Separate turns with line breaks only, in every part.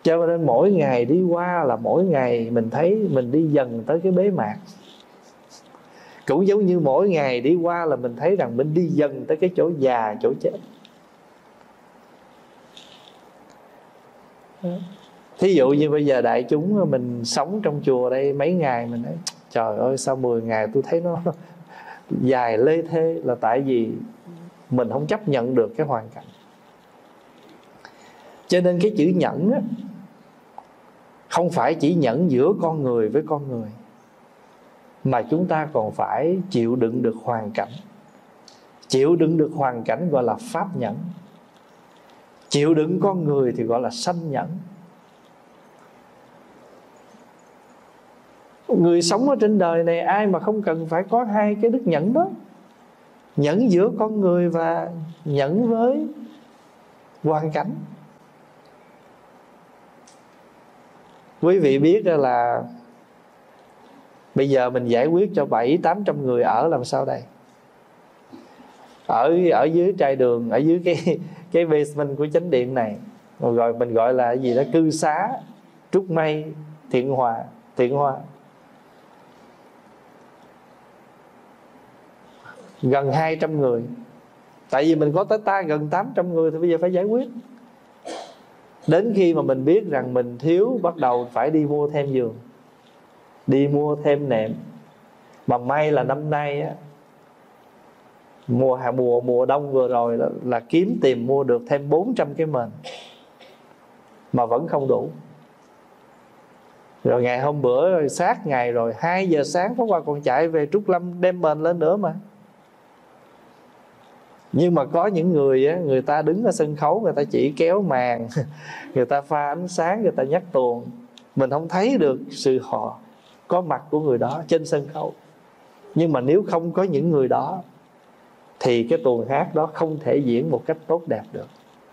Cho nên mỗi ngày đi qua là mỗi ngày mình thấy mình đi dần tới cái bế mạc. Cũng giống như mỗi ngày đi qua là mình thấy rằng mình đi dần tới cái chỗ già, chỗ chết. Thí dụ như bây giờ đại chúng mình sống trong chùa đây mấy ngày, mình nói trời ơi sao 10 ngày tôi thấy nó dài lê thê, là tại vì mình không chấp nhận được cái hoàn cảnh. Cho nên cái chữ nhẫn á, không phải chỉ nhẫn giữa con người với con người, mà chúng ta còn phải chịu đựng được hoàn cảnh. Chịu đựng được hoàn cảnh gọi là pháp nhẫn. Chịu đựng con người thì gọi là sanh nhẫn. Người sống ở trên đời này ai mà không cần phải có hai cái đức nhẫn đó. Nhẫn giữa con người và nhẫn với hoàn cảnh. Quý vị biết là bây giờ mình giải quyết cho 700-800 người ở làm sao đây? Ở dưới trai đường, ở dưới cái basement của chánh điện này, rồi mình gọi là cái gì đó, cư xá Trúc Mây, Thiện Hoa. Gần 200 người. Tại vì mình có tới gần 800 người thì bây giờ phải giải quyết. Đến khi mà mình biết rằng mình thiếu, bắt đầu phải đi mua thêm giường, đi mua thêm nệm. Mà may là năm nay á, mùa đông vừa rồi đó, là kiếm tìm mua được thêm 400 cái mền mà vẫn không đủ. Rồi ngày hôm bữa rồi sát ngày rồi 2 giờ sáng Pháp Hòa còn chạy về Trúc Lâm đem mền lên nữa mà. Nhưng mà có những người á, người ta đứng ở sân khấu, người ta chỉ kéo màn, người ta pha ánh sáng, người ta nhắc tuồng. Mình không thấy được sự họ có mặt của người đó trên sân khấu. Nhưng mà nếu không có những người đó thì cái tuồng hát đó không thể diễn một cách tốt đẹp được.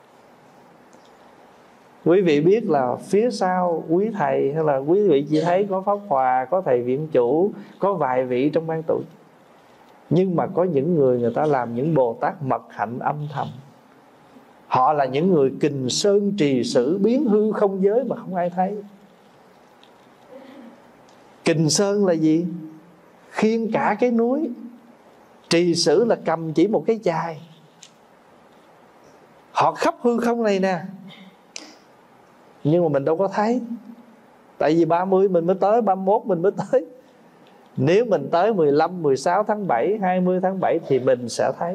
Quý vị biết là phía sau quý thầy hay là quý vị chỉ thấy có Pháp Hòa, có thầy viện chủ, có vài vị trong ban tổ. Nhưng mà có những người ta làm những Bồ Tát mật hạnh âm thầm. Họ là những người kình sơn trì sử, biến hư không giới mà không ai thấy. Kình sơn là gì? Khiêng cả cái núi. Trì sử là cầm chỉ một cái chài. Họ khắp hư không này nè, nhưng mà mình đâu có thấy. Tại vì 30 mình mới tới, 31 mình mới tới. Nếu mình tới 15, 16 tháng 7, 20 tháng 7 thì mình sẽ thấy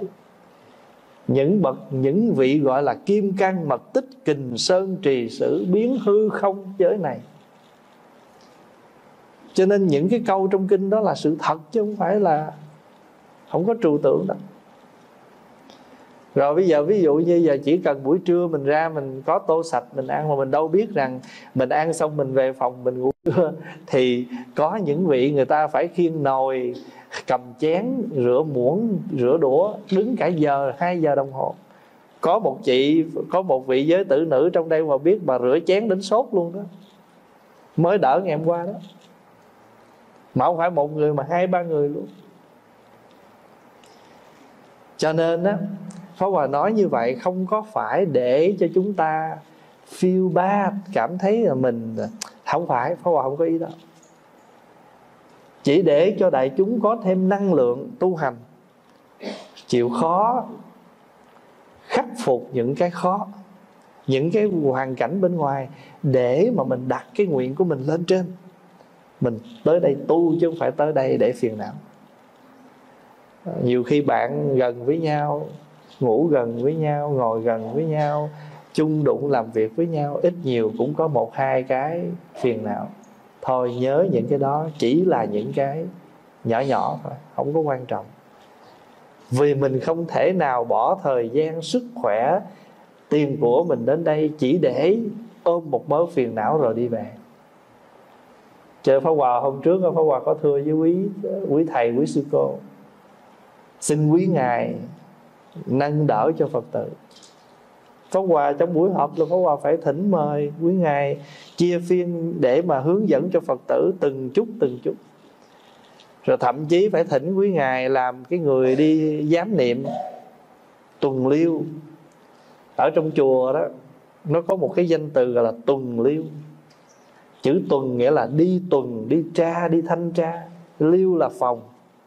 những vị gọi là kim cang mật tích, kình sơn trì sử, biến hư không giới này. Cho nên những cái câu trong kinh đó là sự thật, chứ không phải là không có trừu tượng đâu. Rồi bây giờ ví dụ như giờ chỉ cần buổi trưa mình ra, mình có tô sạch mình ăn, mà mình đâu biết rằng mình ăn xong mình về phòng mình ngủ trưa. Thì có những vị người ta phải khiêng nồi, cầm chén, rửa muỗng, rửa đũa, đứng cả giờ, 2 giờ đồng hồ. Có một vị giới tử nữ trong đây mà biết bà rửa chén đến sốt luôn đó, mới đỡ ngày hôm qua đó. Mà không phải một người mà 2-3 người luôn. Cho nên á, Pháp Hòa nói như vậy không có phải để cho chúng ta feel bad, cảm thấy là mình không phải. Pháp Hòa không có ý đó. Chỉ để cho đại chúng có thêm năng lượng tu hành, chịu khó, khắc phục những cái khó, những cái hoàn cảnh bên ngoài, để mà mình đặt cái nguyện của mình lên trên. Mình tới đây tu chứ không phải tới đây để phiền não. Nhiều khi bạn gần với nhau, ngủ gần với nhau, ngồi gần với nhau, chung đụng làm việc với nhau, ít nhiều cũng có 1-2 cái phiền não. Thôi nhớ những cái đó chỉ là những cái nhỏ nhỏ thôi, không có quan trọng. Vì mình không thể nào bỏ thời gian, sức khỏe, tiền của mình đến đây chỉ để ôm một mớ phiền não rồi đi về. Chờ Pháp Hòa hôm trước, Pháp Hòa có thưa với quý thầy, quý sư cô, xin quý ngài nâng đỡ cho Phật tử. Pháp Hòa trong buổi họp là Pháp Hòa phải thỉnh mời quý ngài chia phiên để mà hướng dẫn cho Phật tử từng chút. Rồi thậm chí phải thỉnh quý ngài làm cái người đi giám niệm tuần liêu ở trong chùa đó. nó có một cái danh từ gọi là tuần liêu. Chữ tuần nghĩa là đi tuần, đi tra, đi thanh tra. Liêu là phòng.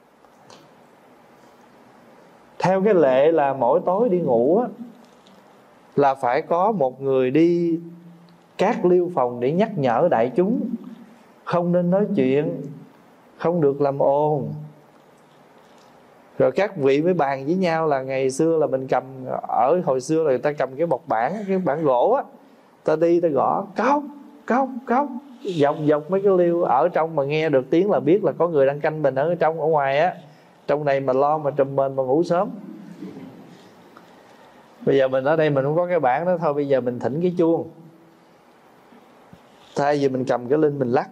Theo cái lệ là mỗi tối đi ngủ á, là phải có một người đi các liêu phòng để nhắc nhở đại chúng không nên nói chuyện, không được làm ồn. Rồi các vị mới bàn với nhau là ngày xưa là mình cầm, ở hồi xưa là người ta cầm cái bọc bảng, cái bảng gỗ á, ta đi ta gõ cốc cốc cốc dọc dọc mấy cái liêu. Ở trong mà nghe được tiếng là biết là có người đang canh mình ở trong. Ở ngoài á, trong này mà lo mà trùm mền mà ngủ sớm. Bây giờ mình ở đây mình không có cái bảng đó, thôi bây giờ mình thỉnh cái chuông. Thay vì mình cầm cái linh mình lắc,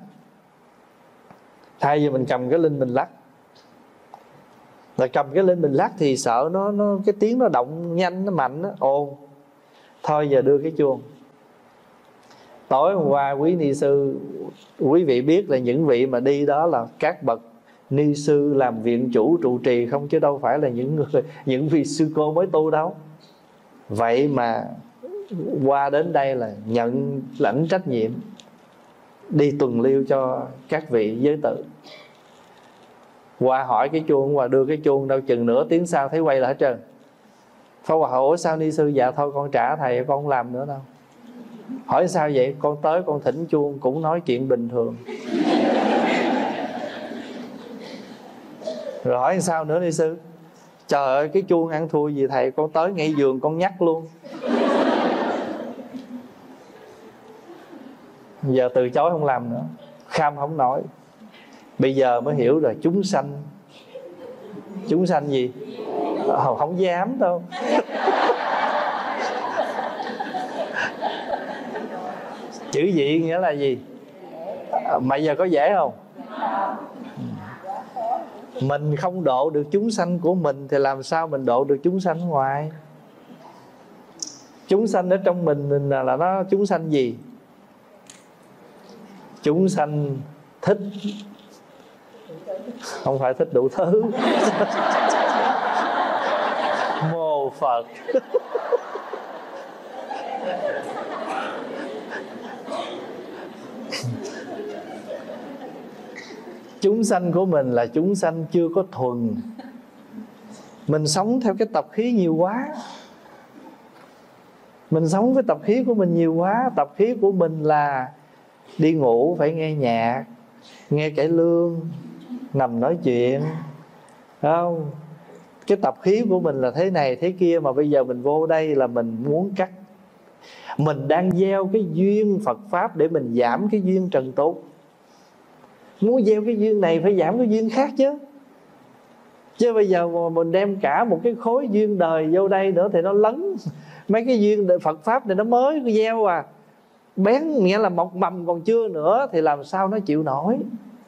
là cầm cái lên mình lắc thì sợ nó cái tiếng nó động nhanh, nó mạnh, nó ồn. Thôi giờ đưa cái chuông. Tối hôm qua quý ni sư, quý vị biết là những vị mà đi đó là các bậc ni sư làm viện chủ trụ trì không, chứ đâu phải là những vị sư cô mới tu đâu. Vậy mà qua đến đây là nhận lãnh trách nhiệm đi tuần liêu cho các vị giới tử. Qua hỏi cái chuông, qua đưa cái chuông, đâu chừng nửa tiếng sau thấy quay lại hết trơn. Pháp Hòa hỏi ủa sao ni sư? Dạ thôi con trả thầy, con không làm nữa đâu. Hỏi sao vậy? Con tới con thỉnh chuông cũng nói chuyện bình thường. Rồi hỏi sao nữa ni sư? Trời ơi cái chuông ăn thua gì thầy, con tới ngay giường con nhắc luôn. Giờ từ chối không làm nữa, kham không nổi. Bây giờ mới hiểu rồi, chúng sanh. Chúng sanh gì? Không dám đâu. Chữ dị nghĩa là gì? Mà giờ có dễ không? Mình không độ được chúng sanh của mình thì làm sao mình độ được chúng sanh ngoài? Chúng sanh ở trong mình là nó chúng sanh gì? Chúng sanh thích, không phải thích đủ thứ. Mô Phật. Chúng sanh của mình là chúng sanh chưa có thuần. Mình sống theo cái tập khí nhiều quá. Mình sống với tập khí của mình nhiều quá. Tập khí của mình là đi ngủ phải nghe nhạc, nghe cải lương, nằm nói chuyện, phải không? Cái tập khí của mình là thế này thế kia. Mà bây giờ mình vô đây là mình muốn cắt. Mình đang gieo cái duyên Phật Pháp để mình giảm cái duyên trần tục. Muốn gieo cái duyên này phải giảm cái duyên khác chứ. Chứ bây giờ mà mình đem cả một cái khối duyên đời vô đây nữa thì nó lấn mấy cái duyên Phật Pháp này nó mới gieo à. Bén nghĩa là mọc mầm còn chưa nữa thì làm sao nó chịu nổi.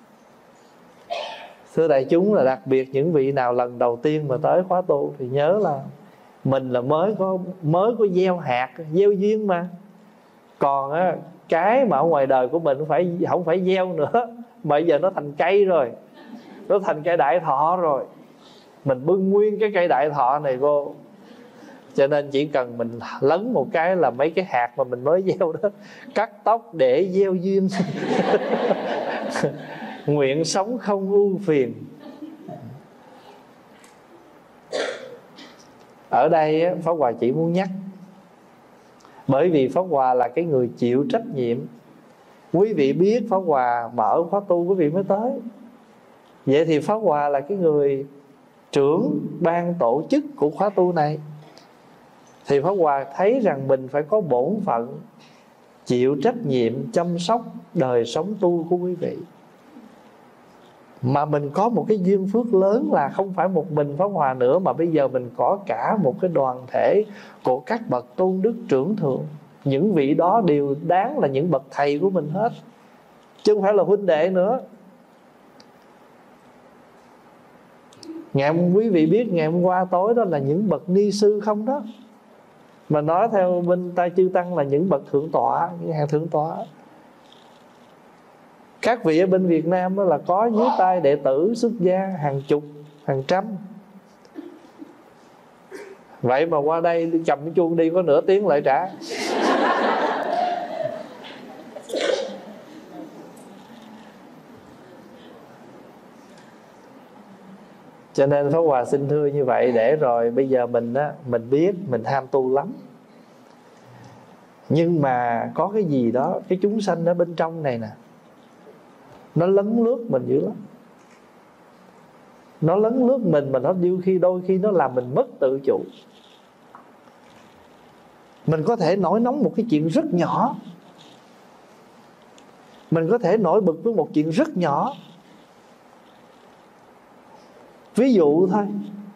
Thưa đại chúng, là đặc biệt những vị nào lần đầu tiên mà tới khóa tu thì nhớ là mình là mới có gieo hạt, gieo duyên mà. Còn á, cái mà ở ngoài đời của mình không phải gieo nữa, mà bây giờ nó thành cây rồi. Nó thành cây đại thọ rồi. Mình bưng nguyên cái cây đại thọ này vô. Cho nên chỉ cần mình lấn một cái là mấy cái hạt mà mình mới gieo đó cắt tóc để gieo duyên. Nguyện sống không ưu phiền. Ở đây Pháp Hòa chỉ muốn nhắc, bởi vì Pháp Hòa là cái người chịu trách nhiệm. Quý vị biết Pháp Hòa mở khóa tu quý vị mới tới. Vậy thì Pháp Hòa là cái người trưởng ban tổ chức của khóa tu này. Thì Pháp Hòa thấy rằng mình phải có bổn phận chịu trách nhiệm chăm sóc đời sống tu của quý vị. Mà mình có một cái duyên phước lớn là không phải một mình Pháp Hòa nữa, mà bây giờ mình có cả một cái đoàn thể của các bậc tôn đức trưởng thượng. Những vị đó đều đáng là những bậc thầy của mình hết, chứ không phải là huynh đệ nữa. Quý vị biết ngày hôm qua tối đó là những bậc ni sư không đó. Mà nói theo bên Tai Chư Tăng là những bậc thượng tọa, những hàng thượng tọa. Các vị ở bên Việt Nam đó là có dưới tay đệ tử xuất gia hàng chục, hàng trăm. Vậy mà qua đây cầm cái chuông đi có nửa tiếng lại trả. Cho nên Pháp Hòa xin thưa như vậy, để rồi bây giờ mình á, mình biết mình ham tu lắm, nhưng mà có cái gì đó, cái chúng sanh ở bên trong này nè, nó lấn lướt mình dữ lắm. Nó lấn lướt mình mà nó đôi khi nó làm mình mất tự chủ. Mình có thể nổi nóng một cái chuyện rất nhỏ, mình có thể nổi bực với một chuyện rất nhỏ. Ví dụ thôi,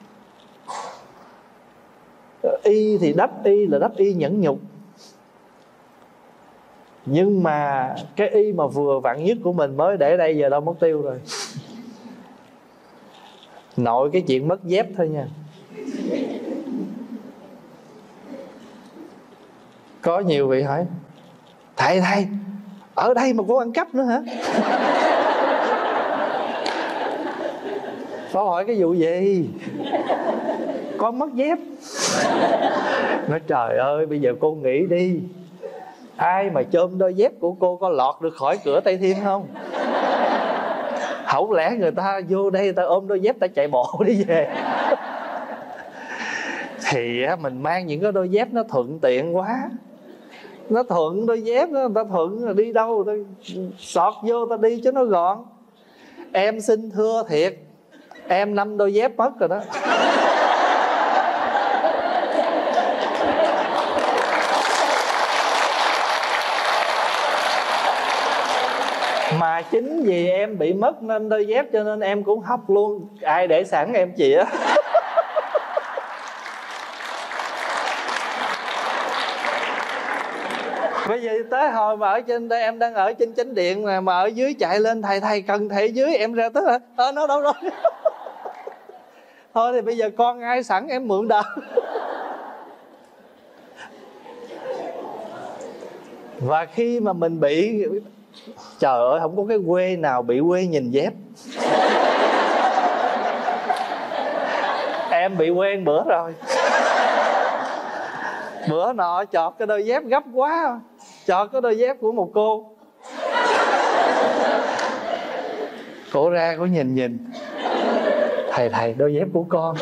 y thì đắp y là đắp y nhẫn nhục, nhưng mà cái y mà vừa vặn nhất của mình mới để đây giờ đâu mất tiêu rồi. Nội cái chuyện mất dép thôi nha. Có nhiều vị hỏi: thầy ở đây mà có ăn cắp nữa hả? Có hỏi cái vụ gì? Con mất dép. Nói trời ơi, bây giờ cô nghĩ đi, ai mà chôm đôi dép của cô có lọt được khỏi cửa Tây Thiên không? Không lẽ người ta vô đây người ta ôm đôi dép ta chạy bộ đi về? Thì mình mang những cái đôi dép nó thuận tiện quá. Nó thuận, đôi dép đó, người ta thuận là đi đâu người ta sọt vô ta đi cho nó gọn. Em xin thưa thiệt, em 5 đôi dép mất rồi đó. Mà chính vì em bị mất nên đôi dép cho nên em cũng hóc luôn. Ai để sẵn em chĩa. Bây giờ tới hồi mà ở trên đây, em đang ở trên chánh điện mà ở dưới chạy lên: thầy cần thầy dưới, em ra tới hả? Nó đâu rồi? Thôi thì bây giờ con ai sẵn em mượn đợt. Và khi mà mình bị, trời ơi, không có cái quê nào bị quê nhìn dép. Em bị quen bữa rồi. Bữa nọ chọt cái đôi dép gấp quá, chọt cái đôi dép của một cô. Cổ ra cổ nhìn: thầy đôi dép của con.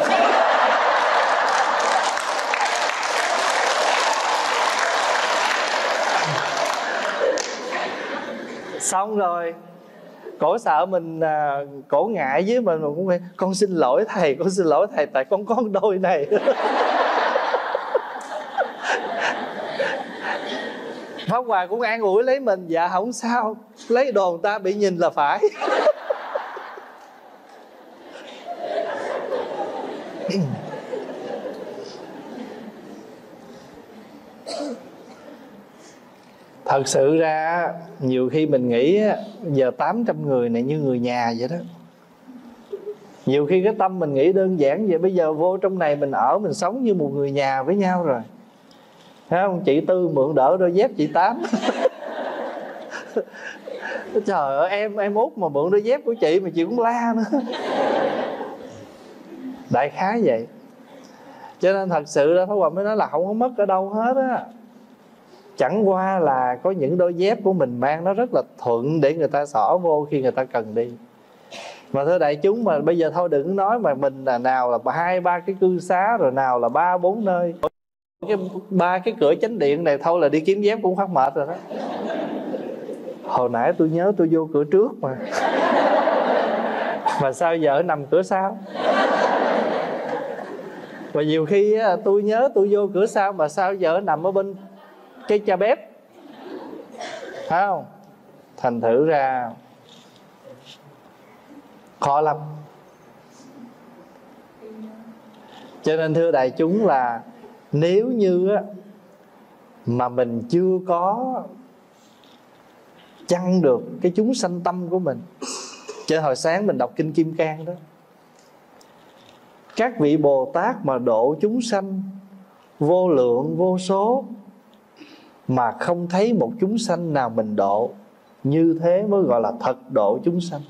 Xong rồi cổ sợ mình, cổ ngại với mình, mà cũng phải: con xin lỗi thầy, con xin lỗi thầy, tại con có đôi này. Pháp Hòa cũng an ủi lấy mình: dạ không sao, lấy đồ người ta bị nhìn là phải. Thật sự ra nhiều khi mình nghĩ giờ 800 người này như người nhà vậy đó. Nhiều khi cái tâm mình nghĩ đơn giản vậy, bây giờ vô trong này mình ở, mình sống như một người nhà với nhau rồi. Thấy không? Chị Tư mượn đỡ đôi dép chị Tám. Trời ơi, em Út mà mượn đôi dép của chị mà chị cũng la nữa. Đại khái vậy. Cho nên thật sự ra Pháp Hòa mới nói là không có mất ở đâu hết á. Chẳng qua là có những đôi dép của mình mang nó rất là thuận để người ta xỏ vô khi người ta cần đi. Mà thưa đại chúng, mà bây giờ thôi đừng nói mà mình là nào là 2-3 cái cư xá, rồi nào là 3-4 nơi, ba cái cửa chánh điện này thôi là đi kiếm dép cũng phát mệt rồi đó. Hồi nãy tôi nhớ tôi vô cửa trước mà sao giờ nằm cửa sau. Và nhiều khi tôi nhớ tôi vô cửa sau mà sao giờ nằm ở bên cái cha bếp, phải không? Thành thử ra khó lắm. Cho nên thưa đại chúng là nếu như mà mình chưa có chăn được cái chúng sanh tâm của mình, cho hồi sáng mình đọc kinh Kim Cang đó, các vị Bồ Tát mà độ chúng sanh vô lượng vô số mà không thấy một chúng sanh nào mình độ, như thế mới gọi là thật độ chúng sanh.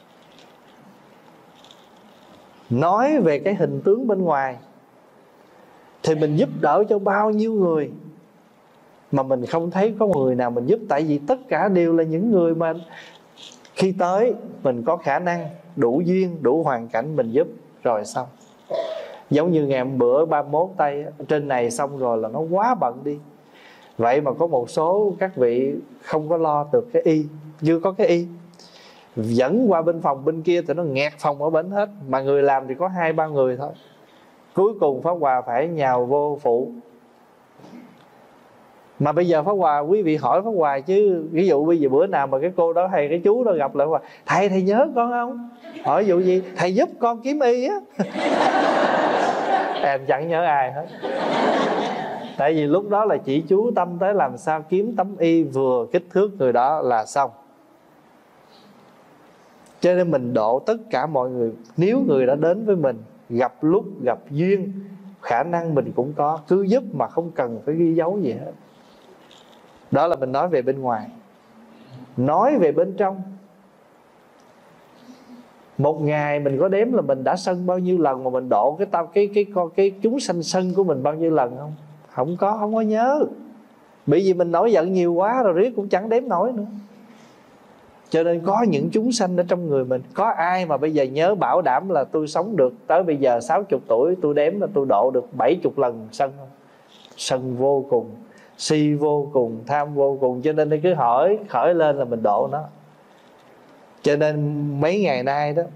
Nói về cái hình tướng bên ngoài thì mình giúp đỡ cho bao nhiêu người mà mình không thấy có người nào mình giúp. Tại vì tất cả đều là những người mà khi tới mình có khả năng, đủ duyên, đủ hoàn cảnh mình giúp. rồi xong. Giống như ngày hôm bữa 31 tây trên này xong rồi là nó quá bận đi. Vậy mà có một số các vị không có lo được cái y, chưa có cái y, dẫn qua bên phòng bên kia thì nó nghẹt phòng ở bển hết, mà người làm thì có 2-3 người thôi. Cuối cùng Pháp Hòa phải nhào vô phụ. Mà bây giờ Pháp Hòa, quý vị hỏi Pháp Hòa chứ, ví dụ bây giờ bữa nào mà cái cô đó hay cái chú đó gặp lại Pháp Hòa, thầy nhớ con không? Hỏi vụ gì? Thầy giúp con kiếm y á. Em chẳng nhớ ai hết. Tại vì lúc đó là chỉ chú tâm tới làm sao kiếm tấm y vừa kích thước người đó là xong. Cho nên mình độ tất cả mọi người. Nếu người đã đến với mình, gặp lúc gặp duyên, khả năng mình cũng có, cứ giúp mà không cần phải ghi dấu gì hết. Đó là mình nói về bên ngoài. Nói về bên trong, một ngày mình có đếm là mình đã sân bao nhiêu lần, mà mình độ cái chúng sanh sân của mình bao nhiêu lần không? Không có nhớ. Bởi vì mình nổi giận nhiều quá rồi riết cũng chẳng đếm nổi nữa. Cho nên có những chúng sanh ở trong người mình. Có ai mà bây giờ nhớ bảo đảm là tôi sống được tới bây giờ 60 tuổi, tôi đếm là tôi độ được 70 lần sân không? Sân vô cùng, si vô cùng, tham vô cùng. Cho nên cứ hỏi khởi lên là mình độ nó. Cho nên mấy ngày nay đó,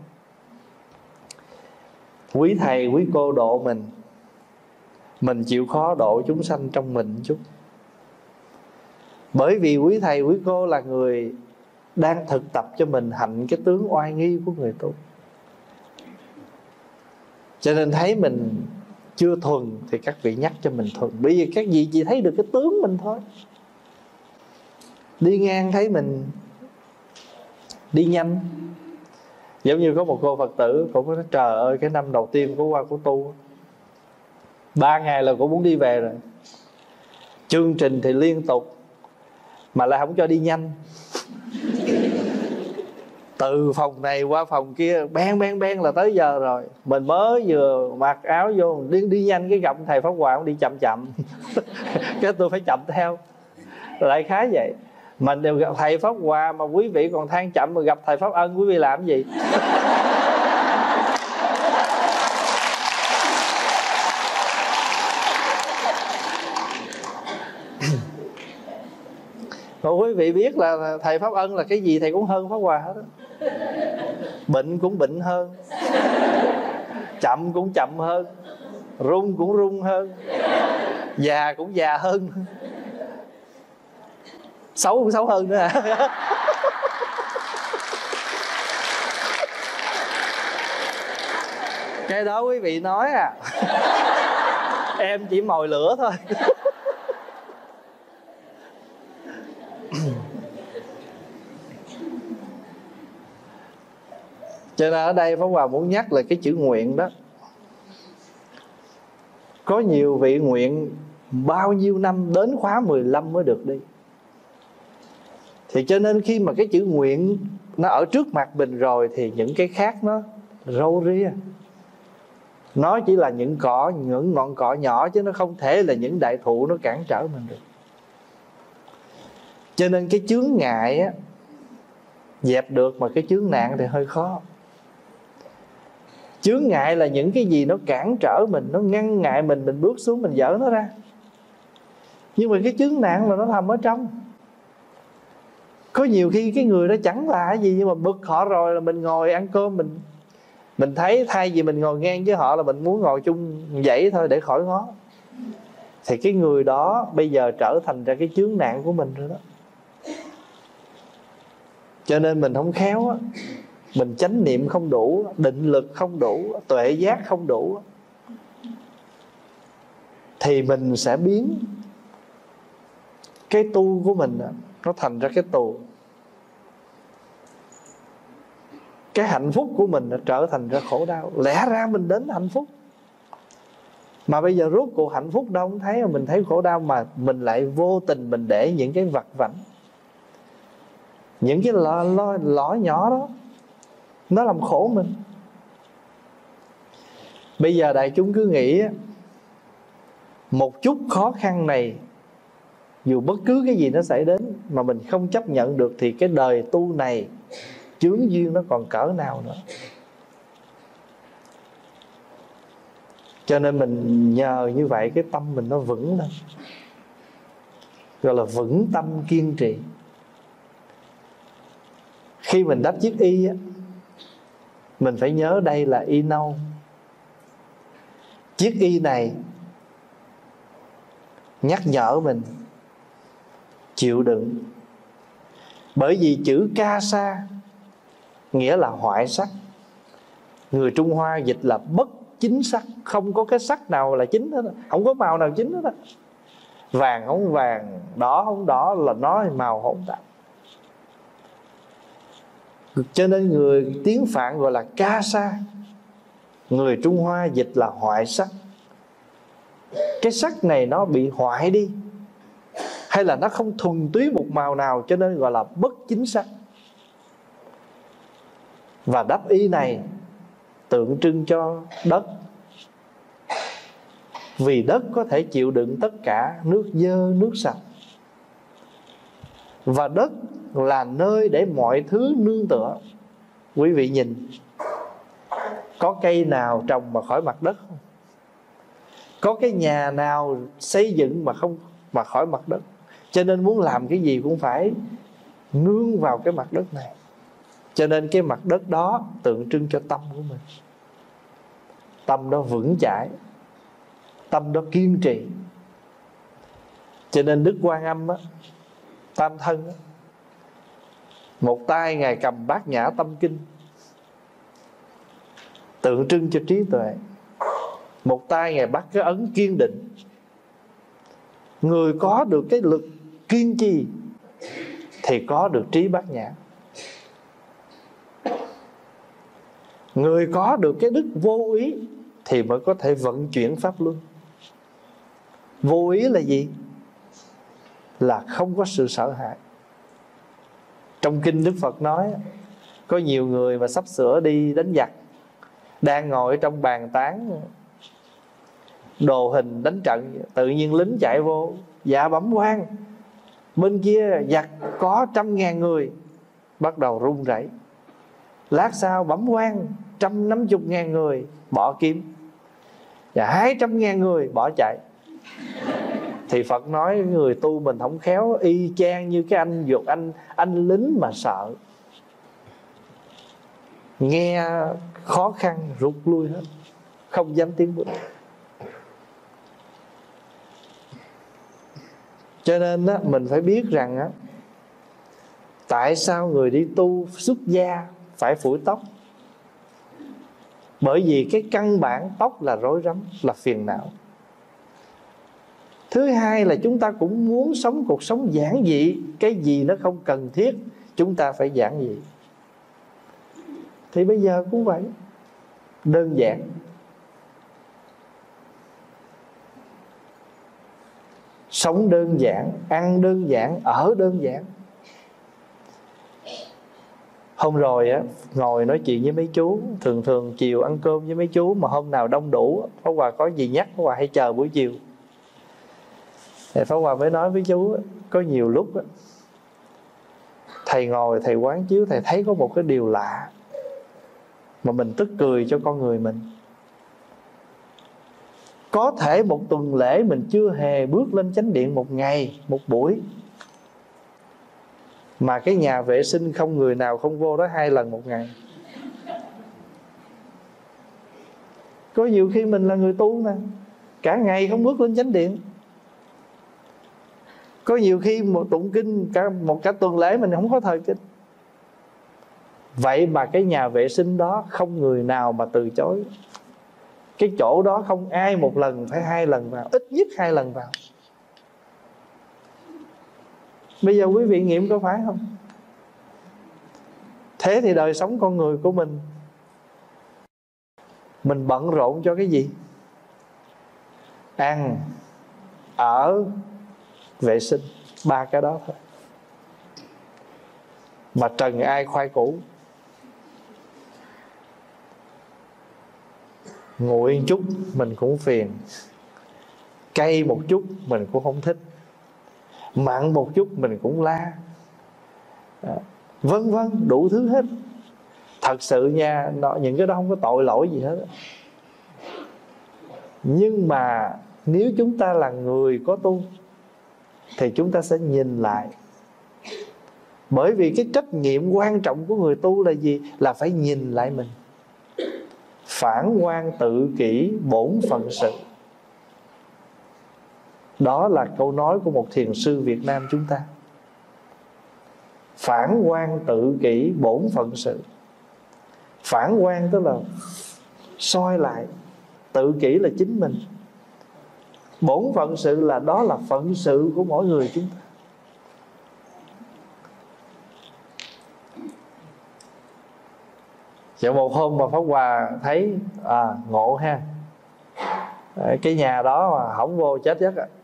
quý thầy quý cô độ mình chịu khó độ chúng sanh trong mình chút. Bởi vì quý thầy quý cô là người đang thực tập cho mình hạnh cái tướng oai nghi của người tu. Cho nên thấy mình chưa thuần thì các vị nhắc cho mình thuần. Bởi vì các vị chỉ thấy được cái tướng mình thôi. Đi ngang thấy mình đi nhanh. Giống như có một cô Phật tử, cô nói trời ơi, cái năm đầu tiên cô qua cô tu 3 ngày là cô muốn đi về rồi. Chương trình thì liên tục mà lại không cho đi nhanh. Từ phòng này qua phòng kia ben là tới giờ rồi. Mình mới vừa mặc áo vô đi nhanh, cái gặp thầy Pháp Hòa cũng đi chậm cái tôi phải chậm theo. Lại khá vậy. Mình đều gặp thầy Pháp Hòa mà quý vị còn than chậm, mà gặp thầy Pháp Ân quý vị làm gì? Mà quý vị biết là thầy Pháp Ân là cái gì thầy cũng hơn Pháp Hòa hết đó. Bệnh cũng bệnh hơn, chậm cũng chậm hơn, run cũng run hơn, già cũng già hơn, xấu cũng xấu hơn nữa hả? Cái đó quý vị nói à. Em chỉ mồi lửa thôi. Cho nên ở đây Pháp Hòa muốn nhắc là cái chữ nguyện đó. Có nhiều vị nguyện bao nhiêu năm đến khóa 15 mới được đi. Thì cho nên khi mà cái chữ nguyện nó ở trước mặt mình rồi thì những cái khác nó râu ria. Nó chỉ là những ngọn cỏ nhỏ, chứ nó không thể là những đại thụ nó cản trở mình được. Cho nên cái chướng ngại á, dẹp được, mà cái chướng nạn thì hơi khó. Chướng ngại là những cái gì nó cản trở mình, nó ngăn ngại mình bước xuống, mình dỡ nó ra. Nhưng mà cái chướng nạn là nó nằm ở trong. Có nhiều khi cái người đó chẳng là cái gì, nhưng mà bực họ rồi là mình ngồi ăn cơm, mình thấy thay vì mình ngồi ngang với họ là mình muốn ngồi chung vậy thôi để khỏi ngó. Thì cái người đó bây giờ trở thành ra cái chướng nạn của mình rồi đó. Cho nên mình không khéo á, mình chánh niệm không đủ, định lực không đủ, tuệ giác không đủ, thì mình sẽ biến cái tu của mình nó thành ra cái tù. Cái hạnh phúc của mình nó trở thành ra khổ đau. Lẽ ra mình đến hạnh phúc, mà bây giờ rốt cuộc hạnh phúc đâu không thấy, mà mình thấy khổ đau, mà mình lại vô tình mình để những cái vặt vãnh, những cái lõ nhỏ đó nó làm khổ mình. Bây giờ đại chúng cứ nghĩ một chút khó khăn này, dù bất cứ cái gì nó xảy đến mà mình không chấp nhận được, thì cái đời tu này chướng duyên nó còn cỡ nào nữa. Cho nên mình nhờ như vậy cái tâm mình nó vững lên, gọi là vững tâm kiên trì. Khi mình đắp chiếc y á, mình phải nhớ đây là y nâu. Chiếc y này nhắc nhở mình chịu đựng. Bởi vì chữ ca sa nghĩa là hoại sắc. Người Trung Hoa dịch là bất chính sắc. Không có cái sắc nào là chính hết, không có màu nào chính hết. Vàng không vàng, đỏ không đỏ, là nó màu hỗn tạp. Cho nên người tiếng Phạn gọi là ca sa, người Trung Hoa dịch là hoại sắc. Cái sắc này nó bị hoại đi, hay là nó không thuần túy một màu nào, cho nên gọi là bất chính sắc. Và đắp y này tượng trưng cho đất. Vì đất có thể chịu đựng tất cả nước dơ, nước sạch. Và đất là nơi để mọi thứ nương tựa. Quý vị nhìn, có cây nào trồng mà khỏi mặt đất không? Có cái nhà nào xây dựng mà khỏi mặt đất? Cho nên muốn làm cái gì cũng phải nương vào cái mặt đất này. Cho nên cái mặt đất đó tượng trưng cho tâm của mình. Tâm đó vững chãi, tâm đó kiên trì. Cho nên Đức Quan Âm á, Tam Thân á, một tay Ngài cầm Bát Nhã Tâm Kinh, tượng trưng cho trí tuệ. Một tay Ngài bắt cái ấn kiên định. Người có được cái lực kiên trì thì có được trí bát nhã. Người có được cái đức vô ý thì mới có thể vận chuyển pháp luân. Vô ý là gì? Là không có sự sợ hãi. Trong kinh Đức Phật nói, có nhiều người mà sắp sửa đi đánh giặc, đang ngồi trong bàn tán đồ hình đánh trận, tự nhiên lính chạy vô, dạ bẩm quan, bên kia giặc có 100.000 người. Bắt đầu run rẩy. Lát sau bẩm quan, 150.000 người, bỏ kiếm. Và 200.000 người bỏ chạy. Thì Phật nói người tu mình không khéo, y chang như cái anh dột anh lính mà sợ, nghe khó khăn rút lui hết, không dám tiến bước. Cho nên á, mình phải biết rằng á, tại sao người đi tu xuất gia phải phủi tóc? Bởi vì cái căn bản tóc là rối rắm, là phiền não. Thứ hai là chúng ta cũng muốn sống cuộc sống giản dị. Cái gì nó không cần thiết chúng ta phải giản dị. Thì bây giờ cũng vậy, đơn giản. Sống đơn giản, ăn đơn giản, ở đơn giản. Hôm rồi á, ngồi nói chuyện với mấy chú, thường chiều ăn cơm với mấy chú, mà hôm nào đông đủ, Pháp Hòa có gì nhắc, Pháp Hòa hay chờ buổi chiều. Thì Pháp Hòa mới nói với chú, có nhiều lúc á, thầy ngồi, thầy quán chiếu, thầy thấy có một cái điều lạ mà mình tức cười cho con người mình. Có thể một tuần lễ mình chưa hề bước lên chánh điện một ngày, một buổi, mà cái nhà vệ sinh không người nào không vô đó 2 lần một ngày. Có nhiều khi mình là người tu nè, cả ngày không bước lên chánh điện. Có nhiều khi một tụng kinh cả tuần lễ mình không có thời kinh. Vậy mà cái nhà vệ sinh đó không người nào mà từ chối. Cái chỗ đó không ai một lần phải 2 lần vào, ít nhất 2 lần vào. Bây giờ quý vị nghiệm có phải không? Thế thì đời sống con người của mình bận rộn cho cái gì? Ăn, ở, vệ sinh, 3 cái đó thôi. Mà trần ai khoai củ. Nguội một chút mình cũng phiền, cay một chút mình cũng không thích, mặn một chút mình cũng la, vân vân, đủ thứ hết. Thật sự nha, những cái đó không có tội lỗi gì hết. Nhưng mà nếu chúng ta là người có tu thì chúng ta sẽ nhìn lại. Bởi vì cái trách nhiệm quan trọng của người tu là gì? Là phải nhìn lại mình, phản quan tự kỷ, bổn phận sự. Đó là câu nói của một thiền sư Việt Nam chúng ta. Phản quan tự kỷ, bổn phận sự. Phản quan tức là soi lại, tự kỷ là chính mình, bổn phận sự là đó là phận sự của mỗi người chúng ta. Vậy một hôm mà Pháp Hòa thấy ngộ ha, cái nhà đó mà không vô chết giấc à.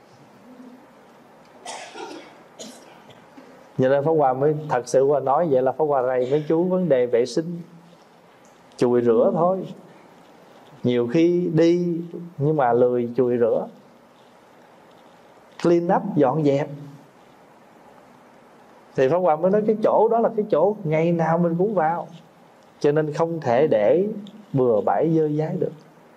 Vậy nên Pháp Hòa mới thật sự Hòa nói vậy là Pháp Hòa rầy mấy chú vấn đề vệ sinh, chùi rửa thôi. Nhiều khi đi nhưng mà lười chùi rửa, clean up, dọn dẹp. Thì Pháp Hòa mới nói cái chỗ đó là cái chỗ ngày nào mình cũng vào, cho nên không thể để bừa bãi dơ dái được.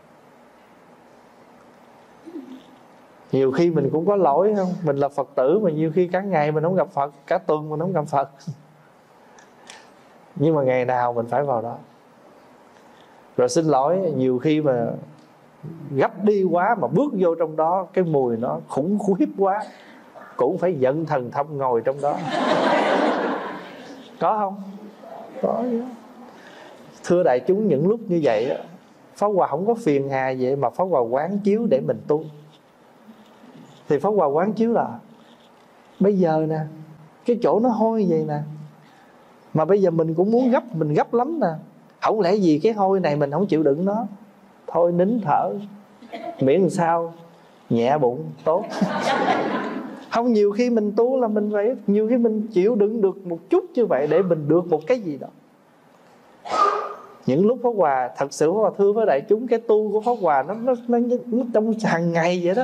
Nhiều khi mình cũng có lỗi không? Mình là Phật tử mà nhiều khi cả ngày mình không gặp Phật, cả tuần mình không gặp Phật. Nhưng mà ngày nào mình phải vào đó. Rồi xin lỗi, nhiều khi mà gấp đi quá mà bước vô trong đó, cái mùi nó khủng khiếp quá, cũng phải giận thần thông ngồi trong đó. Có không? Có. Thưa đại chúng, những lúc như vậy Pháp Hòa không có phiền hà vậy, mà Pháp Hòa quán chiếu để mình tu. Thì Pháp Hòa quán chiếu là bây giờ nè, cái chỗ nó hôi vậy nè, mà bây giờ mình cũng muốn gấp, mình gấp lắm nè. Không lẽ gì cái hôi này mình không chịu đựng nó, thôi nín thở, miễn làm sao nhẹ bụng tốt. Không, nhiều khi mình tu là mình phải, nhiều khi mình chịu đựng được một chút như vậy để mình được một cái gì đó. Những lúc Pháp Hòa thật sự Pháp Hòa thưa với đại chúng, cái tu của Pháp Hòa nó trong hàng ngày vậy đó.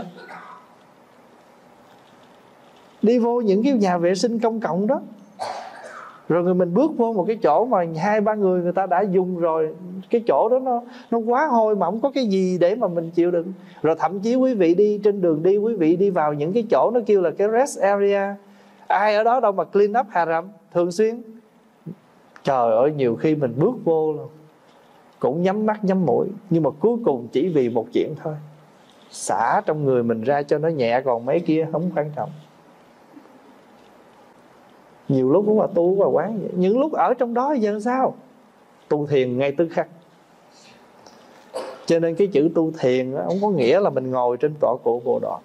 Đi vô những cái nhà vệ sinh công cộng đó, rồi người mình bước vô một cái chỗ mà 2-3 người ta đã dùng rồi, cái chỗ đó nó quá hôi mà không có cái gì để mà mình chịu đựng. Rồi thậm chí quý vị đi trên đường đi, quý vị đi vào những cái chỗ nó kêu là cái rest area, ai ở đó đâu mà clean up hà rầm thường xuyên. Trời ơi, nhiều khi mình bước vô luôn cũng nhắm mắt nhắm mũi, nhưng mà cuối cùng chỉ vì một chuyện thôi, xả trong người mình ra cho nó nhẹ, còn mấy kia không quan trọng. Nhiều lúc cũng là tu và quán vậy. Những lúc ở trong đó giờ sao? Tu thiền ngay tức khắc. Cho nên cái chữ tu thiền đó, không có nghĩa là mình ngồi trên tọa cụ Bồ Đọt.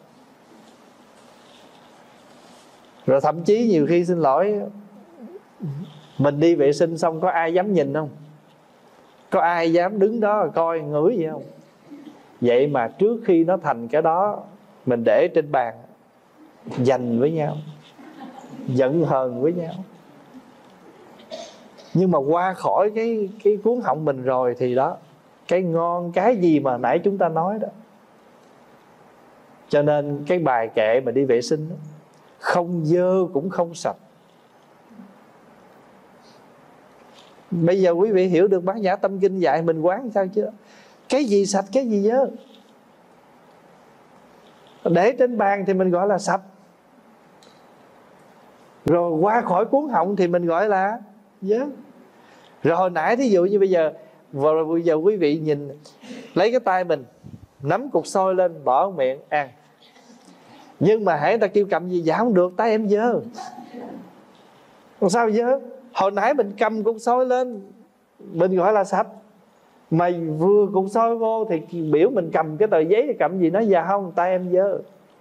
Rồi thậm chí nhiều khi xin lỗi, mình đi vệ sinh xong có ai dám nhìn không? Có ai dám đứng đó coi ngửi gì không? Vậy mà trước khi nó thành cái đó, mình để trên bàn, giành với nhau, giận hờn với nhau. Nhưng mà qua khỏi cái cuốn họng mình rồi thì đó, cái ngon, cái gì mà nãy chúng ta nói đó. Cho nên cái bài kệ mà đi vệ sinh đó, không dơ cũng không sạch. Bây giờ quý vị hiểu được Bát Nhã Tâm Kinh dạy mình quán sao chưa? Cái gì sạch, cái gì dơ. Để trên bàn thì mình gọi là sạch, rồi qua khỏi cuốn họng thì mình gọi là dơ. Rồi hồi nãy thí dụ như bây giờ quý vị nhìn, lấy cái tay mình nắm cục xôi lên bỏ vào miệng ăn. Nhưng mà hãy ta kêu cầm gì, dạ không được, tay em dơ. Còn sao dơ? Hồi nãy mình cầm cục xôi lên mình gọi là sạch, mà vừa cục xôi vô thì biểu mình cầm cái tờ giấy thì cầm gì, nói dạ không, tay em dơ.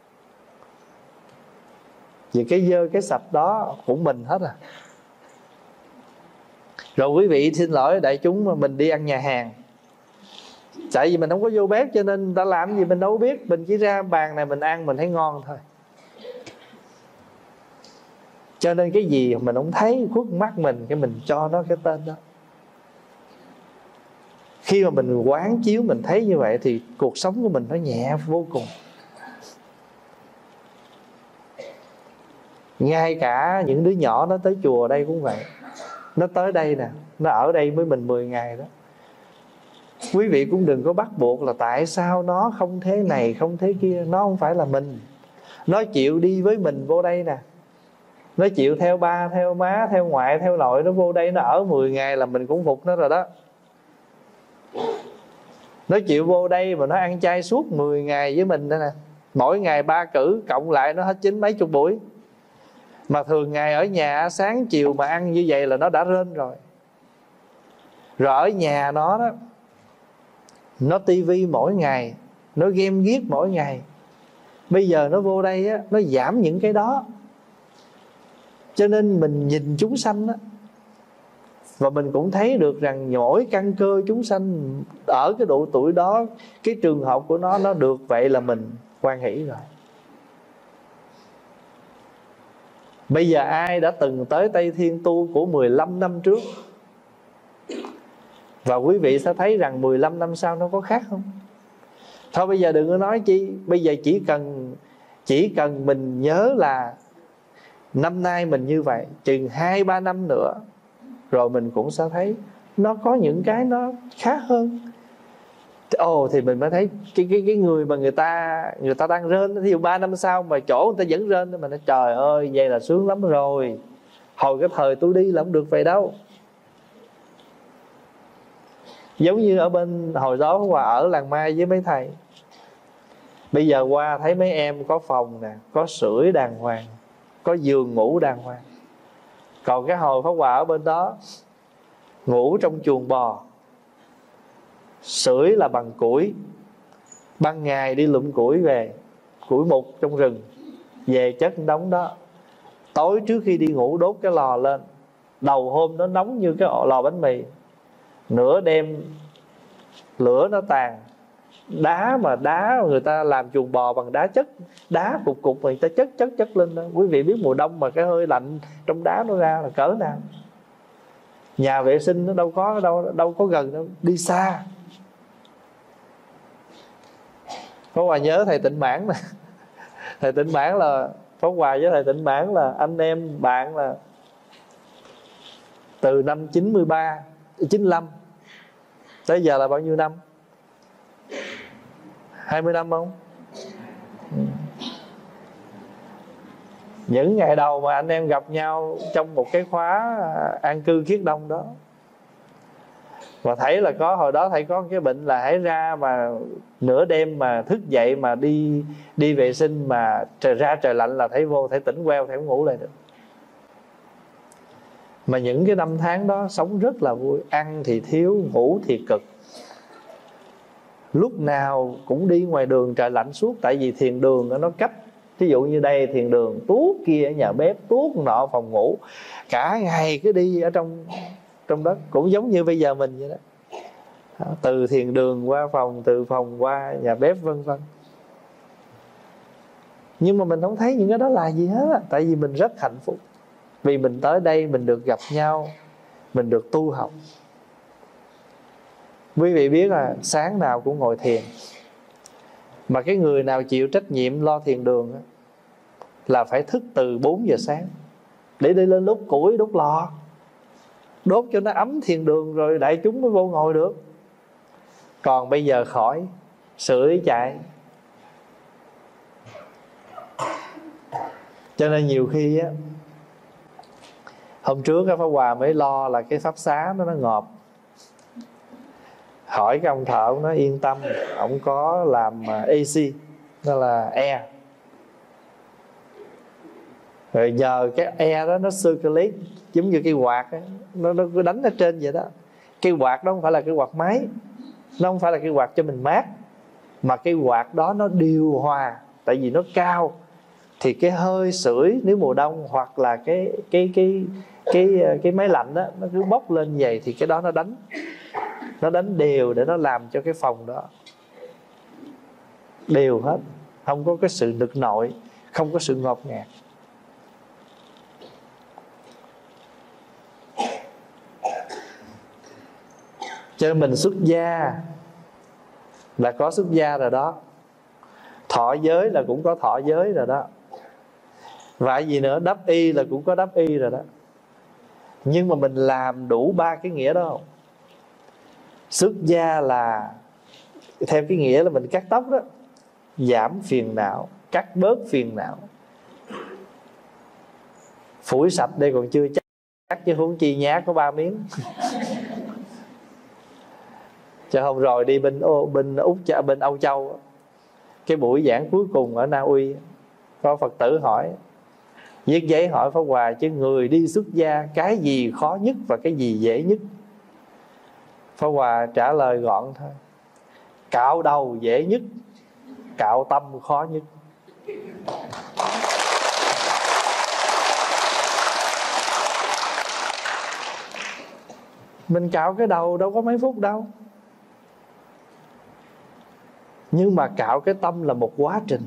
Vì cái dơ cái sạch đó cũng mình hết à. Rồi quý vị xin lỗi đại chúng, mà mình đi ăn nhà hàng, tại vì mình không có vô bếp cho nên người ta làm gì mình đâu biết, mình chỉ ra bàn này mình ăn mình thấy ngon thôi. Cho nên cái gì mình không thấy khuất mắt mình, cái mình cho nó cái tên đó. Khi mà mình quán chiếu mình thấy như vậy thì cuộc sống của mình nó nhẹ vô cùng. Ngay cả những đứa nhỏ nó tới chùa đây cũng vậy. Nó tới đây nè, nó ở đây với mình 10 ngày đó, Quý vị cũng đừng có bắt buộc là tại sao nó không thế này không thế kia. Nó không phải là mình. Nó chịu đi với mình vô đây nè, nó chịu theo ba, theo má, theo ngoại, theo nội. Nó vô đây nó ở 10 ngày là mình cũng phục nó rồi đó. Nó chịu vô đây mà nó ăn chay suốt 10 ngày với mình đó nè. Mỗi ngày 3 cữ, cộng lại nó hết 90 mấy buổi. Mà thường ngày ở nhà sáng chiều mà ăn như vậy là nó đã rên rồi. Rồi ở nhà nó đó, nó tivi mỗi ngày, nó game ghiết mỗi ngày. Bây giờ nó vô đây á, nó giảm những cái đó. Cho nên mình nhìn chúng sanh á, và mình cũng thấy được rằng mỗi căn cơ chúng sanh ở cái độ tuổi đó, cái trường hợp của nó được vậy là mình hoan hỷ rồi. Bây giờ ai đã từng tới Tây Thiên tu của 15 năm trước, và quý vị sẽ thấy rằng 15 năm sau nó có khác không? Thôi bây giờ đừng có nói chi. Bây giờ chỉ cần mình nhớ là năm nay mình như vậy, chừng 2-3 năm nữa rồi mình cũng sẽ thấy nó có những cái nó khác hơn. Ồ, thì mình mới thấy cái người mà người ta đang rên, thí dụ 3 năm sau mà chỗ người ta vẫn rên, mà nó trời ơi vậy là sướng lắm rồi. Hồi cái thời tôi đi là không được vậy đâu. Giống như ở bên hồi đó Hòa ở làng Mai với mấy thầy, bây giờ qua thấy mấy em có phòng nè, có sưởi đàng hoàng, có giường ngủ đàng hoàng. Còn cái hồi Pháp Hòa ở bên đó, ngủ trong chuồng bò, sưởi là bằng củi, ban ngày đi lụm củi về, củi mục trong rừng, về chất đống đó. Tối trước khi đi ngủ đốt cái lò lên, đầu hôm nó nóng như cái lò bánh mì, nửa đêm lửa nó tàn. Đá người ta làm chuồng bò bằng đá chất, đá cục mà người ta chất lên đó. Quý vị biết mùa đông mà cái hơi lạnh trong đá nó ra là cỡ nào. Nhà vệ sinh nó đâu có gần đâu, đi xa. Pháp Hòa nhớ thầy Tịnh Mãn nè. Thầy Tịnh Mãn là Pháp Hòa với thầy Tịnh Mãn là anh em bạn, là từ năm 95 tới giờ là bao nhiêu năm? 20 năm không? Những ngày đầu mà anh em gặp nhau trong một cái khóa an cư Khiết Đông đó, và thầy là có, hồi đó thầy có cái bệnh là hãy ra mà nửa đêm mà thức dậy mà đi vệ sinh mà trời lạnh là thầy vô, thầy tỉnh queo, thầy không ngủ lại được. Mà những cái năm tháng đó sống rất là vui, ăn thì thiếu, ngủ thì cực. Lúc nào cũng đi ngoài đường trời lạnh suốt. Tại vì thiền đường nó cách, ví dụ như đây thiền đường, tuốt kia ở nhà bếp, tuốt nọ phòng ngủ, cả ngày cứ đi ở trong đất. Cũng giống như bây giờ mình vậy đó, từ thiền đường qua phòng, từ phòng qua nhà bếp, vân vân. Nhưng mà mình không thấy những cái đó là gì hết. Tại vì mình rất hạnh phúc, vì mình tới đây mình được gặp nhau, mình được tu học. Quý vị biết là sáng nào cũng ngồi thiền, mà cái người nào chịu trách nhiệm lo thiền đường là phải thức từ 4 giờ sáng để đi lên đốt củi, đốt lò, đốt cho nó ấm thiền đường, rồi đại chúng mới vô ngồi được. Còn bây giờ khỏi, sưởi chạy. Cho nên nhiều khi á, hôm trước cái Pháp Hòa mới lo là cái pháp xá nó ngọt. Hỏi cái ông thợ, ông nói yên tâm, ông có làm AC, đó là air. Rồi nhờ cái air đó nó circulate, giống như cái quạt ấy, nó cứ đánh ở trên vậy đó. Cái quạt đó không phải là cái quạt máy, nó không phải là cái quạt cho mình mát, mà cái quạt đó nó điều hòa. Tại vì nó cao thì cái hơi sưởi nếu mùa đông, hoặc là cái máy lạnh đó, nó cứ bốc lên vậy, thì cái đó nó đánh đều để nó làm cho cái phòng đó đều hết, không có cái sự nực nội, không có sự ngột ngạt. Cho nên mình xuất gia là có xuất gia rồi đó, thọ giới là cũng có thọ giới rồi đó, và gì nữa, đắp y là cũng có đắp y rồi đó. Nhưng mà mình làm đủ 3 cái nghĩa đó không? Xuất gia là theo cái nghĩa là mình cắt tóc đó, giảm phiền não, cắt bớt phiền não. Phủi sạch đây còn chưa chắc chứ huống chi nhát có 3 miếng. Chứ hôm rồi đi bên Úc, bên Âu Châu, cái buổi giảng cuối cùng ở Na Uy, có Phật tử hỏi, viết giấy hỏi Pháp Hòa, chứ người đi xuất gia cái gì khó nhất và cái gì dễ nhất? Pháp Hòa trả lời gọn thôi: cạo đầu dễ nhất, cạo tâm khó nhất. Mình cạo cái đầu đâu có mấy phút đâu, nhưng mà cạo cái tâm là một quá trình.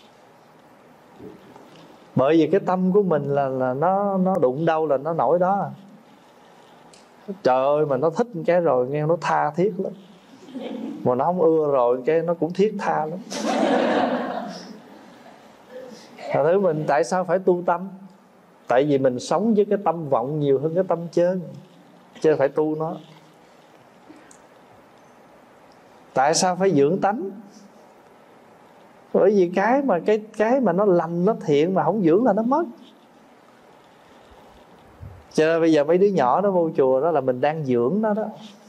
Bởi vì cái tâm của mình là nó đụng đâu là nó nổi đó. Trời ơi, mà nó thích cái rồi nghe nó tha thiết lắm, mà nó không ưa rồi cái nó cũng thiết tha lắm. Thật thứ mình tại sao phải tu tâm? Tại vì mình sống với cái tâm vọng nhiều hơn cái tâm chơn, chứ phải tu nó. Tại sao phải dưỡng tánh? Bởi vì cái mà nó lành, nó thiện mà không dưỡng là nó mất. Cho nên bây giờ mấy đứa nhỏ nó vô chùa đó là mình đang dưỡng nó đó.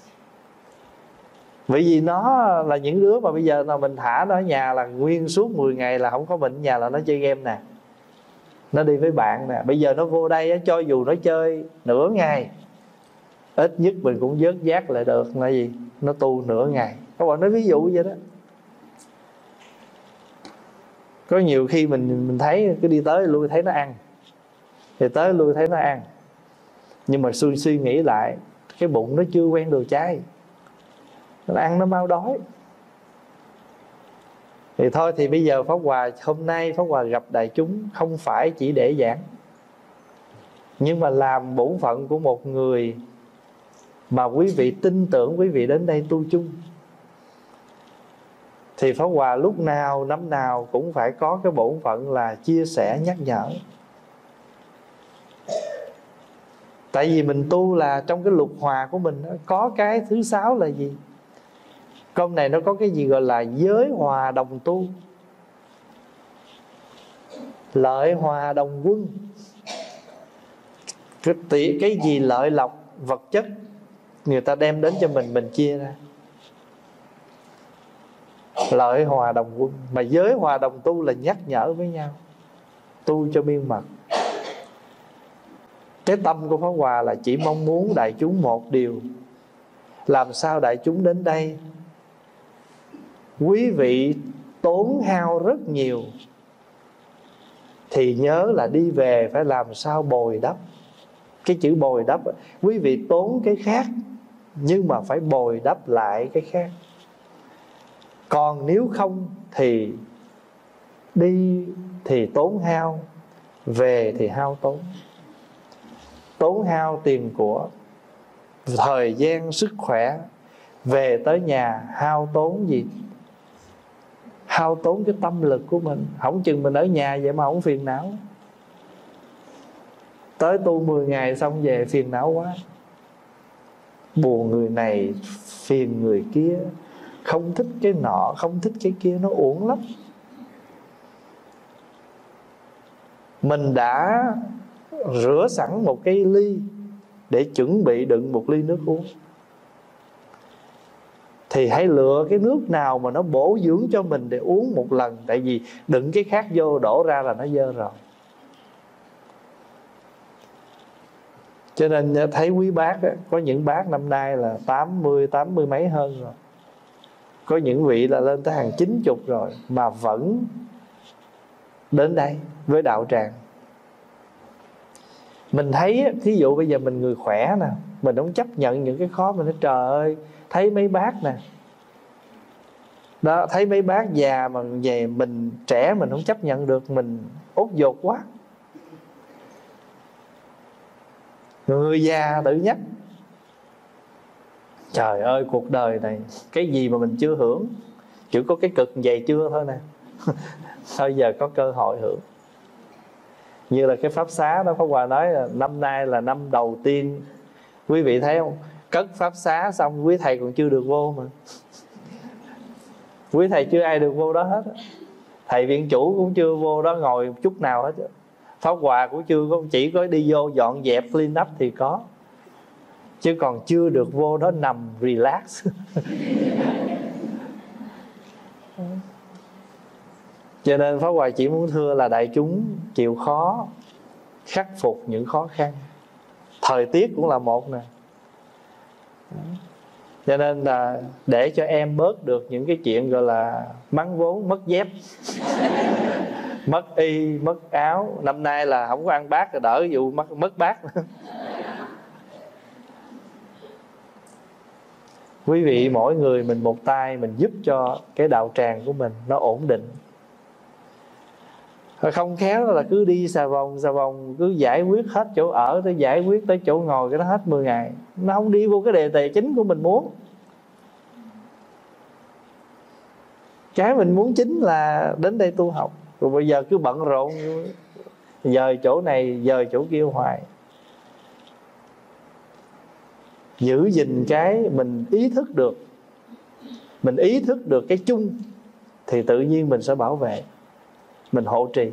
Bởi vì nó là những đứa mà bây giờ là mình thả nó ở nhà là nguyên suốt 10 ngày là không có mình ở nhà là nó chơi game nè, nó đi với bạn nè. Bây giờ nó vô đây á, cho dù nó chơi nửa ngày, ít nhất mình cũng vớt vát lại được là gì? Nó tu nửa ngày. Các bạn nói ví dụ vậy đó. Có nhiều khi mình thấy cái đi tới lui thấy nó ăn, thì tới lui thấy nó ăn, nhưng mà suy nghĩ lại, cái bụng nó chưa quen đồ chay, nó ăn nó mau đói. Thì thôi thì bây giờ Pháp Hòa hôm nay Pháp Hòa gặp đại chúng không phải chỉ để giảng, nhưng mà làm bổn phận của một người mà quý vị tin tưởng quý vị đến đây tu chung. Thì Pháp Hòa lúc nào năm nào cũng phải có cái bổn phận là chia sẻ nhắc nhở. Tại vì mình tu là trong cái lục hòa của mình có cái thứ 6 là gì? Công này nó có cái gì gọi là giới hòa đồng tu, lợi hòa đồng quân. Cái gì lợi lộc vật chất người ta đem đến cho mình chia ra, lợi hòa đồng quân. Mà giới hòa đồng tu là nhắc nhở với nhau, tu cho miên mật. Cái tâm của Pháp Hòa là chỉ mong muốn đại chúng một điều: làm sao đại chúng đến đây, quý vị tốn hao rất nhiều, thì nhớ là đi về phải làm sao bồi đắp. Cái chữ bồi đắp, quý vị tốn cái khác, nhưng mà phải bồi đắp lại cái khác. Còn nếu không thì đi thì tốn hao, về thì hao tốn. Tốn hao tiền của, thời gian, sức khỏe. Về tới nhà hao tốn gì? Hao tốn cái tâm lực của mình. Không chừng mình ở nhà vậy mà không phiền não, tới tu 10 ngày xong về phiền não quá, buồn người này, phiền người kia, không thích cái nọ, không thích cái kia, nó uổng lắm. Mình đã rửa sẵn một cái ly để chuẩn bị đựng một ly nước uống, thì hãy lựa cái nước nào mà nó bổ dưỡng cho mình để uống một lần. Tại vì đựng cái khác vô đổ ra là nó dơ rồi. Cho nên thấy quý bác á, có những bác năm nay là 80 mấy hơn rồi, có những vị là lên tới hàng 90 rồi, mà vẫn đến đây với đạo tràng. Mình thấy thí dụ bây giờ mình người khỏe nè, mình không chấp nhận những cái khó. Mình nói trời ơi, thấy mấy bác nè đó, thấy mấy bác già mà về mình trẻ mình không chấp nhận được, mình ốt dột quá. Người già tự nhắc, trời ơi cuộc đời này cái gì mà mình chưa hưởng, chỉ có cái cực vậy chưa thôi nè. Thôi giờ có cơ hội hưởng. Như là cái pháp xá đó, Pháp Hòa nói là năm nay là năm đầu tiên. Quý vị thấy không, cất pháp xá xong quý thầy còn chưa được vô mà. Quý thầy chưa ai được vô đó hết. Thầy viện chủ cũng chưa vô đó ngồi chút nào hết. Pháp Hòa cũng chưa có, chỉ có đi vô dọn dẹp clean up thì có, chứ còn chưa được vô đó nằm relax. Cho nên Pháp Hòa chỉ muốn thưa là đại chúng chịu khó, khắc phục những khó khăn. Thời tiết cũng là một nè. Cho nên là để cho em bớt được những cái chuyện gọi là mắng vốn, mất dép, mất y, mất áo. Năm nay là không có ăn bát rồi, đỡ vụ mất bát. Quý vị mỗi người mình một tay, mình giúp cho cái đạo tràng của mình nó ổn định. Không khéo là cứ đi xà vòng, cứ giải quyết hết chỗ ở tới giải quyết tới chỗ ngồi, cái đó hết 10 ngày. Nó không đi vô cái đề tài chính của mình muốn. Cái mình muốn chính là đến đây tu học. Rồi bây giờ cứ bận rộn, dời chỗ này, dời chỗ kia hoài. Giữ gìn cái mình ý thức được. Mình ý thức được cái chung thì tự nhiên mình sẽ bảo vệ, mình hộ trì.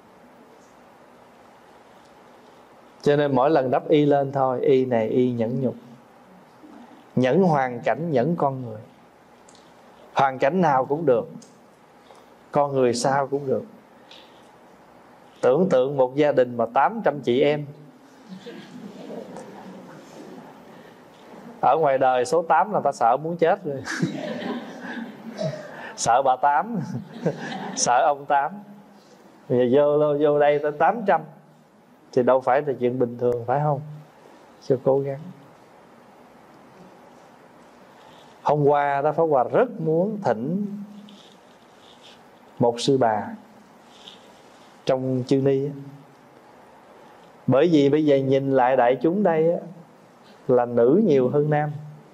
Cho nên mỗi lần đắp y lên thôi, y này y nhẫn nhục, nhẫn hoàn cảnh, nhẫn con người. Hoàn cảnh nào cũng được, con người sao cũng được. Tưởng tượng một gia đình mà 800 chị em. Ở ngoài đời số 8 là ta sợ muốn chết rồi. Sợ bà Tám, sợ ông Tám. Bây giờ vô đây tới 800 thì đâu phải là chuyện bình thường, phải không? Cho cố gắng. Hôm qua đó Pháp Hòa rất muốn thỉnh một sư bà trong chư ni. Bởi vì bây giờ nhìn lại đại chúng đây á, là nữ nhiều hơn nam.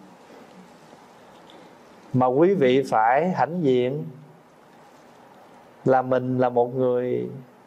Mà quý vị phải hãnh diện là mình là một người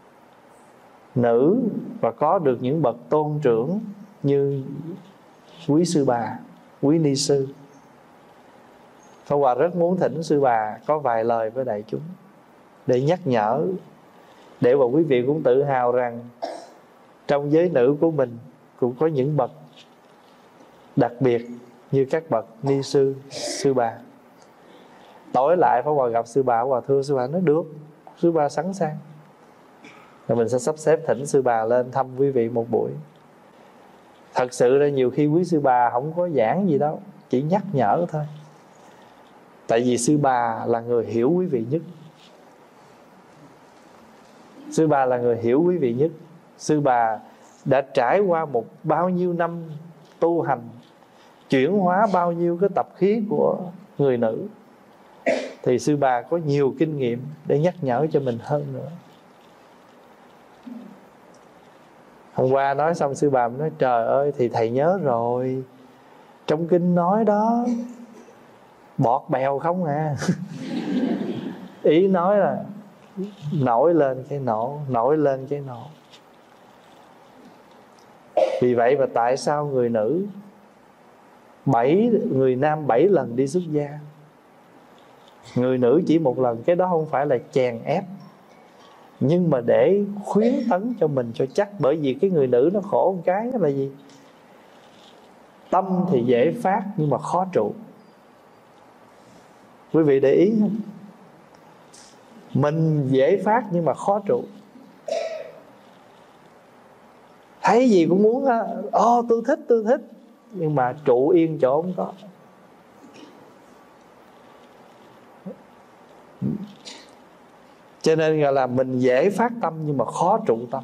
nữ và có được những bậc tôn trưởng như quý sư bà, quý ni sư. Pháp Hòa rất muốn thỉnh sư bà có vài lời với đại chúng để nhắc nhở, để mà quý vị cũng tự hào rằng trong giới nữ của mình cũng có những bậc đặc biệt như các bậc ni sư, sư bà. Tối lại Pháp Hòa gặp sư bà, Pháp Hòa thưa sư bà, nói được, sư bà sẵn sàng. Rồi mình sẽ sắp xếp thỉnh sư bà lên thăm quý vị một buổi. Thật sự là nhiều khi quý sư bà không có giảng gì đâu, chỉ nhắc nhở thôi. Tại vì sư bà là người hiểu quý vị nhất. Sư bà là người hiểu quý vị nhất. Sư bà đã trải qua bao nhiêu năm tu hành, chuyển hóa bao nhiêu cái tập khí của người nữ, thì sư bà có nhiều kinh nghiệm để nhắc nhở cho mình hơn nữa. Hôm qua nói xong sư bà nói trời ơi, thì thầy nhớ rồi, trong kinh nói đó, bọt bèo không à. Ý nói là nổi lên cái nổ, nổi lên cái nổ. Vì vậy mà tại sao người nữ người nam 7 lần đi xuất gia, người nữ chỉ 1 lần? Cái đó không phải là chèn ép, nhưng mà để khuyến tấn cho mình cho chắc. Bởi vì cái người nữ nó khổ một cái là gì? Tâm thì dễ phát nhưng mà khó trụ. Quý vị để ý không? Mình dễ phát nhưng mà khó trụ. Thấy gì cũng muốn tôi thích, nhưng mà trụ yên chỗ không có. Cho nên gọi là mình dễ phát tâm nhưng mà khó trụ tâm.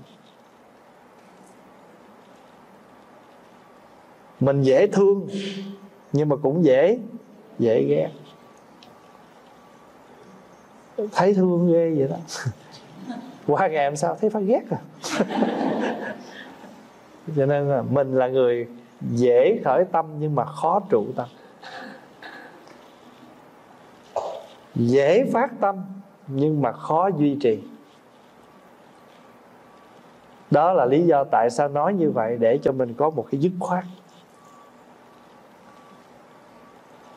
Mình dễ thương nhưng mà cũng dễ ghét. Thấy thương ghê vậy đó. Qua ngày hôm sau thấy phát ghét à. Cho nên là mình là người dễ khởi tâm nhưng mà khó trụ tâm, dễ phát tâm nhưng mà khó duy trì. Đó là lý do tại sao nói như vậy, để cho mình có một cái dứt khoát.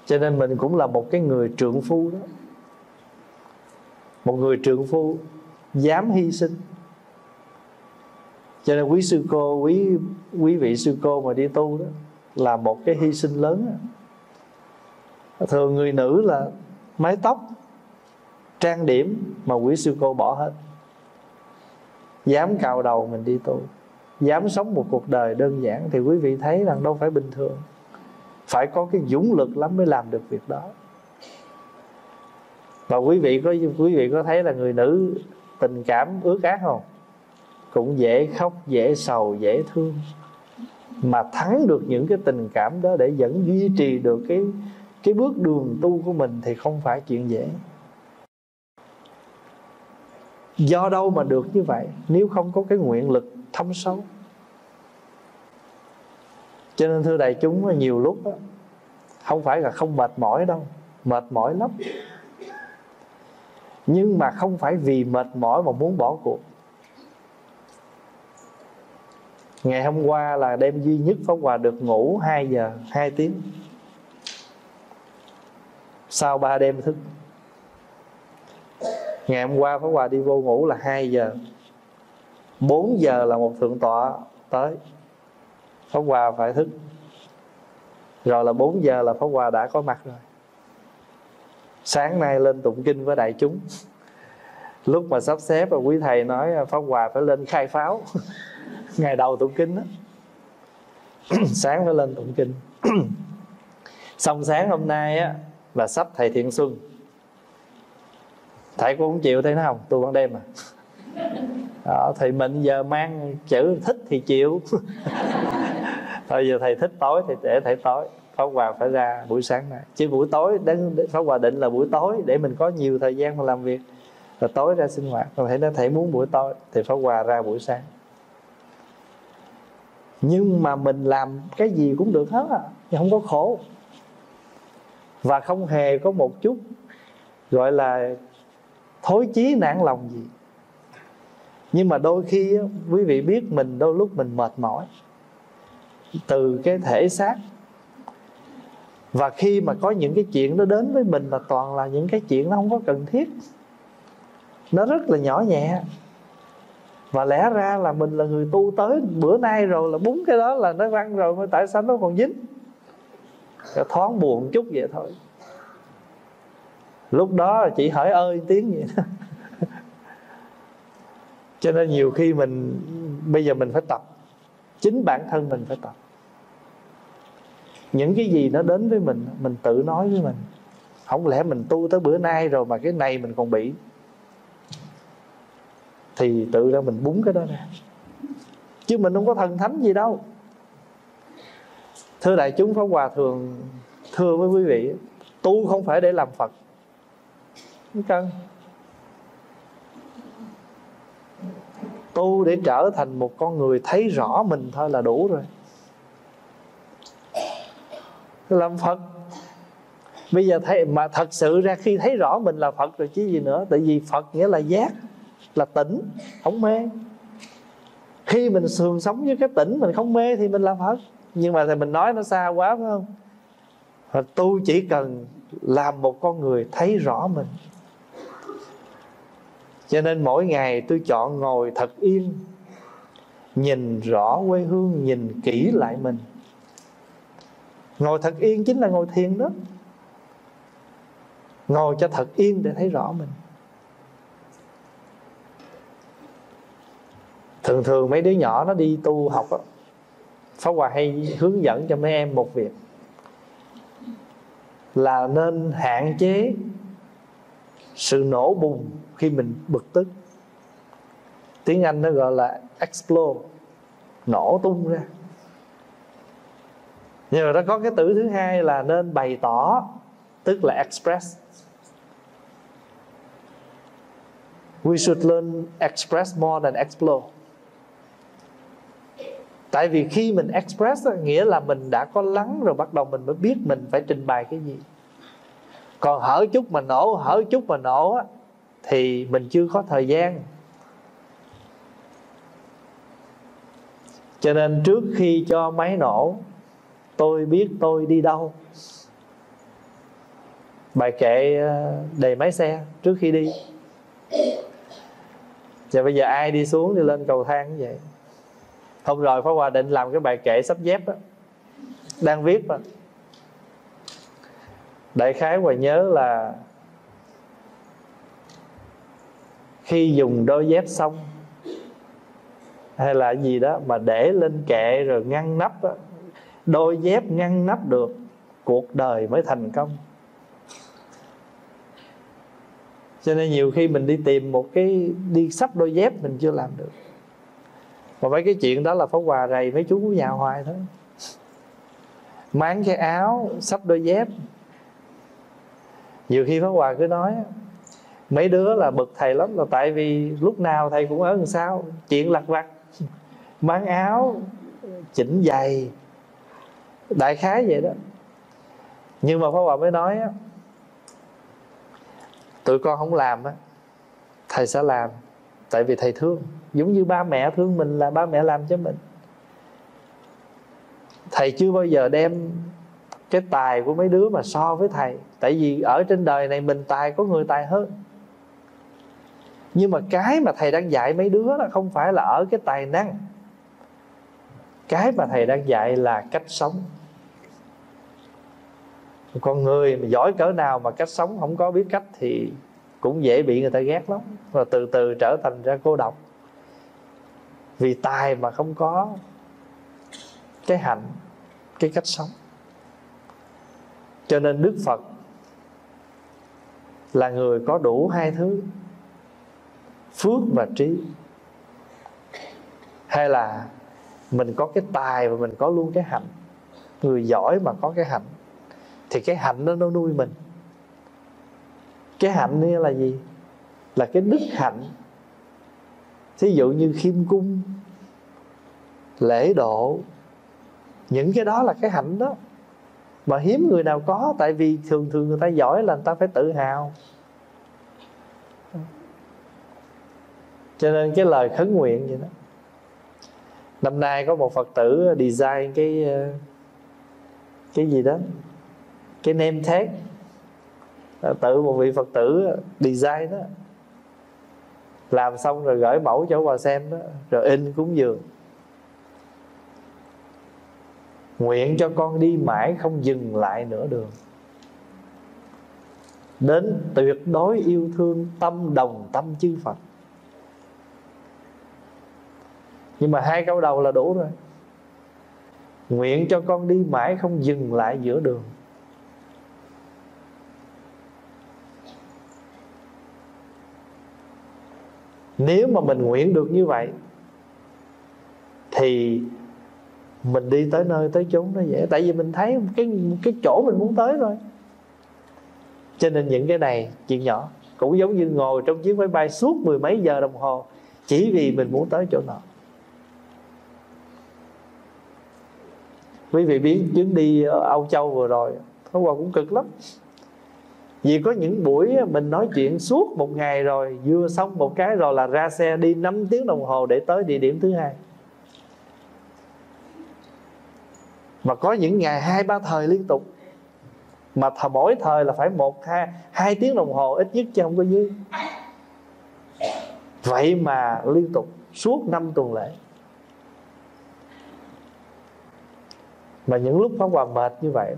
Cho nên mình cũng là một cái người trượng phu đó. Một người trượng phu dám hy sinh. Cho nên quý sư cô, quý vị sư cô mà đi tu đó là một cái hy sinh lớn đó. Thường người nữ là mái tóc, trang điểm, mà quý sư cô bỏ hết. Dám cạo đầu mình đi tu, dám sống một cuộc đời đơn giản, thì quý vị thấy rằng đâu phải bình thường. Phải có cái dũng lực lắm mới làm được việc đó. Và quý vị có thấy là người nữ tình cảm ướt át không? Cũng dễ khóc, dễ sầu, dễ thương. Mà thắng được những cái tình cảm đó để vẫn duy trì được cái bước đường tu của mình thì không phải chuyện dễ. Do đâu mà được như vậy? Nếu không có cái nguyện lực thâm sâu. Cho nên thưa đại chúng, nhiều lúc đó, không phải là không mệt mỏi đâu, mệt mỏi lắm. Nhưng mà không phải vì mệt mỏi mà muốn bỏ cuộc. Ngày hôm qua là đêm duy nhất Pháp Hòa được ngủ 2 giờ 2 tiếng. Sau 3 đêm thức. Ngày hôm qua Pháp Hòa đi vô ngủ là 2 giờ. 4 giờ là một thượng tọa tới, Pháp Hòa phải thức. Rồi là 4 giờ là Pháp Hòa đã có mặt rồi. Sáng nay lên tụng kinh với đại chúng. Lúc mà sắp xếp và quý thầy nói Pháp Hòa phải lên khai pháo ngày đầu tụng kinh đó. Sáng phải lên tụng kinh. Xong sáng hôm nay á, là sắp thầy Thiện Xuân. Thầy cũng không chịu, thấy nó không? Tu ban đêm à. Đó, thì mình giờ mang chữ thích thì chịu. Thôi giờ thầy thích tối thì để thầy tối. Pháp Hòa phải ra buổi sáng này. Chứ buổi tối Pháp Hòa định là buổi tối để mình có nhiều thời gian mà làm việc. Rồi tối ra sinh hoạt. Còn thầy muốn buổi tối thì Pháp Hòa ra buổi sáng. Nhưng mà mình làm cái gì cũng được hết à, không có khổ. Và không hề có một chút gọi là thối chí nản lòng gì. Nhưng mà đôi khi quý vị biết mình đôi lúc mình mệt mỏi từ cái thể xác. Và khi mà có những cái chuyện nó đến với mình là toàn là những cái chuyện nó không có cần thiết, nó rất là nhỏ nhẹ. Và lẽ ra là mình là người tu tới bữa nay rồi, là 4 cái đó là nó văng rồi, mà tại sao nó còn dính? Thoáng buồn chút vậy thôi. Lúc đó chỉ hỏi ơi tiếng vậy đó. Cho nên nhiều khi mình bây giờ mình phải tập. Chính bản thân mình phải tập. Những cái gì nó đến với mình tự nói với mình. Không lẽ mình tu tới bữa nay rồi mà cái này mình còn bị, thì tự ra mình búng cái đó ra. Chứ mình không có thần thánh gì đâu. Thưa đại chúng, Pháp Hòa thường thưa với quý vị, tu không phải để làm Phật. Không cần. Tu để trở thành một con người thấy rõ mình thôi là đủ rồi. Làm Phật bây giờ thấy, mà thật sự ra khi thấy rõ mình là Phật rồi chứ gì nữa. Tại vì Phật nghĩa là giác, là tỉnh, không mê. Khi mình thường sống với cái tỉnh, mình không mê thì mình là Phật. Nhưng mà thì mình nói nó xa quá phải không? Và tu chỉ cần làm một con người thấy rõ mình. Cho nên mỗi ngày tôi chọn ngồi thật yên, nhìn rõ quê hương, nhìn kỹ lại mình. Ngồi thật yên chính là ngồi thiền đó. Ngồi cho thật yên để thấy rõ mình. Thường mấy đứa nhỏ nó đi tu học á, Pháp Hòa hay hướng dẫn cho mấy em một việc là nên hạn chế sự nổ bùng khi mình bực tức. Tiếng Anh nó gọi là explode, nổ tung ra. Nhưng mà nó có cái từ thứ hai là nên bày tỏ, tức là express. We should learn express more than explode. Tại vì khi mình express nghĩa là mình đã có lắng rồi, bắt đầu mình mới biết mình phải trình bày cái gì. Còn hở chút mà nổ thì mình chưa có thời gian. Cho nên trước khi cho máy nổ, tôi biết tôi đi đâu. bài kệ đề máy xe trước khi đi. Và bây giờ ai đi xuống thì lên cầu thang như vậy. Hôm rồi Pháp Hòa định làm cái bài kệ sắp dép đó, đang viết mà. Đại khái Hòa nhớ là khi dùng đôi dép xong hay là gì đó mà để lên kệ rồi ngăn nắp đó, đôi dép ngăn nắp được, cuộc đời mới thành công. Cho nên nhiều khi mình đi tìm một cái, đi sắp đôi dép mình chưa làm được. Và mấy cái chuyện đó là Pháp Hòa rầy mấy chú nhà hoài thôi. Máng cái áo, sắp đôi dép. Nhiều khi Pháp Hòa cứ nói mấy đứa là bực thầy lắm, là tại vì lúc nào thầy cũng ở đằng sau, chuyện lặt vặt, máng áo, chỉnh giày, đại khái vậy đó. Nhưng mà Pháp Hòa mới nói á, tụi con không làm á, thầy sẽ làm. Tại vì thầy thương, giống như ba mẹ thương mình là ba mẹ làm cho mình. Thầy chưa bao giờ đem cái tài của mấy đứa mà so với thầy. Tại vì ở trên đời này mình tài, có người tài hơn. Nhưng mà cái mà thầy đang dạy mấy đứa đó không phải là ở cái tài năng. Cái mà thầy đang dạy là cách sống. Con người mà giỏi cỡ nào mà cách sống không có biết cách thì cũng dễ bị người ta ghét lắm. Và từ từ trở thành ra cô độc. Vì tài mà không có cái hạnh, cái cách sống. Cho nên Đức Phật là người có đủ hai thứ, phước và trí. Hay là mình có cái tài và mình có luôn cái hạnh. Người giỏi mà có cái hạnh thì cái hạnh đó nó nuôi mình. Cái hạnh này là gì? Là cái đức hạnh. Thí dụ như khiêm cung, lễ độ, những cái đó là cái hạnh đó. Mà hiếm người nào có. Tại vì thường thường người ta giỏi là người ta phải tự hào. Cho nên cái lời khấn nguyện vậy đó. Năm nay có một Phật tử design cái gì đó, cái name tag, tự một vị Phật tử design đó. Làm xong rồi gửi mẫu cho bà xem đó, rồi in cúng dường. Nguyện cho con đi mãi không dừng lại nửa đường, đến tuyệt đối yêu thương tâm đồng tâm chư Phật. Nhưng mà hai câu đầu là đủ rồi. Nguyện cho con đi mãi không dừng lại giữa đường. Nếu mà mình nguyện được như vậy thì mình đi tới nơi tới chốn nó dễ. Tại vì mình thấy cái chỗ mình muốn tới rồi. Cho nên những cái này chuyện nhỏ. Cũng giống như ngồi trong chiếc máy bay suốt 10 mấy giờ đồng hồ chỉ vì mình muốn tới chỗ nọ. Quý vị biết chuyến đi Âu Châu vừa rồi Pháp Hòa cũng cực lắm. Vì có những buổi mình nói chuyện suốt một ngày rồi, vừa xong một cái rồi là ra xe đi 5 tiếng đồng hồ để tới địa điểm thứ hai. Mà có những ngày 2-3 thời liên tục. Mà mỗi thời là phải 1-2 tiếng đồng hồ ít nhất chứ không có dưới. Vậy mà liên tục suốt 5 tuần lễ. Mà những lúc Pháp Hòa mệt như vậy đó,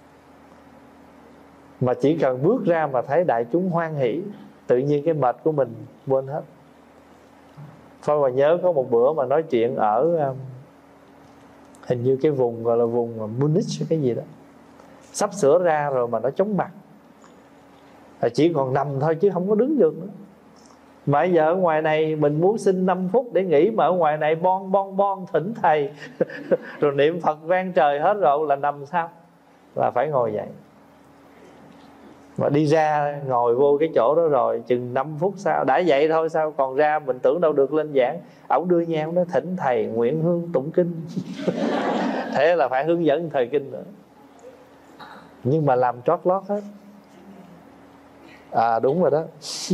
mà chỉ cần bước ra mà thấy đại chúng hoan hỷ, tự nhiên cái mệt của mình quên hết. Pháp Hòa nhớ có một bữa mà nói chuyện ở hình như cái vùng gọi là vùng Munich cái gì đó, sắp sửa ra rồi mà nó chóng mặt, chỉ còn nằm thôi chứ không có đứng được nữa. Mà bây giờ ở ngoài này mình muốn xin 5 phút để nghỉ, mà ở ngoài này bon thỉnh thầy rồi niệm Phật vang trời hết rồi là nằm sao? Là phải ngồi dậy. Mà đi ra ngồi vô cái chỗ đó rồi chừng 5 phút sau đã dậy thôi, sao còn ra mình tưởng đâu được lên giảng. Ổng đưa nhang đó thỉnh thầy nguyện hương tụng kinh thế là phải hướng dẫn thời kinh nữa. Nhưng mà làm trót lót hết. À đúng rồi đó.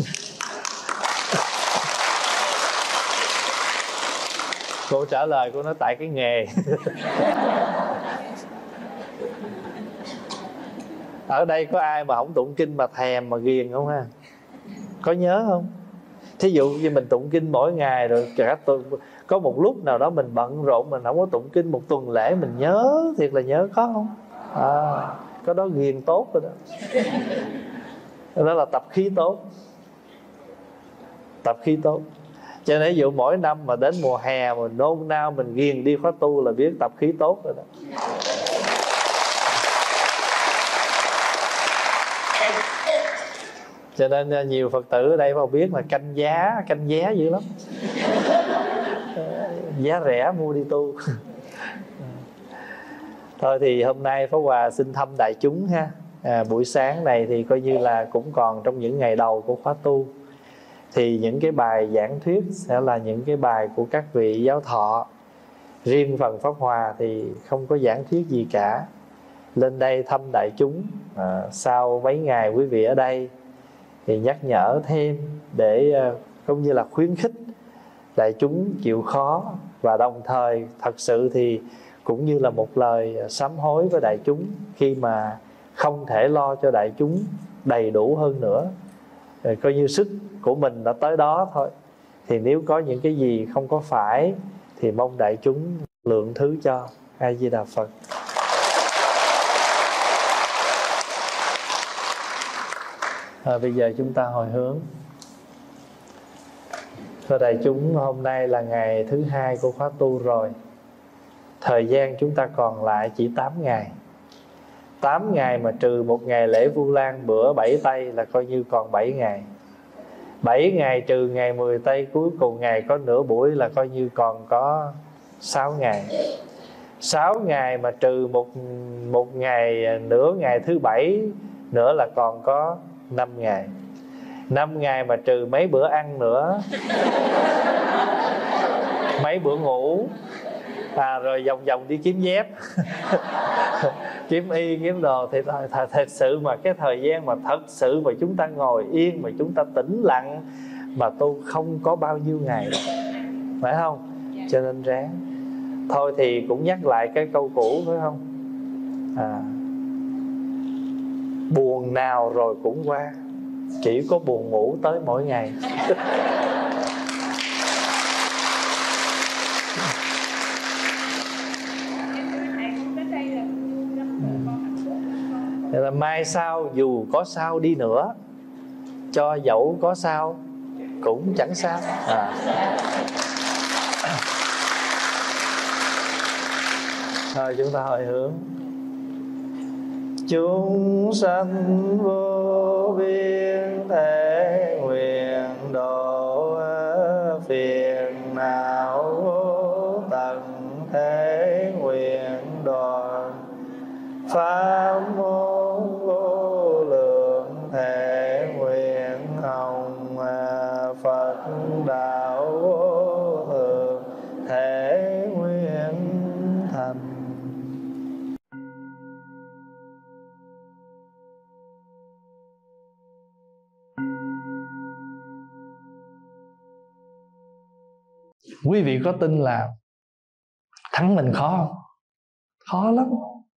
Cô trả lời cô nói tại cái nghề. Ở đây có ai mà không tụng kinh mà thèm mà ghiền không ha? Có nhớ không? Thí dụ như mình tụng kinh mỗi ngày rồi cả tuần, có một lúc nào đó mình bận rộn mình không có tụng kinh một tuần lễ, mình nhớ thiệt là nhớ, có không? Có đó ghiền tốt rồi đó. Đó là tập khí tốt. Tập khí tốt. Cho nên ví dụ mỗi năm mà đến mùa hè mà nôn nao mình ghiền đi khóa tu là biết tập khí tốt rồi đó. Cho nên nhiều Phật tử ở đây mà biết là canh giá dữ lắm. Giá rẻ mua đi tu. Thôi thì hôm nay Pháp Hòa xin thăm đại chúng ha. Buổi sáng này thì coi như là cũng còn trong những ngày đầu của khóa tu. Thì những cái bài giảng thuyết sẽ là những cái bài của các vị giáo thọ. Riêng phần Pháp Hòa thì không có giảng thuyết gì cả. Lên đây thăm đại chúng. Sau mấy ngày quý vị ở đây thì nhắc nhở thêm để cũng như là khuyến khích đại chúng chịu khó. Và đồng thời thật sự thì cũng như là một lời sám hối với đại chúng khi mà không thể lo cho đại chúng đầy đủ hơn nữa. Coi như sức của mình đã tới đó thôi. Thì nếu có những cái gì không có phải thì mong đại chúng lượng thứ cho. A Di Đà Phật. Bây giờ chúng ta hồi hướng. Thưa đại chúng, hôm nay là ngày thứ 2 của khóa tu rồi. Thời gian chúng ta còn lại chỉ 8 ngày. 8 ngày mà trừ một ngày lễ Vu Lan bữa 7 Tây là coi như còn 7 ngày. 7 ngày trừ ngày 10 Tây cuối cùng ngày có nửa buổi là coi như còn có 6 ngày. 6 ngày mà trừ một ngày nửa ngày thứ 7 nữa là còn có 5 ngày. 5 ngày mà trừ mấy bữa ăn nữa, mấy bữa ngủ, rồi vòng vòng đi kiếm dép kiếm y, kiếm đồ. Thì thật sự mà cái thời gian mà thật sự mà chúng ta ngồi yên, mà chúng ta tĩnh lặng mà tu không có bao nhiêu ngày đâu, phải không? Cho nên ráng. Thôi thì cũng nhắc lại cái câu cũ, phải không? Buồn nào rồi cũng qua, chỉ có buồn ngủ tới mỗi ngày. Nên là mai sau dù có sao đi nữa, cho dẫu có sao cũng chẳng sao. Thôi chúng ta hồi hướng. Chúng sanh vô biên thể nguyện độ phiền não vô tận thế nguyện đoàn pháp môn vô lượng thể nguyện hồng Phật đạo vô thượng thể nguyện thành. Quý vị có tin là thắng mình khó không? Khó lắm.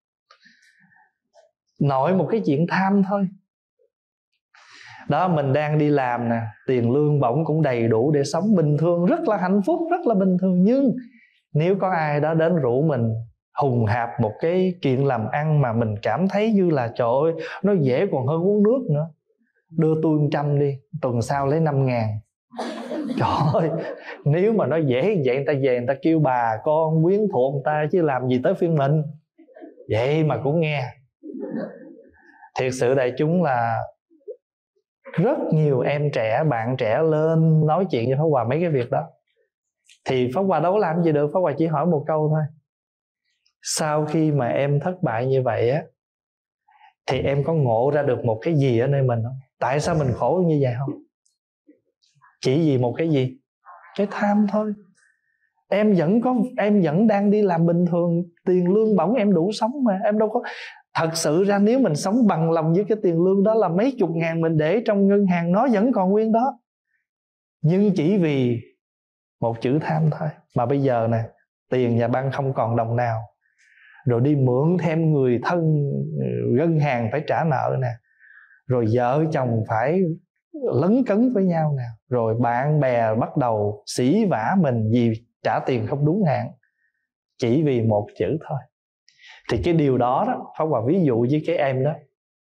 Nội một cái chuyện tham thôi. Đó, mình đang đi làm nè, tiền lương bổng cũng đầy đủ để sống bình thường, rất là hạnh phúc, rất là bình thường. Nhưng nếu có ai đó đến rủ mình hùng hạp một cái chuyện làm ăn mà mình cảm thấy như là trời ơi, nó dễ còn hơn uống nước nữa, đưa tôi 100 đi, tuần sau lấy 5.000. Trời ơi, nếu mà nó dễ như vậy, người ta về người ta kêu bà con quyến thuộc người ta, chứ làm gì tới phiên mình. Vậy mà cũng nghe. Thiệt sự đại chúng là rất nhiều em trẻ, bạn trẻ lên nói chuyện với Pháp Hòa mấy cái việc đó. Thì Pháp Hòa đâu có làm gì được. Pháp Hòa chỉ hỏi một câu thôi. Sau khi mà em thất bại như vậy á, thì em có ngộ ra được một cái gì ở nơi mình không? Tại sao mình khổ như vậy không? Chỉ vì một cái gì? Cái tham thôi. Em vẫn đang đi làm bình thường, tiền lương bổng em đủ sống mà. Em đâu có. Thật sự ra nếu mình sống bằng lòng với cái tiền lương đó là mấy chục ngàn mình để trong ngân hàng nó vẫn còn nguyên đó. Nhưng chỉ vì một chữ tham thôi. Mà bây giờ nè, tiền nhà băng không còn đồng nào. rồi đi mượn thêm người thân, ngân hàng phải trả nợ nè, rồi vợ chồng phải lấn cấn với nhau nè, rồi bạn bè bắt đầu sỉ vả mình vì trả tiền không đúng hạn, chỉ vì một chữ thôi. Thì cái điều đó đó, Pháp Hòa ví dụ với cái em đó.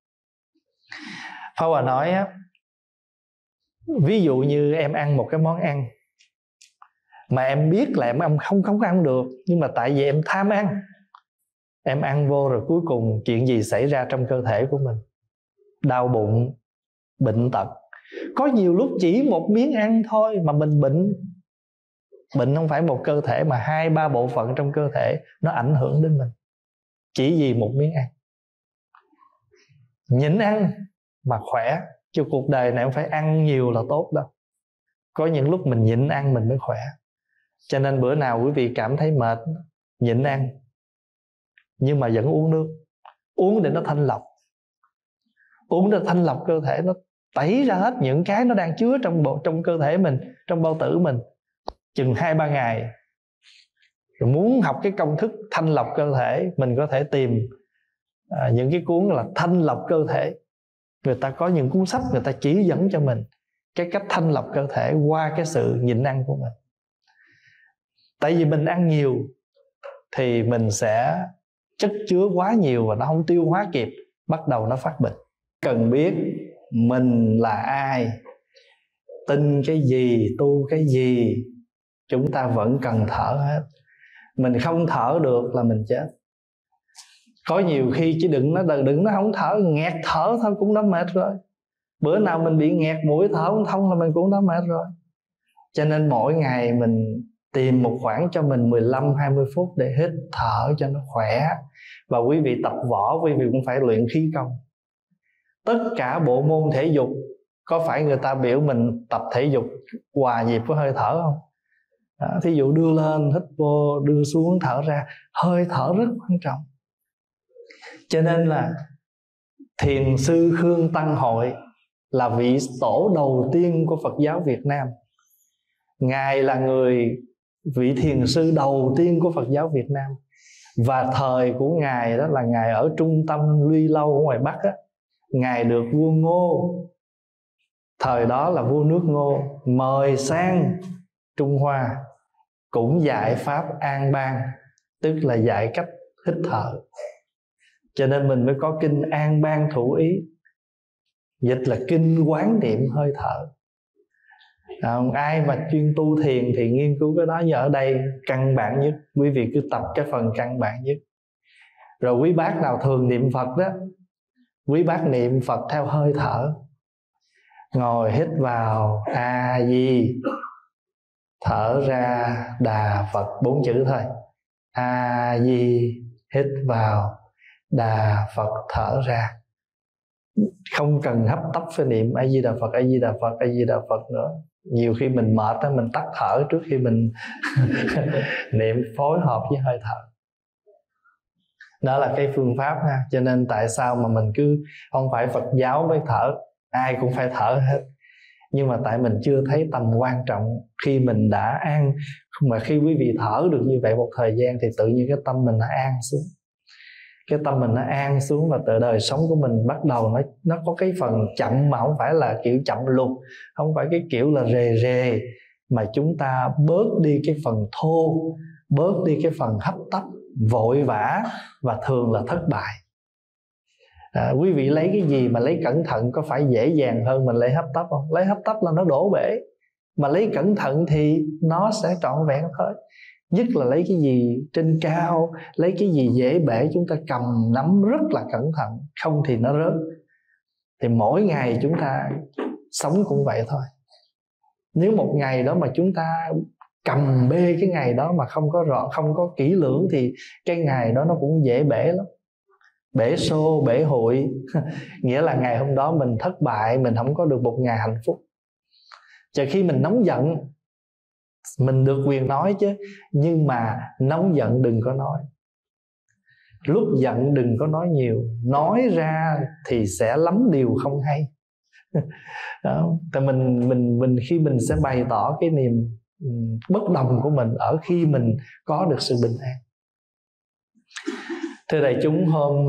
Pháp Hòa nói á, ví dụ như em ăn một cái món ăn mà em biết là em không ăn được, nhưng mà tại vì em tham ăn, em ăn vô rồi cuối cùng chuyện gì xảy ra trong cơ thể của mình? Đau bụng, bệnh tật. Có nhiều lúc chỉ một miếng ăn thôi mà mình bệnh. Bệnh không phải một cơ thể mà 2-3 bộ phận trong cơ thể nó ảnh hưởng đến mình, chỉ vì một miếng ăn. Nhịn ăn mà khỏe, chứ cuộc đời này không phải ăn nhiều là tốt đâu. Có những lúc mình nhịn ăn mình mới khỏe. Cho nên bữa nào quý vị cảm thấy mệt, nhịn ăn nhưng mà vẫn uống nước. Uống để nó thanh lọc, uống để thanh lọc cơ thể, nó tẩy ra hết những cái nó đang chứa trong cơ thể mình, trong bao tử mình, chừng 2-3 ngày. Rồi muốn học cái công thức thanh lọc cơ thể, mình có thể tìm những cái cuốn là thanh lọc cơ thể. Người ta có những cuốn sách, người ta chỉ dẫn cho mình cái cách thanh lọc cơ thể qua cái sự nhịn ăn của mình. Tại vì mình ăn nhiều thì mình sẽ chất chứa quá nhiều và nó không tiêu hóa kịp, bắt đầu nó phát bệnh. Cần biết mình là ai, tin cái gì, tu cái gì, chúng ta vẫn cần thở hết. Mình không thở được là mình chết. Có nhiều khi chỉ đừng nó không thở, nghẹt thở thôi cũng đã mệt rồi. Bữa nào mình bị nghẹt mũi thở không thông là mình cũng đã mệt rồi. Cho nên mỗi ngày mình tìm một khoảng cho mình 15-20 phút để hít thở cho nó khỏe. Và quý vị tập võ, quý vị cũng phải luyện khí công. Tất cả bộ môn thể dục, có phải người ta biểu mình tập thể dục hòa nhịp với hơi thở không? Thí dụ đưa lên hít vô, đưa xuống thở ra, hơi thở rất quan trọng. Cho nên là Thiền sư Khương Tăng Hội là vị tổ đầu tiên của Phật giáo Việt Nam. Ngài là vị thiền sư đầu tiên của Phật giáo Việt Nam. Và thời của Ngài đó là Ngài ở trung tâm Luy Lâu ở ngoài Bắc á, Ngài được vua Ngô, thời đó là vua nước Ngô, mời sang Trung Hoa, cũng dạy pháp an bang, tức là dạy cách hít thở. Cho nên mình mới có kinh An Bang Thủ Ý, dịch là kinh quán niệm hơi thở. Ai mà chuyên tu thiền thì nghiên cứu cái đó. Như ở đây căn bản nhất, quý vị cứ tập cái phần căn bản nhất. Rồi quý bác nào thường niệm Phật đó, quý bác niệm Phật theo hơi thở. Ngồi hít vào A Di, thở ra Đà Phật, 4 chữ thôi. A Di, hít vào Đà Phật, thở ra. Không cần hấp tấp phải niệm A Di Đà Phật, A Di Đà Phật, A Di Đà Phật nữa. Nhiều khi mình mệt đó, mình tắt thở trước khi mình niệm, phối hợp với hơi thở. Đó là cái phương pháp ha. Cho nên tại sao mà mình cứ không phải Phật giáo mới thở, ai cũng phải thở hết. Nhưng mà tại mình chưa thấy tầm quan trọng. Khi mình đã an, mà khi quý vị thở được như vậy một thời gian thì tự nhiên cái tâm mình nó an xuống. Cái tâm mình nó an xuống và từ đời sống của mình bắt đầu nó có cái phần chậm, mà không phải là kiểu chậm lụt, không phải cái kiểu là rề rề, mà chúng ta bớt đi cái phần thô, bớt đi cái phần hấp tấp, vội vã và thường là thất bại. Quý vị lấy cái gì mà lấy cẩn thận có phải dễ dàng hơn mình lấy hấp tấp không? Lấy hấp tấp là nó đổ bể, mà lấy cẩn thận thì nó sẽ trọn vẹn thôi. Nhất là lấy cái gì trên cao, lấy cái gì dễ bể chúng ta cầm nắm rất là cẩn thận, không thì nó rớt. Thì mỗi ngày chúng ta sống cũng vậy thôi. Nếu một ngày đó mà chúng ta cầm bê cái ngày đó mà không có rõ, không có kỹ lưỡng thì cái ngày đó nó cũng dễ bể lắm. Bể xô, bể hụi. Nghĩa là ngày hôm đó mình thất bại, mình không có được một ngày hạnh phúc. Chờ khi mình nóng giận, mình được quyền nói chứ, nhưng mà nóng giận đừng có nói. Lúc giận đừng có nói nhiều, nói ra thì sẽ lắm điều không hay. Đó. Tại mình khi mình sẽ bày tỏ cái niềm bất đồng của mình ở khi mình có được sự bình an. Thưa đại chúng, hôm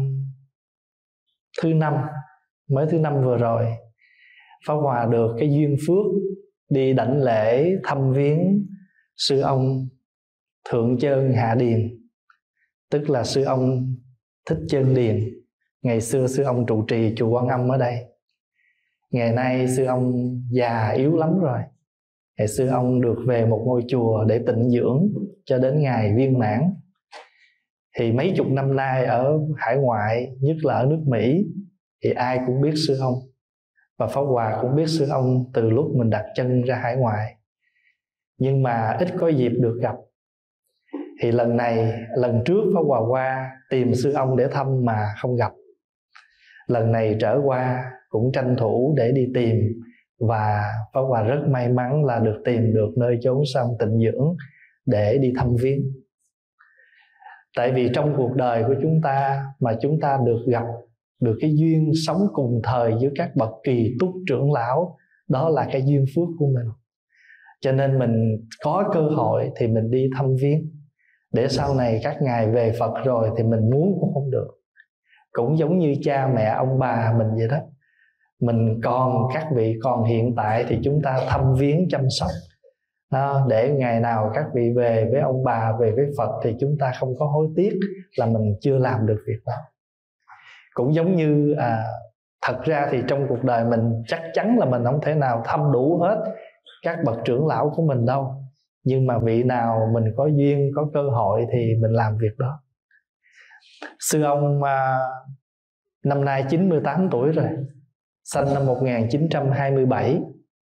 thứ năm, mới thứ năm vừa rồi, Pháp Hòa được cái duyên phước đi đảnh lễ thăm viếng sư ông Thượng Chơn Hạ Điền, tức là sư ông Thích Chơn Điền. Ngày xưa sư ông trụ trì chùa Quan Âm ở đây. Ngày nay sư ông già yếu lắm rồi. Ngày xưa ông được về một ngôi chùa để tịnh dưỡng cho đến ngày viên mãn. Thì mấy chục năm nay ở hải ngoại, nhất là ở nước Mỹ, thì ai cũng biết sư ông. Và Pháp Hòa cũng biết sư ông từ lúc mình đặt chân ra hải ngoại. Nhưng mà ít có dịp được gặp. Thì lần trước Pháp Hòa qua tìm sư ông để thăm mà không gặp. Lần này trở qua cũng tranh thủ để đi tìm. Và Pháp Hòa rất may mắn là được tìm được nơi chốn sư ông tịnh dưỡng để đi thăm viếng. Tại vì trong cuộc đời của chúng ta mà chúng ta được gặp, được cái duyên sống cùng thời với các bậc kỳ túc trưởng lão, đó là cái duyên phước của mình. Cho nên mình có cơ hội thì mình đi thăm viếng, để sau này các ngài về Phật rồi thì mình muốn cũng không được. Cũng giống như cha mẹ ông bà mình vậy đó. Mình các vị còn hiện tại thì chúng ta thăm viếng chăm sóc đó, để ngày nào các vị về với ông bà, về với Phật thì chúng ta không có hối tiếc là mình chưa làm được việc đó. Cũng giống như thật ra thì trong cuộc đời mình chắc chắn là mình không thể nào thăm đủ hết các bậc trưởng lão của mình đâu. Nhưng mà vị nào mình có duyên, có cơ hội thì mình làm việc đó. Sư ông năm nay 98 tuổi rồi, sinh năm 1927.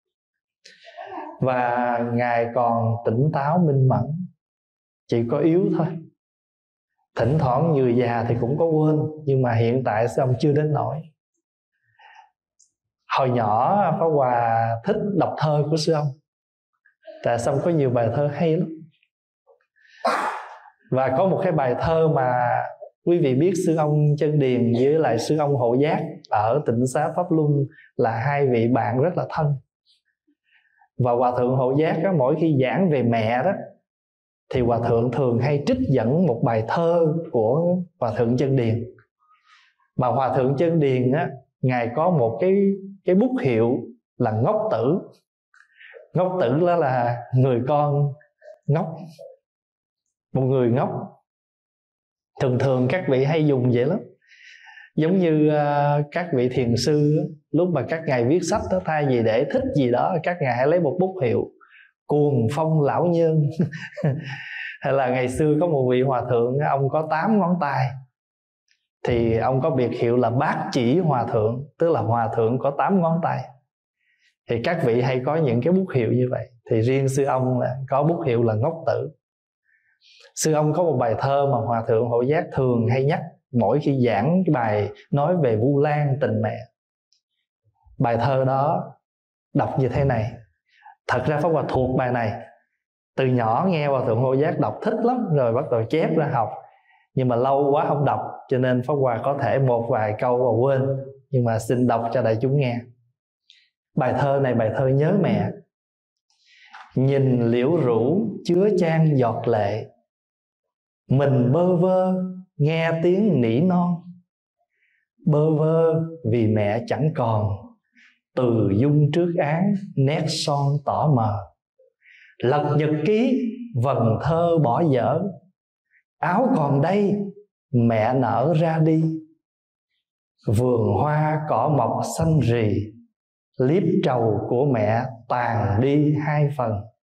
Và ngài còn tỉnh táo minh mẫn, chỉ có yếu thôi. Thỉnh thoảng người già thì cũng có quên, nhưng mà hiện tại sư ông chưa đến nỗi. Hồi nhỏ Pháp Hòa thích đọc thơ của sư ông, tại sư ông có nhiều bài thơ hay lắm. Và có một cái bài thơ mà quý vị biết sư ông Chơn Điền với lại sư ông Hộ Giác ở Tịnh Xá Pháp Luân là hai vị bạn rất là thân. Và Hòa Thượng Hộ Giác đó, mỗi khi giảng về mẹ đó thì Hòa Thượng thường hay trích dẫn một bài thơ của Hòa Thượng Chơn Điền. Mà Hòa Thượng Chơn Điền á, ngài có một cái bút hiệu là ngốc tử. Ngốc tử đó là người con ngốc, một người ngốc. Thường các vị hay dùng vậy lắm. Giống như các vị thiền sư lúc mà các ngài viết sách đó, thay vì để thích gì đó, các ngài hãy lấy một bút hiệu Cuồng Phong Lão Nhân. Hay là ngày xưa có một vị hòa thượng, ông có 8 ngón tay, thì ông có biệt hiệu là Bát Chỉ Hòa Thượng, tức là hòa thượng có 8 ngón tay. Thì các vị hay có những cái bút hiệu như vậy. Thì riêng sư ông là có bút hiệu là Ngốc Tử. Sư ông có một bài thơ mà Hòa Thượng Hộ Giác thường hay nhắc mỗi khi giảng cái bài nói về Vu Lan tình mẹ. Bài thơ đó đọc như thế này. Thật ra Pháp Hòa thuộc bài này. Từ nhỏ nghe Hòa Thượng Hộ Giác đọc thích lắm, rồi bắt đầu chép ra học. Nhưng mà lâu quá không đọc, cho nên Pháp Hòa có thể một vài câu và quên. Nhưng mà xin đọc cho đại chúng nghe. Bài thơ này bài thơ nhớ mẹ. Nhìn liễu rũ chứa chan giọt lệ, mình bơ vơ nghe tiếng nỉ non. Bơ vơ vì mẹ chẳng còn, từ dung trước án nét son tỏ mờ. Lật nhật ký vần thơ bỏ dở, áo còn đây mẹ nở ra đi. Vườn hoa cỏ mọc xanh rì, liếp trầu của mẹ tàn đi 2 phần.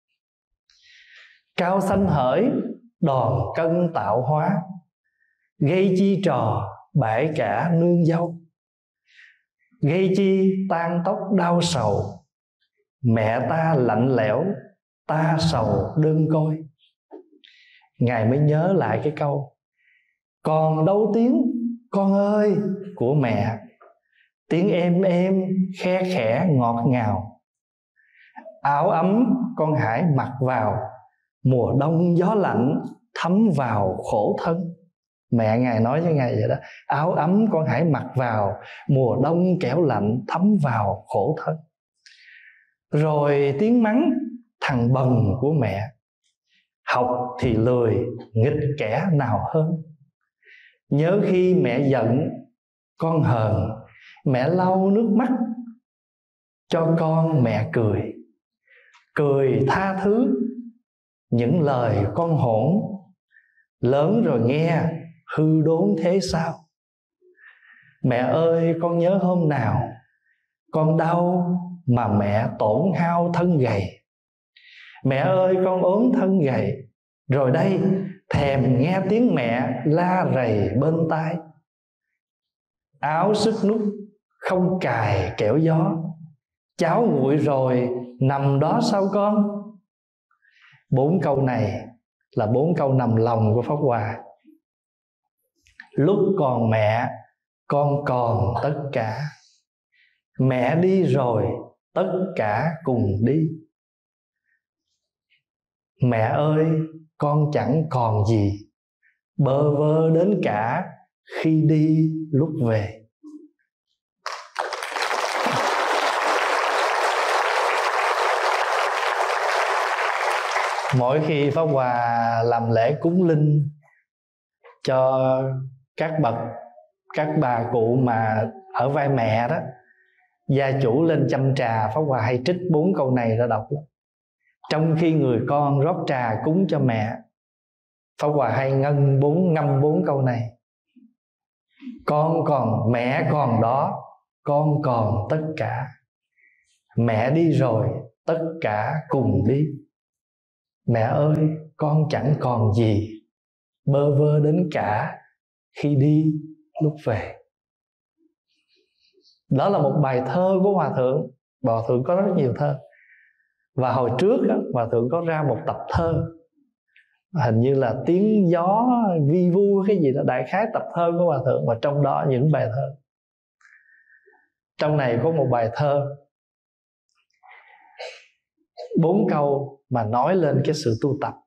Cao xanh hởi đòn cân tạo hóa, gây chi trò bãi cả nương dâu. Gây chi tan tóc đau sầu, mẹ ta lạnh lẽo ta sầu đơn côi. Ngài mới nhớ lại cái câu còn đâu tiếng con ơi của mẹ, tiếng êm khe khẽ ngọt ngào. Áo ấm con hãy mặc vào, mùa đông gió lạnh thấm vào khổ thân. Mẹ Ngài nói với Ngài vậy đó. Áo ấm con hãy mặc vào, mùa đông kẻo lạnh thấm vào khổ thân. Rồi tiếng mắng thằng bần của mẹ, học thì lười nghịch kẻ nào hơn. Nhớ khi mẹ giận con hờn, mẹ lau nước mắt cho con mẹ cười. Cười tha thứ những lời con hỗn, lớn rồi nghe hư đốn thế sao. Mẹ ơi con nhớ hôm nào con đau mà mẹ tổn hao thân gầy. Mẹ ơi con ốm thân gầy, rồi đây thèm nghe tiếng mẹ la rầy bên tai. Áo sức nút không cài kẻo gió, cháo nguội rồi nằm đó sao con. 4 câu này là 4 câu nằm lòng của Pháp Hòa. Lúc còn mẹ con còn tất cả, mẹ đi rồi tất cả cùng đi. Mẹ ơi con chẳng còn gì, bơ vơ đến cả khi đi lúc về. Mỗi khi Pháp Hòa làm lễ cúng linh cho các bậc, các bà cụ mà ở vai mẹ đó, gia chủ lên chăm trà, Pháp Hòa hay trích 4 câu này ra đọc lắm. Trong khi người con rót trà cúng cho mẹ, Pháp Hòa hay ngâm 4 câu này. Con còn, mẹ còn đó, con còn tất cả. Mẹ đi rồi tất cả cùng đi. Mẹ ơi con chẳng còn gì, bơ vơ đến cả khi đi lúc về. Đó là một bài thơ của Hòa Thượng. Hòa Thượng có rất nhiều thơ. Và hồi trước đó, Hòa Thượng có ra một tập thơ, hình như là Tiếng gió vi vu cái gì đó, đại khái tập thơ của Hòa Thượng. Và trong đó những bài thơ, trong này có một bài thơ 4 câu mà nói lên cái sự tu tập.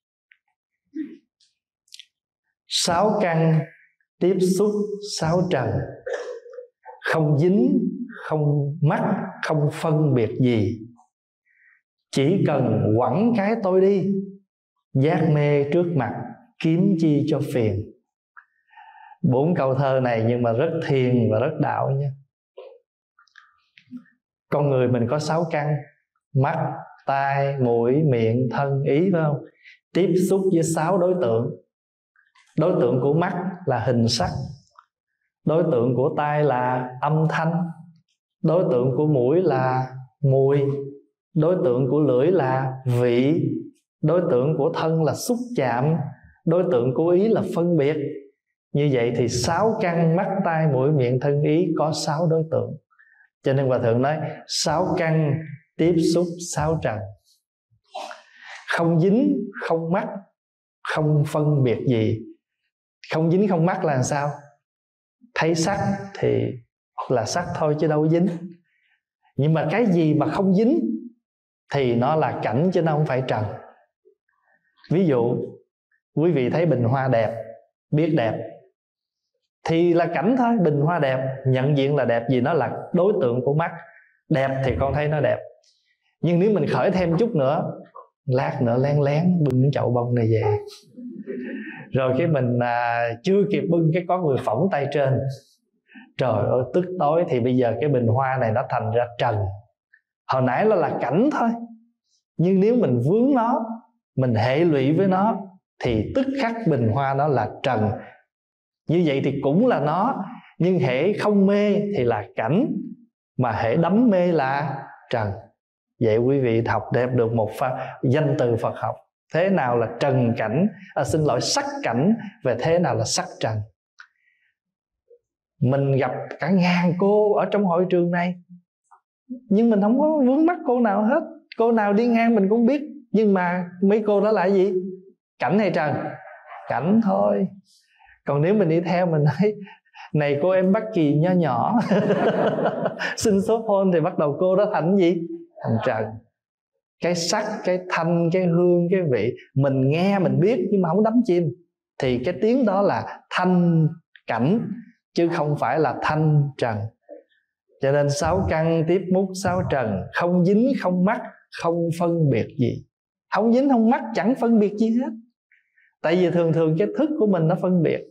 6 căn tiếp xúc 6 trần, không dính, không mắc, không phân biệt gì. Chỉ cần quẳng cái tôi đi, giác mê trước mặt, kiếm chi cho phiền. 4 câu thơ này nhưng mà rất thiền và rất đạo nha. Con người mình có 6 căn: mắt, tai, mũi, miệng, thân, ý, phải không? Tiếp xúc với 6 đối tượng. Đối tượng của mắt là hình sắc, đối tượng của tai là âm thanh, đối tượng của mũi là mùi, đối tượng của lưỡi là vị, đối tượng của thân là xúc chạm, đối tượng của ý là phân biệt. Như vậy thì 6 căn mắt, tai, mũi, miệng, thân, ý có 6 đối tượng. Cho nên Hòa Thượng nói 6 căn tiếp xúc 6 trần, không dính, không mắc, không phân biệt gì. Không dính không mắc là sao? Thấy sắc thì là sắc thôi chứ đâu có dính. Nhưng mà cái gì mà không dính thì nó là cảnh chứ nó không phải trần. Ví dụ quý vị thấy bình hoa đẹp, biết đẹp thì là cảnh thôi. Bình hoa đẹp, nhận diện là đẹp vì nó là đối tượng của mắt. Đẹp thì con thấy nó đẹp. Nhưng nếu mình khởi thêm chút nữa, lát nữa lén lén bưng chậu bông này về, rồi cái mình chưa kịp bưng cái có người phỏng tay trên, trời ơi tức tối. Thì bây giờ cái bình hoa này nó thành ra trần. Hồi nãy nó là cảnh thôi, nhưng nếu mình vướng nó, mình hệ lụy với nó, thì tức khắc bình hoa đó là trần. Như vậy thì cũng là nó, nhưng hệ không mê thì là cảnh, mà hệ đắm mê là trần. Vậy quý vị học đẹp được một danh từ Phật học. Thế nào là trần cảnh, sắc cảnh, về thế nào là sắc trần. Mình gặp cả ngàn cô ở trong hội trường này, nhưng mình không có vướng mắc cô nào hết. Cô nào đi ngang mình cũng biết. Nhưng mà mấy cô đó là gì? Cảnh hay trần? Cảnh thôi. Còn nếu mình đi theo mình nói này cô em Bắc Kỳ nho nhỏ xin số phone, thì bắt đầu cô đó thành gì? Thành trần. Cái sắc, cái thanh, cái hương, cái vị mình nghe mình biết nhưng mà không đắm chìm, thì cái tiếng đó là thanh cảnh, chứ không phải là thanh trần. Cho nên 6 căn tiếp mút 6 trần, không dính không mắc, không phân biệt gì. Không dính không mắc, chẳng phân biệt gì hết. Tại vì thường thường cái thức của mình nó phân biệt.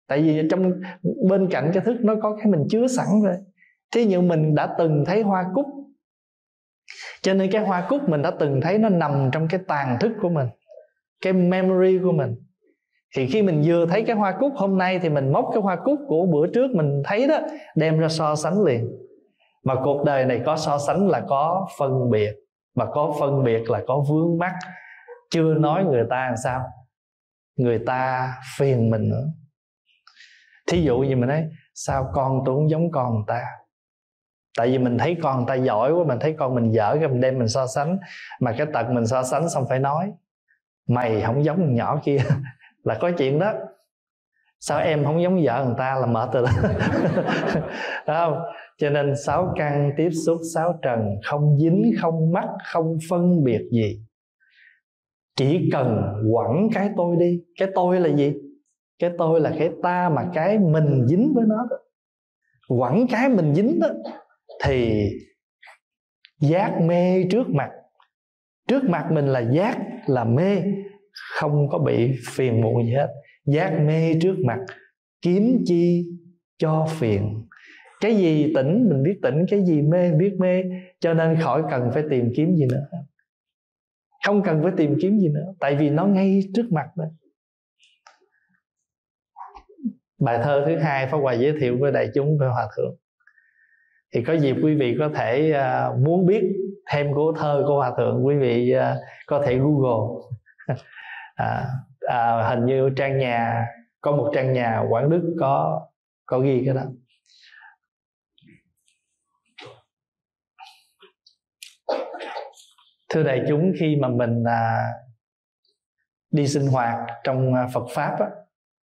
Tại vì trong bên cạnh cái thức nó có cái mình chứa sẵn rồi. Thí dụ mình đã từng thấy hoa cúc, cho nên cái hoa cúc mình đã từng thấy nó nằm trong cái tàn thức của mình, cái memory của mình. Thì khi mình vừa thấy cái hoa cúc hôm nay thì mình móc cái hoa cúc của bữa trước mình thấy đó, đem ra so sánh liền. Mà cuộc đời này có so sánh là có phân biệt, mà có phân biệt là có vướng mắc. Chưa nói người ta làm sao, người ta phiền mình nữa. Thí dụ như mình nói sao con tôi không giống con người ta, tại vì mình thấy con người ta giỏi quá, mình thấy con mình dở, cái mình đem mình so sánh. Mà cái tật mình so sánh xong phải nói mày không giống con nhỏ kia là có chuyện đó. Sao em không giống vợ người ta là mệt rồi đó. Không? Cho nên 6 căn tiếp xúc 6 trần, không dính, không mắc, không phân biệt gì. Chỉ cần quẳng cái tôi đi. Cái tôi là gì? Cái tôi là cái ta mà cái mình dính với nó đó. Quẳng cái mình dính đó thì giác mê trước mặt. Trước mặt mình là giác, là mê, không có bị phiền muộn gì hết. Giác mê trước mặt, kiếm chi cho phiền. Cái gì tỉnh mình biết tỉnh, cái gì mê mình biết mê. Cho nên khỏi cần phải tìm kiếm gì nữa. Không cần phải tìm kiếm gì nữa, tại vì nó ngay trước mặt mình. Bài thơ thứ hai Pháp Hòa giới thiệu với đại chúng về Hòa Thượng. Thì có dịp quý vị có thể muốn biết thêm của thơ của Hòa Thượng, quý vị có thể Google. Hình như trang nhà, có một trang nhà Quảng Đức có ghi cái đó. Thưa đại chúng, khi mà mình đi sinh hoạt trong Phật Pháp á,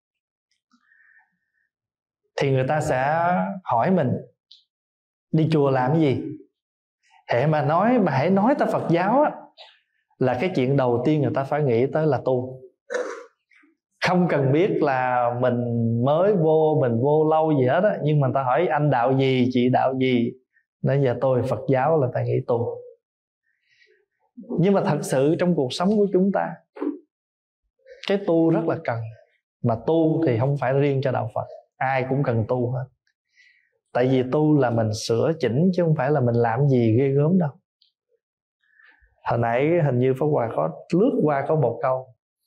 thì người ta sẽ hỏi mình đi chùa làm cái gì. Hễ mà hãy nói ta Phật giáo á, là cái chuyện đầu tiên người ta phải nghĩ tới là tu. Không cần biết là mình mới vô, mình vô lâu gì hết á, nhưng mà người ta hỏi anh đạo gì, chị đạo gì, nói giờ tôi Phật giáo, là ta nghĩ tu. Nhưng mà thật sự trong cuộc sống của chúng ta, cái tu rất là cần. Mà tu thì không phải riêng cho đạo Phật, ai cũng cần tu hết. Tại vì tu là mình sửa chỉnh, chứ không phải là mình làm gì ghê gớm đâu. Hồi nãy hình như Pháp Hòa có lướt qua có một câu.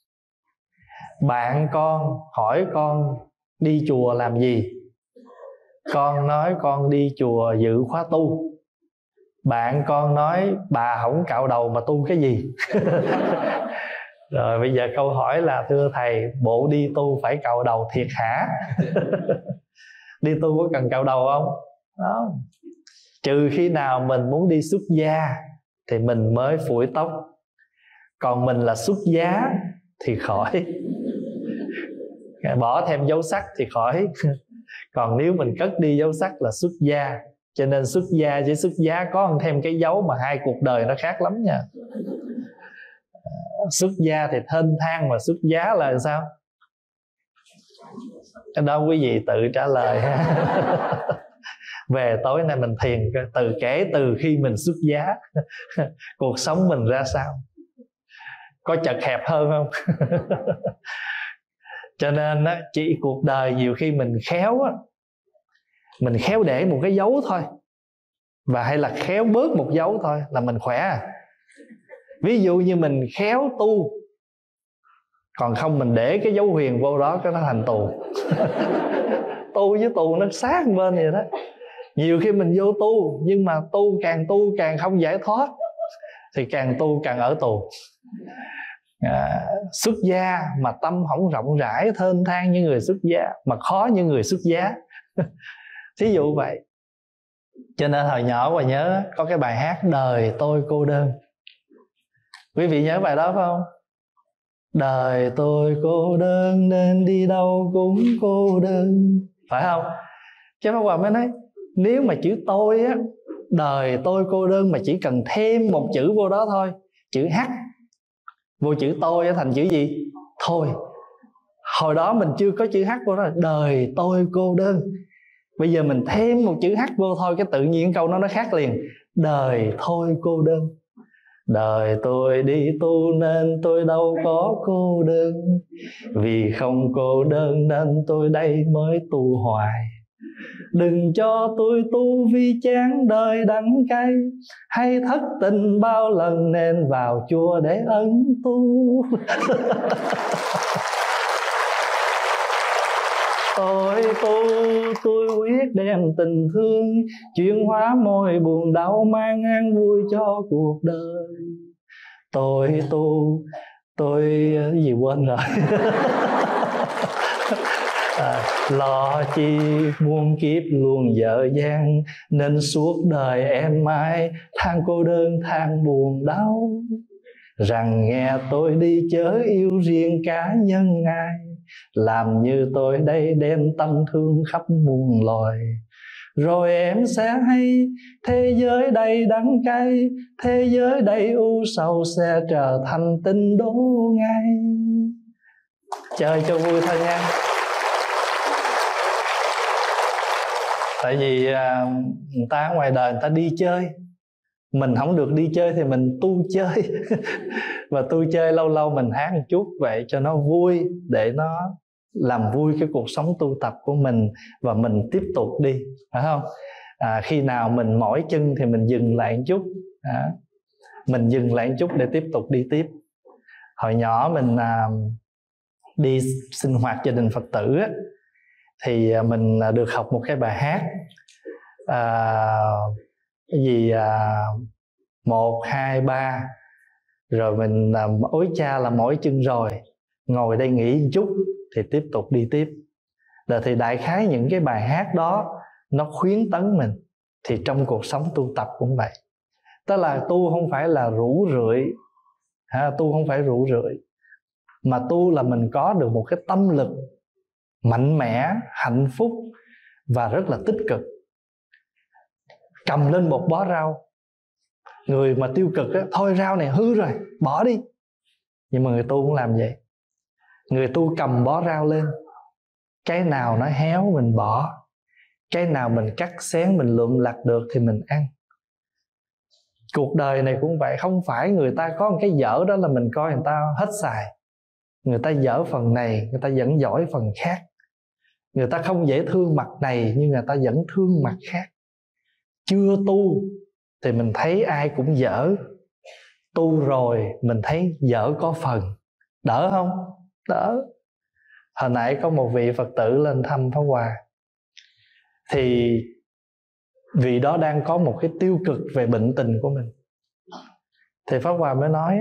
Bạn con hỏi con đi chùa làm gì, con nói con đi chùa dự khóa tu. Bạn con nói bà không cạo đầu mà tu cái gì. Rồi bây giờ câu hỏi là thưa thầy, bộ đi tu phải cạo đầu thiệt hả? Đi tu có cần cạo đầu không? Không. Trừ khi nào mình muốn đi xuất gia thì mình mới phủi tóc. Còn mình là xuất giá thì khỏi. Bỏ thêm dấu sắc thì khỏi. Còn nếu mình cất đi dấu sắc là xuất gia. Cho nên xuất gia với xuất giá có thêm cái dấu mà hai cuộc đời nó khác lắm nha. Xuất gia thì thênh thang, mà xuất giá là sao? Cái đó quý vị tự trả lời. Về tối nay mình thiền kể từ khi mình xuất giá, cuộc sống mình ra sao, có chật hẹp hơn không? Cho nên á, chỉ cuộc đời nhiều khi mình khéo á, mình khéo để một cái dấu thôi, và hay là khéo bớt một dấu thôi là mình khỏe. Ví dụ như mình khéo tu, còn không mình để cái dấu huyền vô đó, cái nó thành tù. Tu với tù nó sát bên vậy đó. Nhiều khi mình vô tu, nhưng mà tu càng không giải thoát, thì càng tu càng ở tù. Xuất gia mà tâm không rộng rãi thênh thang như người xuất gia, mà khó như người xuất giá. Thí dụ vậy. Cho nên hồi nhỏ Hòa nhớ có cái bài hát Đời tôi cô đơn. Quý vị nhớ bài đó phải không? Đời tôi cô đơn nên đi đâu cũng cô đơn, phải không? Chứ Pháp Hòa mới nói, nếu mà chữ tôi á, đời tôi cô đơn, mà chỉ cần thêm một chữ vô đó thôi, chữ H vô chữ tôi thành chữ gì? Thôi. Hồi đó mình chưa có chữ H vô đó, đời tôi cô đơn. Bây giờ mình thêm một chữ H vô thôi, cái tự nhiên câu nó khác liền. Đời thôi cô đơn. Đời tôi đi tu nên tôi đâu có cô đơn, vì không cô đơn nên tôi đây mới tu hoài. Đừng cho tôi tu vì chán đời đắng cay, hay thất tình bao lần nên vào chùa để ấn tu. Tôi quyết đem tình thương chuyển hóa mọi buồn đau, mang an vui cho cuộc đời. Tôi gì quên rồi. Lo chi muôn kiếp luôn dở dang, nên suốt đời em mãi than cô đơn than buồn đau. Rằng nghe tôi đi chớ yêu riêng cá nhân ai, làm như tôi đây đem tâm thương khắp muôn loài. Rồi em sẽ hay thế giới đây đắng cay, thế giới đây u sầu sẽ trở thành tình đố ngay. Chơi cho vui thôi nha. Tại vì người ta ở ngoài đời người ta đi chơi, mình không được đi chơi thì mình tu chơi. Và tu chơi lâu lâu mình hát một chút vậy cho nó vui, để nó làm vui cái cuộc sống tu tập của mình, và mình tiếp tục đi, phải không? Khi nào mình mỏi chân thì mình dừng lại một chút, mình dừng lại một chút để tiếp tục đi tiếp. Hồi nhỏ mình đi sinh hoạt gia đình Phật tử á, thì mình được học một cái bài hát cái gì 1, 2, 3, rồi mình ối cha là mỏi chân rồi, ngồi đây nghỉ một chút thì tiếp tục đi tiếp. Thì đại khái những cái bài hát đó nó khuyến tấn mình. Thì trong cuộc sống tu tập cũng vậy. Tức là tu không phải là rủ rượi, tu không phải rủ rượi, mà tu là mình có được một cái tâm lực mạnh mẽ, hạnh phúc và rất là tích cực. Cầm lên một bó rau, người mà tiêu cực á, thôi rau này hư rồi, bỏ đi. Nhưng mà người tu cũng làm vậy. Người tu cầm bó rau lên, cái nào nó héo mình bỏ, cái nào mình cắt xén, mình lượm lặt được thì mình ăn. Cuộc đời này cũng vậy. Không phải người ta có một cái dở đó là mình coi người ta hết xài. Người ta dở phần này, người ta vẫn giỏi phần khác. Người ta không dễ thương mặt này, nhưng người ta vẫn thương mặt khác. Chưa tu thì mình thấy ai cũng dở, tu rồi mình thấy dở có phần. Đỡ không? Đỡ. Hồi nãy có một vị Phật tử lên thăm Pháp Hòa, thì vị đó đang có một cái tiêu cực về bệnh tình của mình. Thì Pháp Hòa mới nói,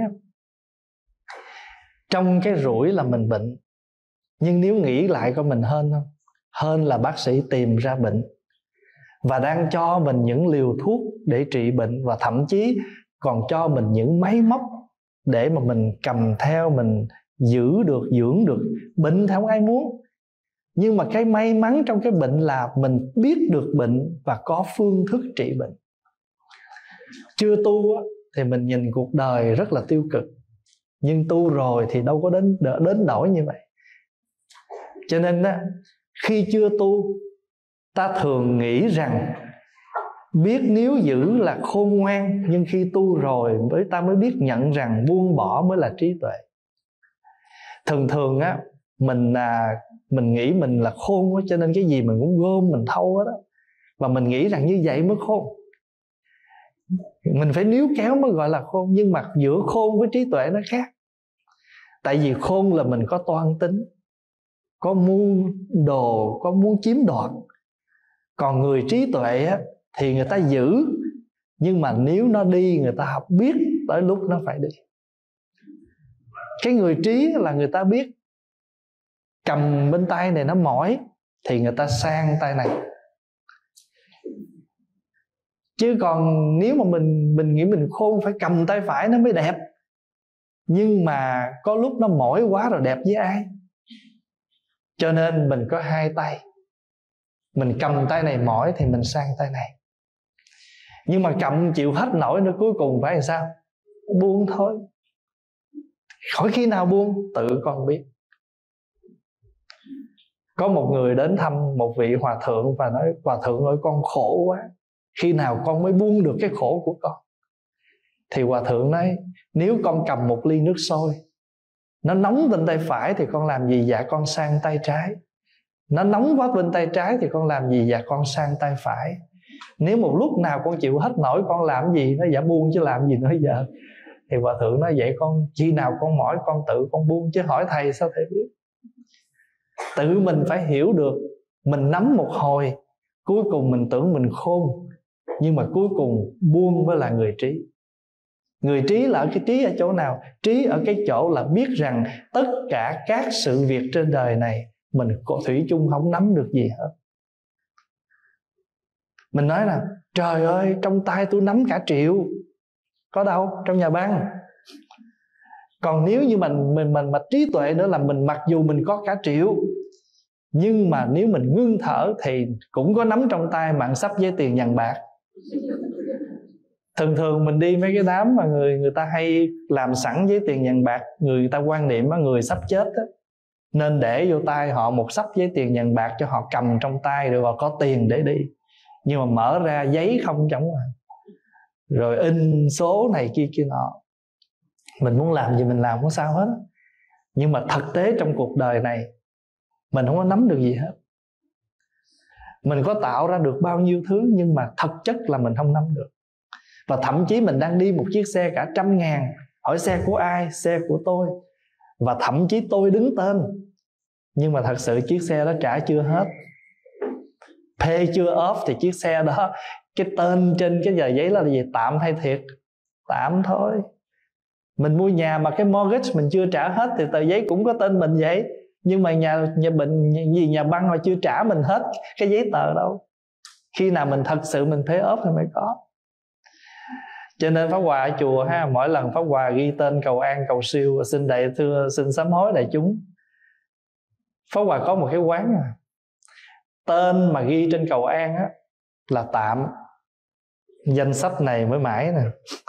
trong cái rủi là mình bệnh, nhưng nếu nghĩ lại coi mình hên không? Hên là bác sĩ tìm ra bệnh và đang cho mình những liều thuốc để trị bệnh, và thậm chí còn cho mình những máy móc để mà mình cầm theo, mình giữ được, dưỡng được. Bệnh thì không ai muốn, nhưng mà cái may mắn trong cái bệnh là mình biết được bệnh và có phương thức trị bệnh. Chưa tu thì mình nhìn cuộc đời rất là tiêu cực, nhưng tu rồi thì đâu có đến nỗi như vậy. Cho nên khi chưa tu, ta thường nghĩ rằng biết níu giữ là khôn ngoan, nhưng khi tu rồi ta mới biết nhận rằng buông bỏ mới là trí tuệ. Thường mình nghĩ mình là khôn quá, cho nên cái gì mình cũng gom mình thâu hết đó, và mình nghĩ rằng như vậy mới khôn. Mình phải níu kéo mới gọi là khôn. Nhưng mà giữa khôn với trí tuệ nó khác. Tại vì khôn là mình có toan tính, có mưu đồ, có muốn chiếm đoạt. Còn người trí tuệ thì người ta giữ, nhưng mà nếu nó đi, người ta học biết tới lúc nó phải đi. Cái người trí là người ta biết cầm bên tay này nó mỏi thì người ta sang tay này. Chứ còn nếu mà mình nghĩ mình khôn phải cầm tay phải nó mới đẹp, nhưng mà có lúc nó mỏi quá rồi đẹp với ai? Cho nên mình có hai tay. Mình cầm tay này mỏi thì mình sang tay này. Nhưng mà cầm chịu hết nổi nữa, cuối cùng phải làm sao? Buông thôi. Khỏi khi nào buông, tự con biết. Có một người đến thăm một vị hòa thượng và nói: hòa thượng ơi, con khổ quá, khi nào con mới buông được cái khổ của con? Thì Hòa Thượng nói, nếu con cầm một ly nước sôi, nó nóng bên tay phải thì con làm gì? Dạ con sang tay trái. Nó nóng quá bên tay trái thì con làm gì? Dạ con sang tay phải. Nếu một lúc nào con chịu hết nổi, con làm gì? Nó dạ buông chứ làm gì nữa giờ. Thì Hòa Thượng nói, vậy con khi nào con mỏi con tự con buông, chứ hỏi thầy sao thầy biết. Tự mình phải hiểu được. Mình nắm một hồi, cuối cùng mình tưởng mình khôn, nhưng mà cuối cùng buông mới là người trí. Người trí là ở cái trí ở chỗ nào? Trí ở cái chỗ là biết rằng tất cả các sự việc trên đời này mình thủy chung không nắm được gì hết. Mình nói là trời ơi, trong tay tôi nắm cả triệu. Có đâu, trong nhà băng. Còn nếu như mình mà trí tuệ nữa là mình mặc dù mình có cả triệu, nhưng mà nếu mình ngưng thở thì cũng có nắm trong tay mạng sắp giấy tiền vàng bạc. Thường mình đi mấy cái đám mà người ta hay làm sẵn giấy tiền vàng bạc, người ta quan niệm á, người sắp chết á, nên để vô tay họ một sắp giấy tiền vàng bạc cho họ cầm trong tay rồi họ có tiền để đi. Nhưng mà mở ra giấy không trống à, rồi in số này kia nọ. Mình muốn làm gì mình làm, không sao hết. Nhưng mà thực tế trong cuộc đời này mình không có nắm được gì hết. Mình có tạo ra được bao nhiêu thứ, nhưng mà thực chất là mình không nắm được. Và thậm chí mình đang đi một chiếc xe cả 100.000, hỏi xe của ai? Xe của tôi. Và thậm chí tôi đứng tên, nhưng mà thật sự chiếc xe đó trả chưa hết, pay chưa off, thì chiếc xe đó cái tên trên cái tờ giấy là gì? Tạm hay thiệt? Tạm thôi. Mình mua nhà mà cái mortgage mình chưa trả hết thì tờ giấy cũng có tên mình vậy. Nhưng mà nhà băng mà chưa trả mình hết cái giấy tờ đâu. Khi nào mình thật sự mình pay off thì mới có. Cho nên Pháp Hòa ở chùa ha, mỗi lần Pháp Hòa ghi tên cầu an cầu siêu, xin sám hối đại chúng, Pháp Hòa có một cái quán tên mà ghi trên cầu an á là tạm. Danh sách này mới mãi nè.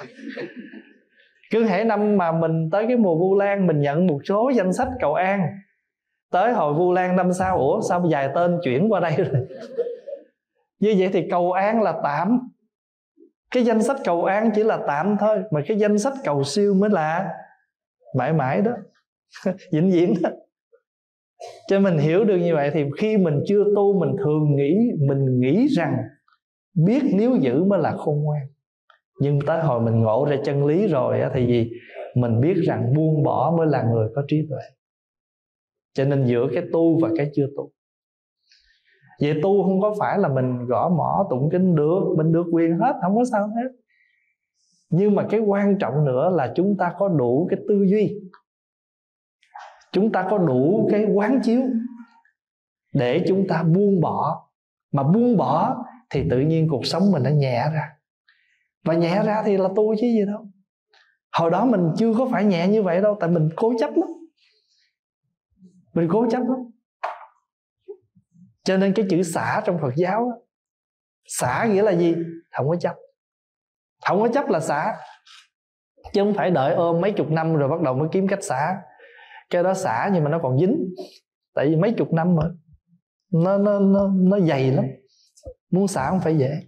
Cứ hễ năm mà mình tới cái mùa Vu Lan, mình nhận một số danh sách cầu an. Tới hồi Vu Lan năm sau, ủa sao vài tên chuyển qua đây rồi? Như vậy thì cầu an là tạm. Cái danh sách cầu an chỉ là tạm thôi, mà cái danh sách cầu siêu mới là mãi mãi đó. Vĩnh viễn đó. Cho mình hiểu được như vậy thì khi mình chưa tu, mình thường nghĩ rằng biết níu giữ mới là khôn ngoan. Nhưng tới hồi mình ngộ ra chân lý rồi thì gì? Mình biết rằng buông bỏ mới là người có trí tuệ. Cho nên giữa cái tu và cái chưa tu, vậy tu không có phải là mình gõ mõ tụng kinh được, mình được quyền hết, không có sao hết. Nhưng mà cái quan trọng nữa là chúng ta có đủ cái tư duy, chúng ta có đủ cái quán chiếu để chúng ta buông bỏ. Mà buông bỏ thì tự nhiên cuộc sống mình nó nhẹ ra. Và nhẹ ra thì là tu chứ gì đâu. Hồi đó mình chưa có phải nhẹ như vậy đâu, tại mình cố chấp lắm. Mình cố chấp lắm. Cho nên cái chữ xả trong Phật giáo, xả nghĩa là gì? Không có chấp. Không có chấp là xả. Chứ không phải đợi ôm mấy chục năm rồi bắt đầu mới kiếm cách xả. Cái đó xả nhưng mà nó còn dính. Tại vì mấy chục năm mà nó dày lắm. Muốn xả không phải dễ.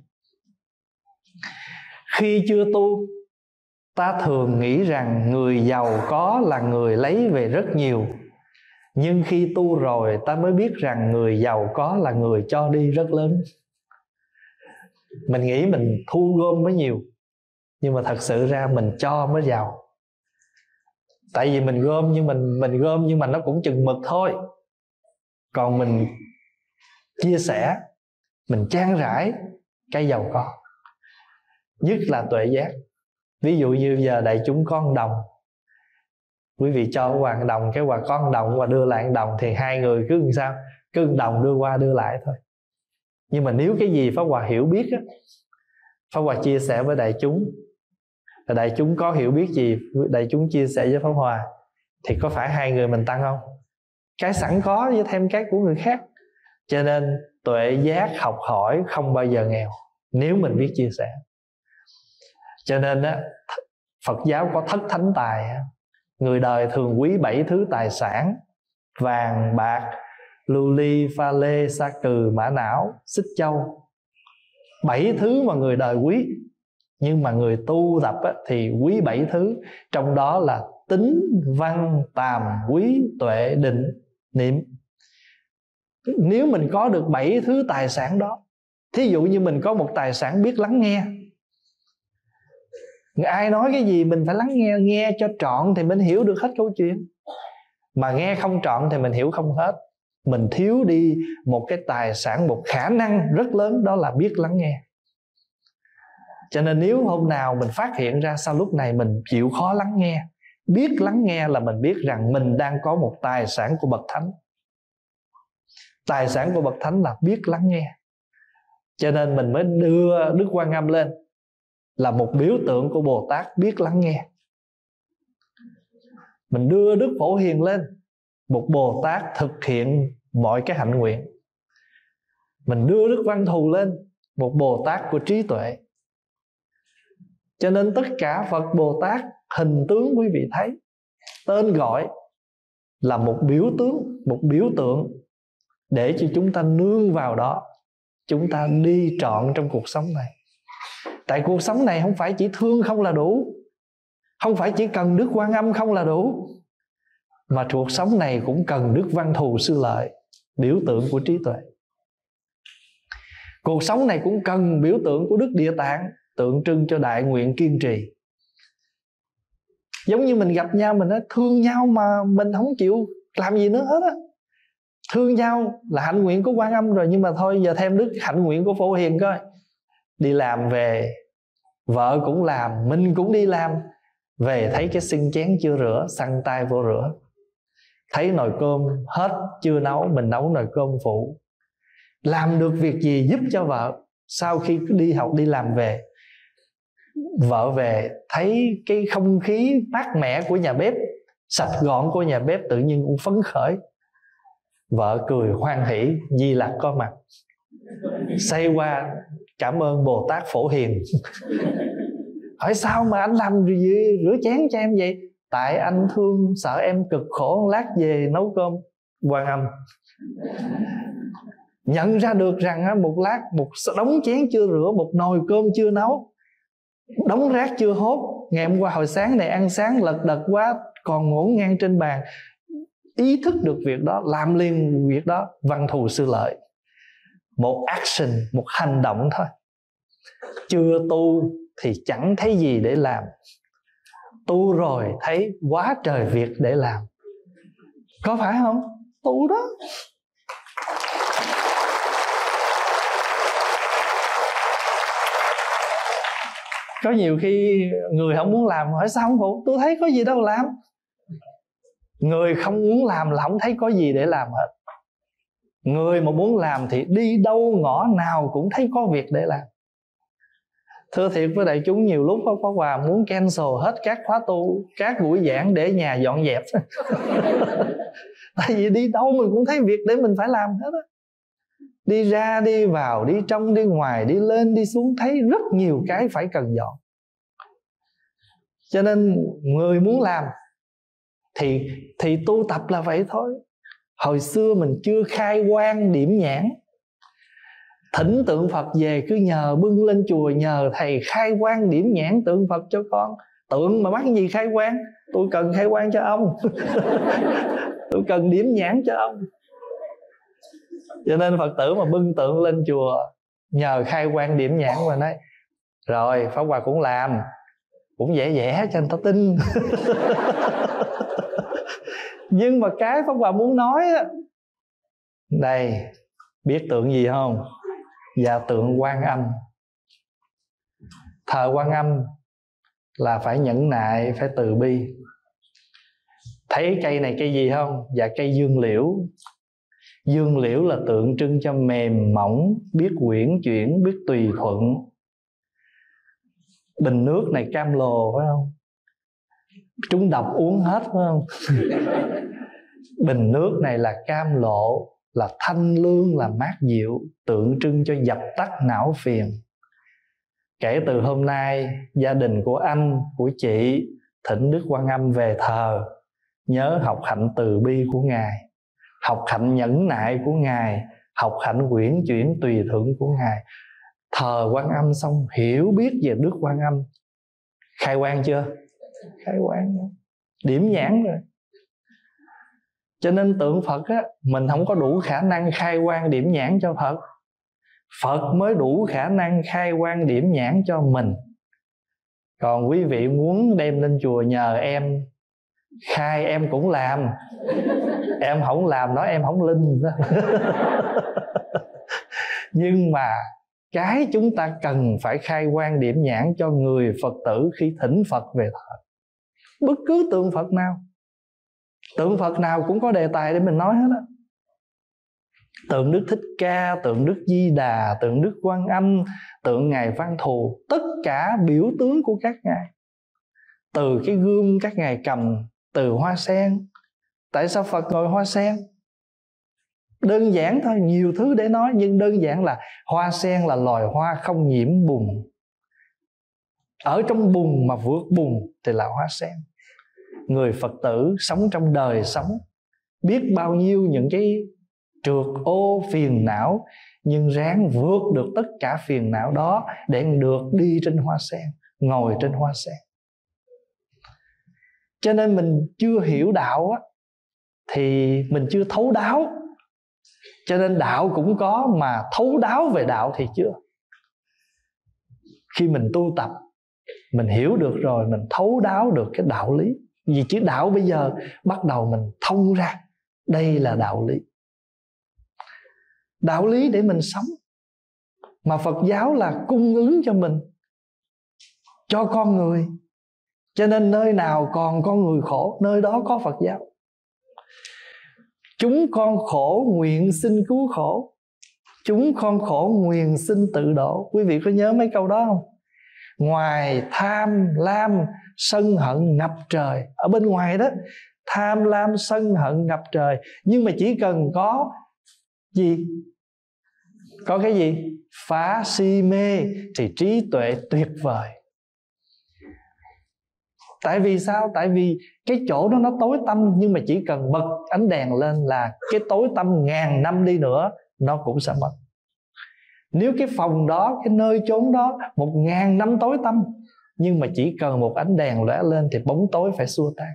Khi chưa tu, ta thường nghĩ rằng người giàu có là người lấy về rất nhiều. Nhưng khi tu rồi ta mới biết rằng người giàu có là người cho đi rất lớn. Mình nghĩ mình thu gom mới nhiều, nhưng mà thật sự ra mình cho mới giàu. Tại vì mình gom nhưng mà nó cũng chừng mực thôi. Còn mình chia sẻ, mình chan rãi cái giàu có, nhất là tuệ giác. Ví dụ như giờ đại chúng có 1 đồng, quý vị cho Hòa 1 đồng, cái Hòa có 1 đồng, Hòa đưa lại 1 đồng, thì hai người cứ làm sao? Cứ 1 đồng đưa qua đưa lại thôi. Nhưng mà nếu cái gì Pháp Hòa hiểu biết á, Pháp Hòa chia sẻ với đại chúng, và đại chúng có hiểu biết gì, đại chúng chia sẻ với Pháp Hòa, thì có phải hai người mình tăng không? Cái sẵn có với thêm cái của người khác. Cho nên tuệ giác học hỏi không bao giờ nghèo, nếu mình biết chia sẻ. Cho nên á, Phật giáo có thất thánh tài. Người đời thường quý 7 thứ tài sản: vàng, bạc, lưu ly, pha lê, sa cừ, mã não, xích châu. 7 thứ mà người đời quý. Nhưng mà người tu tập thì quý 7 thứ. Trong đó là tính, văn, tàm, quý, tuệ, định, niệm. Nếu mình có được 7 thứ tài sản đó, thí dụ như mình có một tài sản biết lắng nghe. Ai nói cái gì mình phải lắng nghe. Nghe cho trọn thì mình hiểu được hết câu chuyện. Mà nghe không trọn thì mình hiểu không hết. Mình thiếu đi một cái tài sản, một khả năng rất lớn, đó là biết lắng nghe. Cho nên nếu hôm nào mình phát hiện ra sau lúc này mình chịu khó lắng nghe, biết lắng nghe, là mình biết rằng mình đang có một tài sản của bậc thánh. Tài sản của bậc thánh là biết lắng nghe. Cho nên mình mới đưa Đức Quan Âm lên là một biểu tượng của Bồ Tát biết lắng nghe. Mình đưa Đức Phổ Hiền lên, một Bồ Tát thực hiện mọi cái hạnh nguyện. Mình đưa Đức Văn Thù lên, một Bồ Tát của trí tuệ. Cho nên tất cả Phật Bồ Tát, hình tướng quý vị thấy, tên gọi là một biểu tướng, một biểu tượng để cho chúng ta nương vào đó, chúng ta đi trọn trong cuộc sống này. Tại cuộc sống này không phải chỉ thương không là đủ, không phải chỉ cần Đức Quan Âm không là đủ, mà cuộc sống này cũng cần Đức Văn Thù Sư Lợi, biểu tượng của trí tuệ. Cuộc sống này cũng cần biểu tượng của Đức Địa Tạng, tượng trưng cho đại nguyện kiên trì. Giống như mình gặp nhau, mình nói thương nhau mà mình không chịu làm gì nữa hết á. Thương nhau là hạnh nguyện của Quan Âm rồi, nhưng mà thôi giờ thêm Đức hạnh nguyện của Phổ Hiền coi. Đi làm về, vợ cũng làm, mình cũng đi làm, về thấy cái xin chén chưa rửa, xăng tay vô rửa. Thấy nồi cơm hết chưa nấu, mình nấu nồi cơm phụ. Làm được việc gì giúp cho vợ. Sau khi đi học đi làm về, vợ về thấy cái không khí mát mẻ của nhà bếp, sạch gọn của nhà bếp, tự nhiên cũng phấn khởi. Vợ cười hoan hỉ, Di Lặc có mặt. Xoay qua cảm ơn Bồ Tát Phổ Hiền. Hỏi sao mà anh làm gì rửa chén cho em vậy? Tại anh thương sợ em cực khổ, lát về nấu cơm. Quan Âm nhận ra được rằng một lát, một đống chén chưa rửa, một nồi cơm chưa nấu, đống rác chưa hốt, ngày hôm qua hồi sáng này ăn sáng lật đật quá, còn ngổn ngang trên bàn. Ý thức được việc đó, làm liền việc đó. Văn Thù Sư Lợi, một action, một hành động thôi. Chưa tu thì chẳng thấy gì để làm, tu rồi thấy quá trời việc để làm. Có phải không? Tu đó. Có nhiều khi người không muốn làm, hỏi sao không phụ? Tôi thấy có gì đâu làm. Người không muốn làm là không thấy có gì để làm hết. Người mà muốn làm thì đi đâu ngõ nào cũng thấy có việc để làm. Thưa thiệt với đại chúng, nhiều lúc Pháp Hòa muốn cancel hết các khóa tu, các buổi giảng để nhà dọn dẹp. Tại vì đi đâu mình cũng thấy việc để mình phải làm hết á. Đi ra đi vào, đi trong đi ngoài, đi lên đi xuống, thấy rất nhiều cái phải cần dọn. Cho nên người muốn làm thì tu tập là vậy thôi. Hồi xưa mình chưa khai quang điểm nhãn, thỉnh tượng Phật về cứ nhờ bưng lên chùa, nhờ thầy khai quang điểm nhãn tượng Phật cho con. Tượng mà mắc gì khai quang? Tôi cần khai quang cho ông. Tôi cần điểm nhãn cho ông. Cho nên Phật tử mà bưng tượng lên chùa nhờ khai quang điểm nhãn, mà nói rồi Pháp Hòa cũng làm, cũng vẽ vẽ cho người ta tin. Nhưng mà cái Pháp Hòa muốn nói á, đây, biết tượng gì không? Dạ tượng Quan Âm. Thờ Quan Âm là phải nhẫn nại, phải từ bi. Thấy cây này cây gì không? Dạ cây dương liễu. Dương liễu là tượng trưng cho mềm mỏng, biết uyển chuyển, biết tùy thuận. Bình nước này cam lồ phải không? Trúng độc uống hết phải không? Bình nước này là cam lộ, là thanh lương, là mát dịu, tượng trưng cho dập tắt não phiền. Kể từ hôm nay, gia đình của anh, của chị thỉnh Đức Quan Âm về thờ, nhớ học hạnh từ bi của Ngài, học hạnh nhẫn nại của Ngài, học hạnh uyển chuyển tùy thuận của Ngài. thờ Quan Âm xong hiểu biết về Đức Quan Âm, khai quang chưa? Khai quang, điểm nhãn rồi. Cho nên tượng Phật á, mình không có đủ khả năng khai quang điểm nhãn cho Phật. Phật mới đủ khả năng khai quang điểm nhãn cho mình. Còn quý vị muốn đem lên chùa nhờ em khai, em cũng làm. Em không làm nói em không linh đó. Nhưng mà cái chúng ta cần phải khai quang điểm nhãn cho người Phật tử khi thỉnh Phật về thờ. Bất cứ tượng Phật nào, tượng Phật nào cũng có đề tài để mình nói hết á. Tượng Đức Thích Ca, tượng Đức Di Đà, tượng Đức Quan Âm, tượng Ngài Văn Thù, tất cả biểu tướng của các ngài. Từ cái gươm các ngài cầm, từ hoa sen. Tại sao Phật ngồi hoa sen? Đơn giản thôi, nhiều thứ để nói, nhưng đơn giản là hoa sen là loài hoa không nhiễm bùn. Ở trong bùn mà vượt bùn thì là hoa sen. Người Phật tử sống trong đời sống, biết bao nhiêu những cái trượt ô phiền não, nhưng ráng vượt được tất cả phiền não đó để được đi trên hoa sen, ngồi trên hoa sen. Cho nên mình chưa hiểu đạo á, thì mình chưa thấu đáo. Cho nên đạo cũng có, mà thấu đáo về đạo thì chưa. Khi mình tu tập, mình hiểu được rồi, mình thấu đáo được cái đạo lý. Vì chữ đạo bây giờ bắt đầu mình thông ra, đây là đạo lý. Đạo lý để mình sống. Mà Phật giáo là cung ứng cho mình, cho con người. Cho nên nơi nào còn con người khổ, nơi đó có Phật giáo. Chúng con khổ nguyện xin cứu khổ, chúng con khổ nguyện xin tự độ. Quý vị có nhớ mấy câu đó không? Ngoài tham lam sân hận ngập trời. Ở bên ngoài đó, tham lam sân hận ngập trời. Nhưng mà chỉ cần có gì? Có cái gì? Phá si mê thì trí tuệ tuyệt vời. Tại vì sao? Tại vì cái chỗ đó nó tối tăm, nhưng mà chỉ cần bật ánh đèn lên là cái tối tăm ngàn năm đi nữa nó cũng sẽ mất. Nếu cái phòng đó, cái nơi chốn đó 1000 năm tối tăm, nhưng mà chỉ cần một ánh đèn lóe lên thì bóng tối phải xua tan.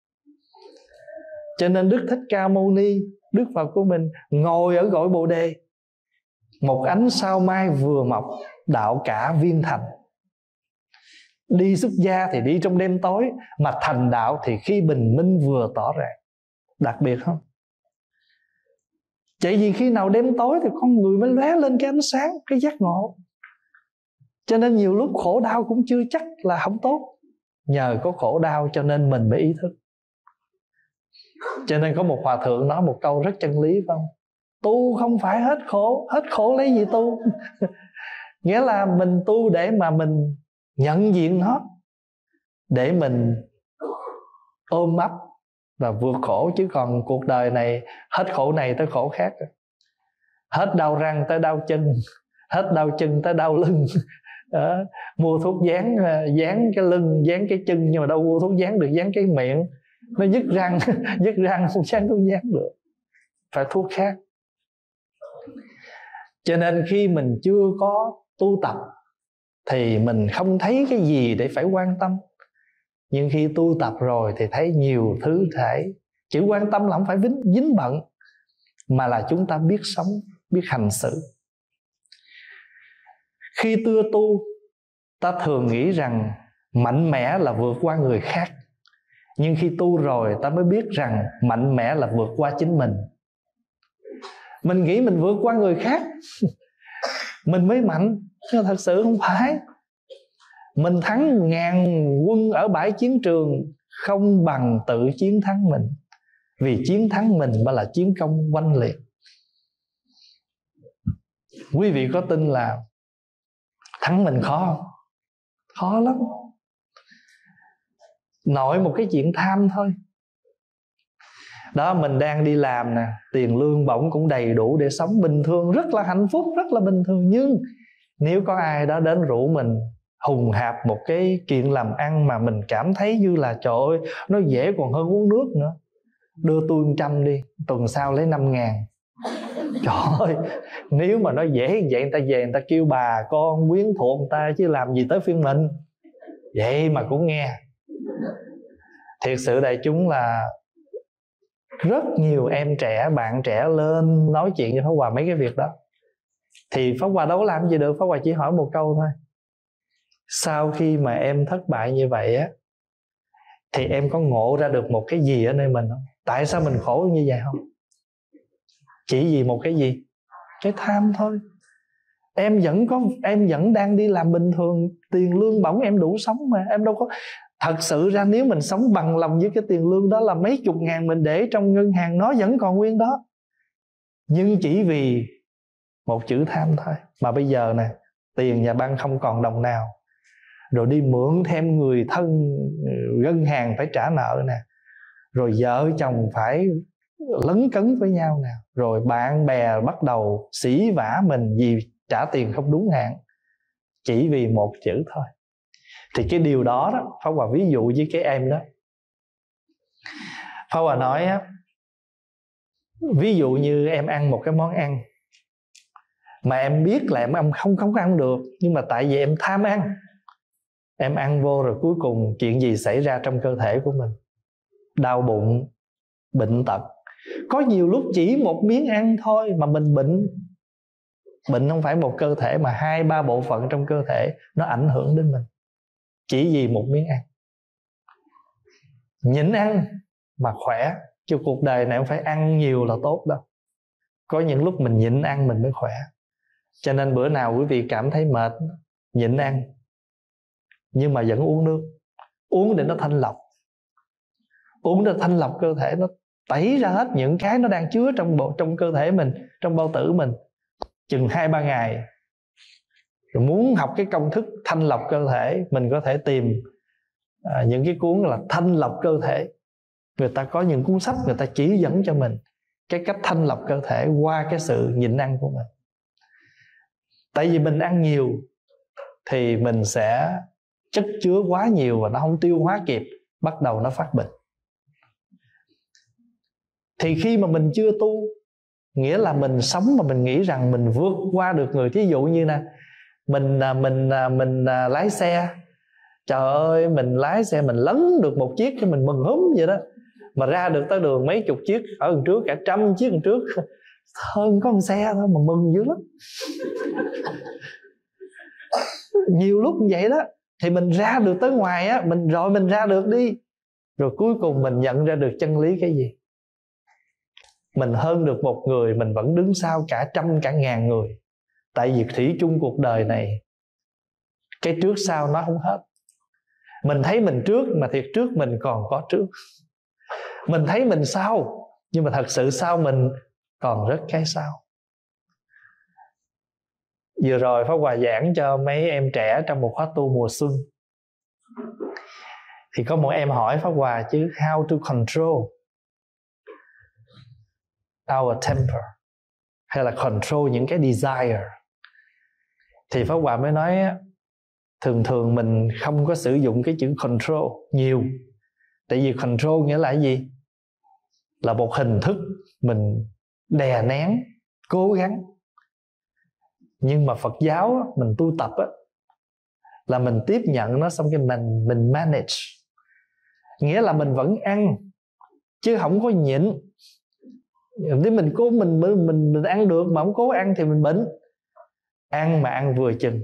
Cho nên Đức Thích Ca Mâu Ni, Đức Phật của mình, ngồi ở cội Bồ Đề. Một ánh sao mai vừa mọc, đạo cả viên thành. Đi xuất gia thì đi trong đêm tối, mà thành đạo thì khi bình minh vừa tỏ ràng. Đặc biệt không? Tại vì khi nào đêm tối thì con người mới lóe lên cái ánh sáng, cái giác ngộ. Cho nên nhiều lúc khổ đau cũng chưa chắc là không tốt. Nhờ có khổ đau cho nên mình mới ý thức. Cho nên có một hòa thượng nói một câu rất chân lý, phải không? Tu không phải hết khổ lấy gì tu? Nghĩa là mình tu để mà mình nhận diện nó, để mình ôm ấp và vượt khổ. Chứ còn cuộc đời này hết khổ này tới khổ khác, hết đau răng tới đau chân, hết đau chân tới đau lưng. Mua thuốc dán cái lưng, dán cái chân, nhưng mà đâu mua thuốc dán được, dán cái miệng nó nhức răng. Nhức răng không dán thuốc dán được, phải thuốc khác. Cho nên khi mình chưa có tu tập thì mình không thấy cái gì để phải quan tâm. Nhưng khi tu tập rồi thì thấy nhiều thứ thể. Chữ quan tâm là không phải dính bận, mà là chúng ta biết sống, biết hành xử. Khi tu, ta thường nghĩ rằng mạnh mẽ là vượt qua người khác. Nhưng khi tu rồi ta mới biết rằng mạnh mẽ là vượt qua chính mình. Mình nghĩ mình vượt qua người khác mình mới mạnh, nhưng thật sự không phải. Mình thắng ngàn quân ở bãi chiến trường không bằng tự chiến thắng mình. Vì chiến thắng mình mới là chiến công oanh liệt. Quý vị có tin là thắng mình khó không? Khó lắm. Nội một cái chuyện tham thôi. Đó, mình đang đi làm nè, tiền lương bổng cũng đầy đủ để sống bình thường, rất là hạnh phúc, rất là bình thường. Nhưng nếu có ai đó đến rủ mình hùng hạp một cái chuyện làm ăn mà mình cảm thấy như là trời ơi, nó dễ còn hơn uống nước nữa, đưa tôi 100 đi, tuần sau lấy 5.000. Trời ơi, nếu mà nó dễ như vậy, người ta về người ta kêu bà con quyến thuộc người ta, chứ làm gì tới phiên mình. Vậy mà cũng nghe. Thiệt sự đại chúng là rất nhiều em trẻ, bạn trẻ lên nói chuyện với Pháp Hòa mấy cái việc đó. Thì Pháp Hòa đâu có làm gì được. Pháp Hòa chỉ hỏi một câu thôi: sau khi mà em thất bại như vậy á, thì em có ngộ ra được một cái gì ở nơi mình không? Tại sao mình khổ như vậy không? Chỉ vì một cái gì? Cái tham thôi. Em vẫn đang đi làm bình thường, tiền lương bổng em đủ sống mà. Em đâu có. Thật sự ra nếu mình sống bằng lòng với cái tiền lương đó là mấy chục ngàn mình để trong ngân hàng, nó vẫn còn nguyên đó. Nhưng chỉ vì một chữ tham thôi. Mà bây giờ nè, tiền nhà băng không còn đồng nào, rồi đi mượn thêm người thân, ngân hàng phải trả nợ nè, rồi vợ chồng phải lấn cấn với nhau nè, rồi bạn bè bắt đầu sỉ vả mình vì trả tiền không đúng hạn, chỉ vì một chữ thôi. Thì cái điều đó đó, Pháp Hòa ví dụ với cái em đó. Pháp Hòa nói á, ví dụ như em ăn một cái món ăn mà em biết là em không có ăn được, nhưng mà tại vì em tham ăn, em ăn vô rồi cuối cùng chuyện gì xảy ra trong cơ thể của mình? Đau bụng, bệnh tật. Có nhiều lúc chỉ một miếng ăn thôi mà mình bệnh. Bệnh không phải một cơ thể mà 2-3 bộ phận trong cơ thể nó ảnh hưởng đến mình, chỉ vì một miếng ăn. Nhịn ăn mà khỏe, chứ cuộc đời này không phải ăn nhiều là tốt đâu. Có những lúc mình nhịn ăn mình mới khỏe. Cho nên bữa nào quý vị cảm thấy mệt, nhịn ăn nhưng mà vẫn uống nước. Uống để nó thanh lọc. Uống để thanh lọc cơ thể, nó tẩy ra hết những cái nó đang chứa trong cơ thể mình, trong bao tử mình, chừng 2-3 ngày. Rồi muốn học cái công thức thanh lọc cơ thể, mình có thể tìm những cái cuốn là thanh lọc cơ thể. Người ta có những cuốn sách người ta chỉ dẫn cho mình cái cách thanh lọc cơ thể qua cái sự nhịn ăn của mình. Tại vì mình ăn nhiều thì mình sẽ chất chứa quá nhiều và nó không tiêu hóa kịp, bắt đầu nó phát bệnh. Thì khi mà mình chưa tu, nghĩa là mình sống mà mình nghĩ rằng mình vượt qua được người. Thí dụ như nè, mình lái xe, trời ơi, mình lái xe mình lấn được một chiếc cho mình mừng húm vậy đó. Mà ra được tới đường mấy chục chiếc ở đằng trước, cả 100 chiếc đằng trước, hơn có một xe thôi mà mừng dữ lắm. Nhiều lúc như vậy đó. Thì mình ra được tới ngoài á, mình ra được đi. Rồi cuối cùng mình nhận ra được chân lý cái gì? Mình hơn được một người, mình vẫn đứng sau cả trăm cả ngàn người. Tại vì thủy chung cuộc đời này, cái trước sau nó không hết. Mình thấy mình trước mà thiệt trước mình còn có trước. Mình thấy mình sau, nhưng mà thật sự sau mình còn rất cái sau. Vừa rồi Pháp Hòa giảng cho mấy em trẻ trong một khóa tu mùa xuân. Thì có một em hỏi Pháp Hòa chứ, how to control our temper, hay là control những cái desire. Thì Pháp Hòa mới nói, thường thường mình không có sử dụng cái chữ control nhiều. Tại vì control nghĩa là cái gì? Là một hình thức mình đè nén, cố gắng. Nhưng mà Phật giáo mình tu tập á, là mình tiếp nhận nó, xong cái mình manage. Nghĩa là mình vẫn ăn chứ không có nhịn. Nếu mình cố mình ăn được mà không cố ăn thì mình bệnh. Ăn mà ăn vừa chừng.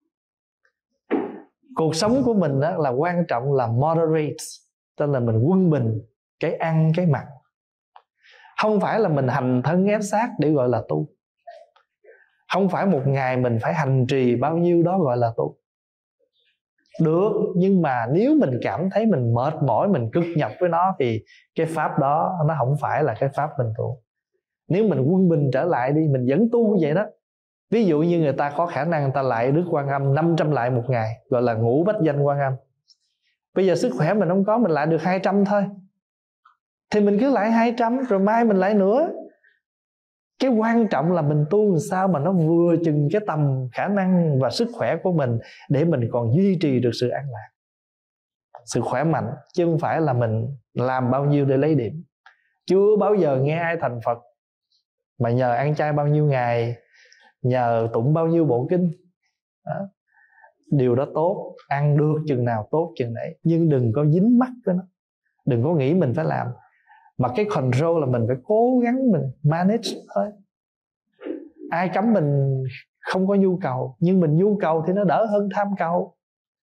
Cuộc sống của mình đó là quan trọng là moderate, tức là mình quân bình cái ăn cái mặc. Không phải là mình hành thân ép sát để gọi là tu. Không phải một ngày mình phải hành trì bao nhiêu đó gọi là tu. Được, nhưng mà nếu mình cảm thấy mình mệt mỏi, mình cực nhập với nó, thì cái pháp đó nó không phải là cái pháp mình tu. Nếu mình quân bình trở lại đi, mình vẫn tu như vậy đó. Ví dụ như người ta có khả năng người ta lại Đức Quan Âm 500 lại một ngày, gọi là ngũ bách danh Quan Âm. Bây giờ sức khỏe mình không có, mình lại được 200 thôi, thì mình cứ lại 200, rồi mai mình lại nữa. Cái quan trọng là mình tu làm sao mà nó vừa chừng cái tầm khả năng và sức khỏe của mình, để mình còn duy trì được sự an lạc, sự khỏe mạnh. Chứ không phải là mình làm bao nhiêu để lấy điểm. Chưa bao giờ nghe ai thành Phật mà nhờ ăn chay bao nhiêu ngày, nhờ tụng bao nhiêu bộ kinh đó. Điều đó tốt, ăn được chừng nào tốt chừng đấy, nhưng đừng có dính mắc với nó. Đừng có nghĩ mình phải làm, mà cái control là mình phải cố gắng mình manage thôi. Ai cấm mình không có nhu cầu, nhưng mình nhu cầu thì nó đỡ hơn tham cầu.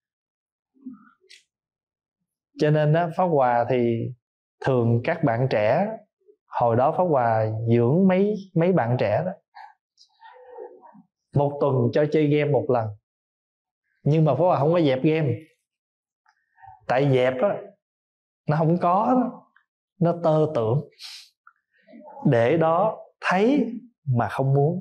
Cho nên đó, Pháp Hòa thì thường các bạn trẻ, hồi đó Pháp Hòa dưỡng mấy bạn trẻ đó, một tuần cho chơi game một lần. Nhưng mà Pháp Hòa không có dẹp game. Tại dẹp á, nó không có đó, nó tơ tưởng, để đó thấy mà không muốn.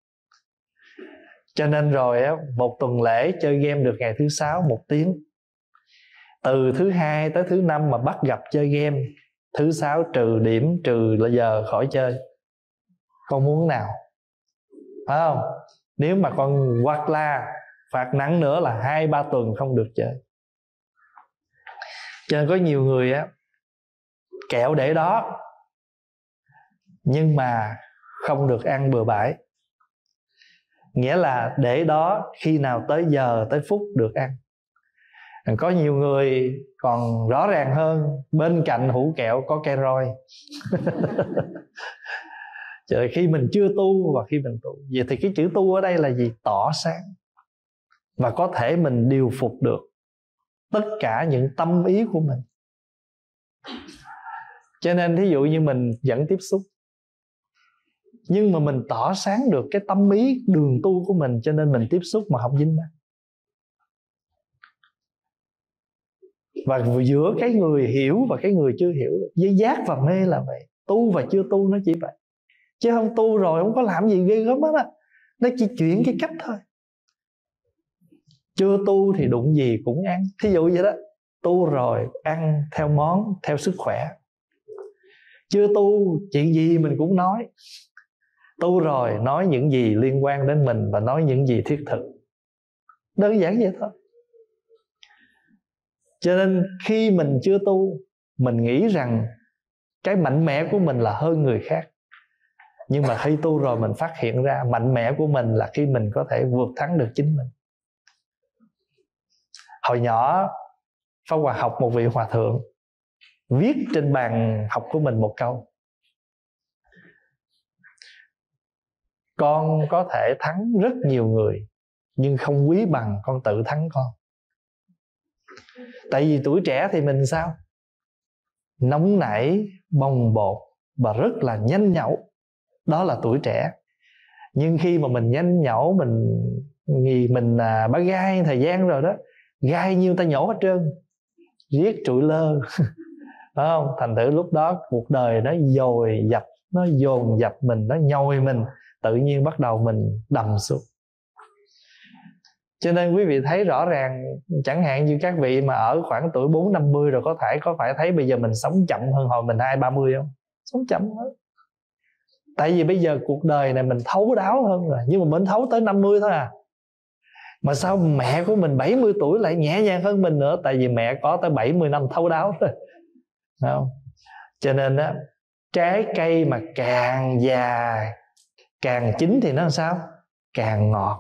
Cho nên rồi á, một tuần lễ chơi game được ngày thứ 6 1 tiếng. Từ thứ 2 tới thứ 5 mà bắt gặp chơi game, thứ 6 trừ điểm, trừ là giờ khỏi chơi. Con muốn nào? Phải không? Nếu mà con hoặc là phạt nặng nữa là 2-3 tuần không được chơi. Cho nên có nhiều người á, kẹo để đó nhưng mà không được ăn bừa bãi. Nghĩa là để đó khi nào tới giờ tới phút được ăn. Có nhiều người còn rõ ràng hơn, bên cạnh hũ kẹo có cây roi. Trời, khi mình chưa tu và khi mình tu. Vậy thì cái chữ tu ở đây là gì? Tỏ sáng. Và có thể mình điều phục được tất cả những tâm ý của mình. Cho nên thí dụ như mình vẫn tiếp xúc, nhưng mà mình tỏ sáng được cái tâm ý đường tu của mình, cho nên mình tiếp xúc mà không dính mắc. Và giữa cái người hiểu và cái người chưa hiểu, với giác và mê là vậy. Tu và chưa tu nó chỉ vậy. Chứ không tu rồi không có làm gì ghê gớm hết á. Nó chỉ chuyển cái cách thôi. Chưa tu thì đụng gì cũng ăn. Thí dụ vậy đó. Tu rồi ăn theo món, theo sức khỏe. Chưa tu chuyện gì mình cũng nói. Tu rồi nói những gì liên quan đến mình và nói những gì thiết thực. Đơn giản vậy thôi. Cho nên khi mình chưa tu, mình nghĩ rằng cái mạnh mẽ của mình là hơn người khác. Nhưng mà khi tu rồi mình phát hiện ra mạnh mẽ của mình là khi mình có thể vượt thắng được chính mình. Hồi nhỏ Pháp Hòa học một vị hòa thượng viết trên bàn học của mình một câu: con có thể thắng rất nhiều người, nhưng không quý bằng con tự thắng con. Tại vì tuổi trẻ thì mình sao? Nóng nảy, bồng bột và rất là nhanh nhẩu. Đó là tuổi trẻ. Nhưng khi mà mình nhanh nhẩu, mình bá gai thời gian rồi đó, gai nhiêu ta nhổ hết trơn, riết trụi lơ. Phải không? Thành thử lúc đó cuộc đời nó dồi dập, nó dồn dập mình, nó nhồi mình, tự nhiên bắt đầu mình đầm xuống. Cho nên quý vị thấy rõ ràng, chẳng hạn như các vị mà ở khoảng tuổi 40-50 rồi có phải thấy bây giờ mình sống chậm hơn hồi mình 20-30 không? Sống chậm hơn. Tại vì bây giờ cuộc đời này mình thấu đáo hơn rồi. Nhưng mà mình thấu tới 50 thôi à. Mà sao mẹ của mình 70 tuổi lại nhẹ nhàng hơn mình nữa? Tại vì mẹ có tới 70 năm thấu đáo rồi. Đúng không? Cho nên á, trái cây mà càng già càng chín thì nó làm sao? Càng ngọt.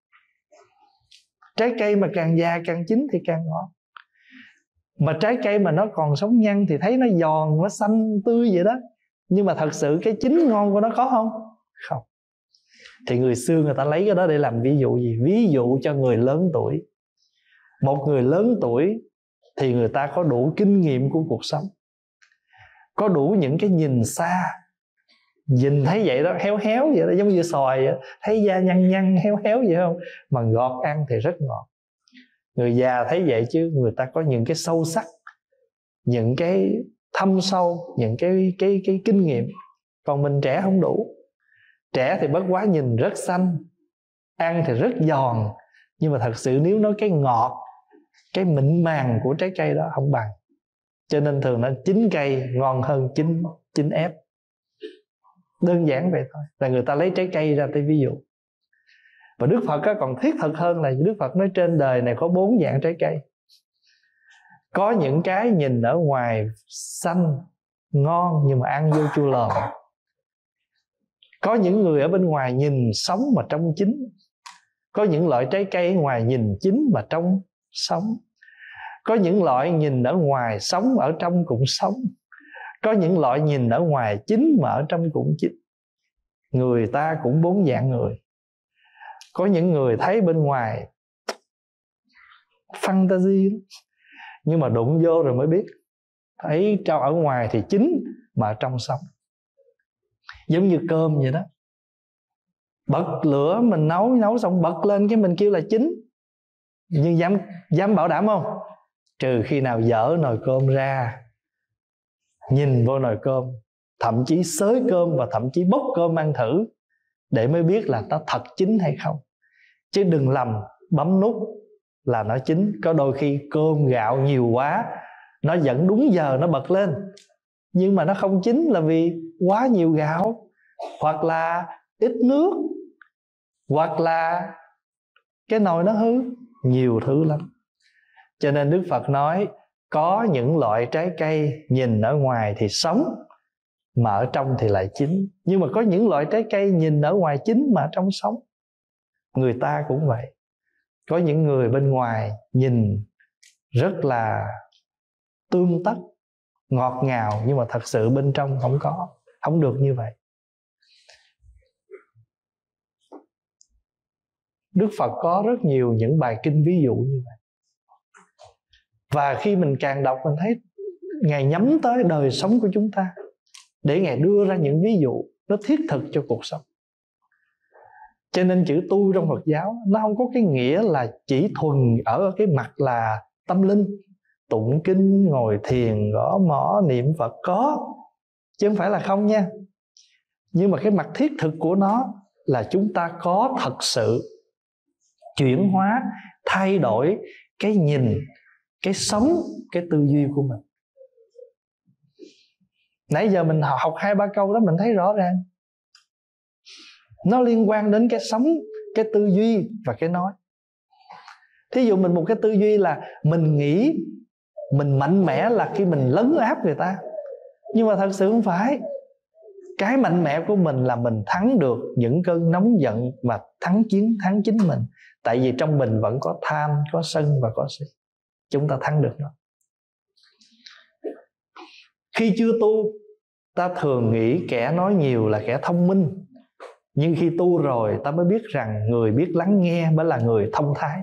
Trái cây mà càng già càng chín thì càng ngọt. Mà trái cây mà nó còn sống nhăn thì thấy nó giòn, nó xanh tươi vậy đó. Nhưng mà thật sự cái chín ngon của nó có không? Không. Thì người xưa người ta lấy cái đó để làm ví dụ gì? Ví dụ cho người lớn tuổi. Một người lớn tuổi thì người ta có đủ kinh nghiệm của cuộc sống, có đủ những cái nhìn xa. Nhìn thấy vậy đó, héo héo vậy đó, giống như xoài vậy. Thấy da nhăn nhăn héo héo vậy không? Mà ngọt ăn thì rất ngọt. Người già thấy vậy chứ người ta có những cái sâu sắc, những cái thâm sâu, những cái kinh nghiệm. Còn mình trẻ không đủ. Trẻ thì bất quá nhìn rất xanh, ăn thì rất giòn, nhưng mà thật sự nếu nói cái ngọt, cái mịn màng của trái cây đó không bằng. Cho nên thường nó chín cây ngon hơn chín ép. Đơn giản vậy thôi. Là người ta lấy trái cây ra để ví dụ. Và Đức Phật còn thiết thực hơn là Đức Phật nói trên đời này có 4 dạng trái cây. Có những cái nhìn ở ngoài xanh, ngon, nhưng mà ăn vô chua lòm. Có những người ở bên ngoài nhìn sống mà trong chín. Có những loại trái cây ở ngoài nhìn chín mà trong sống. Có những loại nhìn ở ngoài sống, ở trong cũng sống. Có những loại nhìn ở ngoài chín mà ở trong cũng chín. Người ta cũng bốn dạng người. Có những người thấy bên ngoài fantasy lắm, nhưng mà đụng vô rồi mới biết. Thấy trong ở ngoài thì chín mà trong sống. Giống như cơm vậy đó. Bật lửa mình nấu xong bật lên cái mình kêu là chín. Nhưng dám bảo đảm không? Trừ khi nào dỡ nồi cơm ra, nhìn vô nồi cơm, thậm chí xới cơm và thậm chí bốc cơm ăn thử, để mới biết là nó thật chín hay không. Chứ đừng lầm bấm nút là nó chín. Có đôi khi cơm gạo nhiều quá, nó vẫn đúng giờ nó bật lên, nhưng mà nó không chín là vì quá nhiều gạo, hoặc là ít nước, hoặc là cái nồi nó hư. Nhiều thứ lắm. Cho nên Đức Phật nói có những loại trái cây nhìn ở ngoài thì sống, mà ở trong thì lại chín. Nhưng mà có những loại trái cây nhìn ở ngoài chín mà trong sống. Người ta cũng vậy. Có những người bên ngoài nhìn rất là tươm tất, ngọt ngào, nhưng mà thật sự bên trong không được như vậy. Đức Phật có rất nhiều những bài kinh ví dụ như vậy. Và khi mình càng đọc mình thấy Ngài nhắm tới đời sống của chúng ta, để Ngài đưa ra những ví dụ nó thiết thực cho cuộc sống. Cho nên chữ tu trong Phật giáo nó không có cái nghĩa là chỉ thuần ở cái mặt là tâm linh, tụng kinh, ngồi thiền, gõ mõ, niệm Phật có, chứ không phải là không nha. Nhưng mà cái mặt thiết thực của nó là chúng ta có thật sự chuyển hóa, thay đổi cái nhìn, cái sống, cái tư duy của mình. Nãy giờ mình học 2-3 câu đó mình thấy rõ ràng. Nó liên quan đến cái sống, cái tư duy và cái nói. Thí dụ mình một cái tư duy là mình nghĩ mình mạnh mẽ là khi mình lấn áp người ta. Nhưng mà thật sự không phải. Cái mạnh mẽ của mình là mình thắng được những cơn nóng giận và thắng chính mình. Tại vì trong mình vẫn có tham, có sân và có si. Chúng ta thắng được nó. Khi chưa tu, ta thường nghĩ kẻ nói nhiều là kẻ thông minh. Nhưng khi tu rồi ta mới biết rằng người biết lắng nghe mới là người thông thái.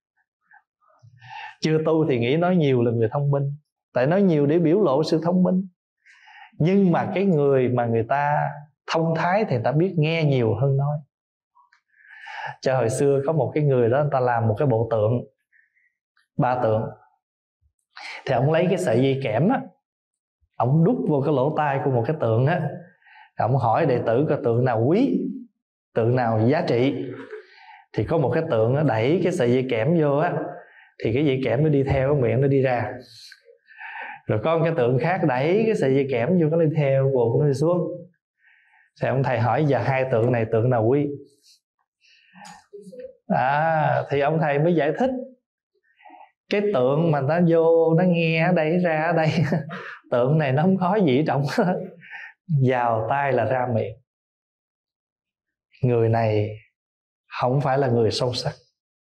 Chưa tu thì nghĩ nói nhiều là người thông minh, tại nói nhiều để biểu lộ sự thông minh. Nhưng mà cái người mà người ta thông thái thì ta biết nghe nhiều hơn nói. Cho hồi xưa có một cái người đó, người ta làm một cái bộ tượng, 3 tượng. Thì ông lấy cái sợi dây kẽm á, ông đút vô cái lỗ tai của một cái tượng á. Ông hỏi đệ tử coi tượng nào quý, tượng nào giá trị. Thì có một cái tượng nó đẩy cái sợi dây kẽm vô á, thì cái dây kẽm nó đi theo cái miệng nó đi ra. Rồi có một cái tượng khác đẩy cái sợi dây kẽm vô, nó đi theo buộc nó đi xuống. Thì ông thầy hỏi giờ 2 tượng này tượng nào quý? Thì ông thầy mới giải thích. Cái tượng mà nó vô nó nghe ở đây ra ở đây tượng này nó không có gì trọng hết, vào tai là ra miệng. Người này không phải là người sâu sắc.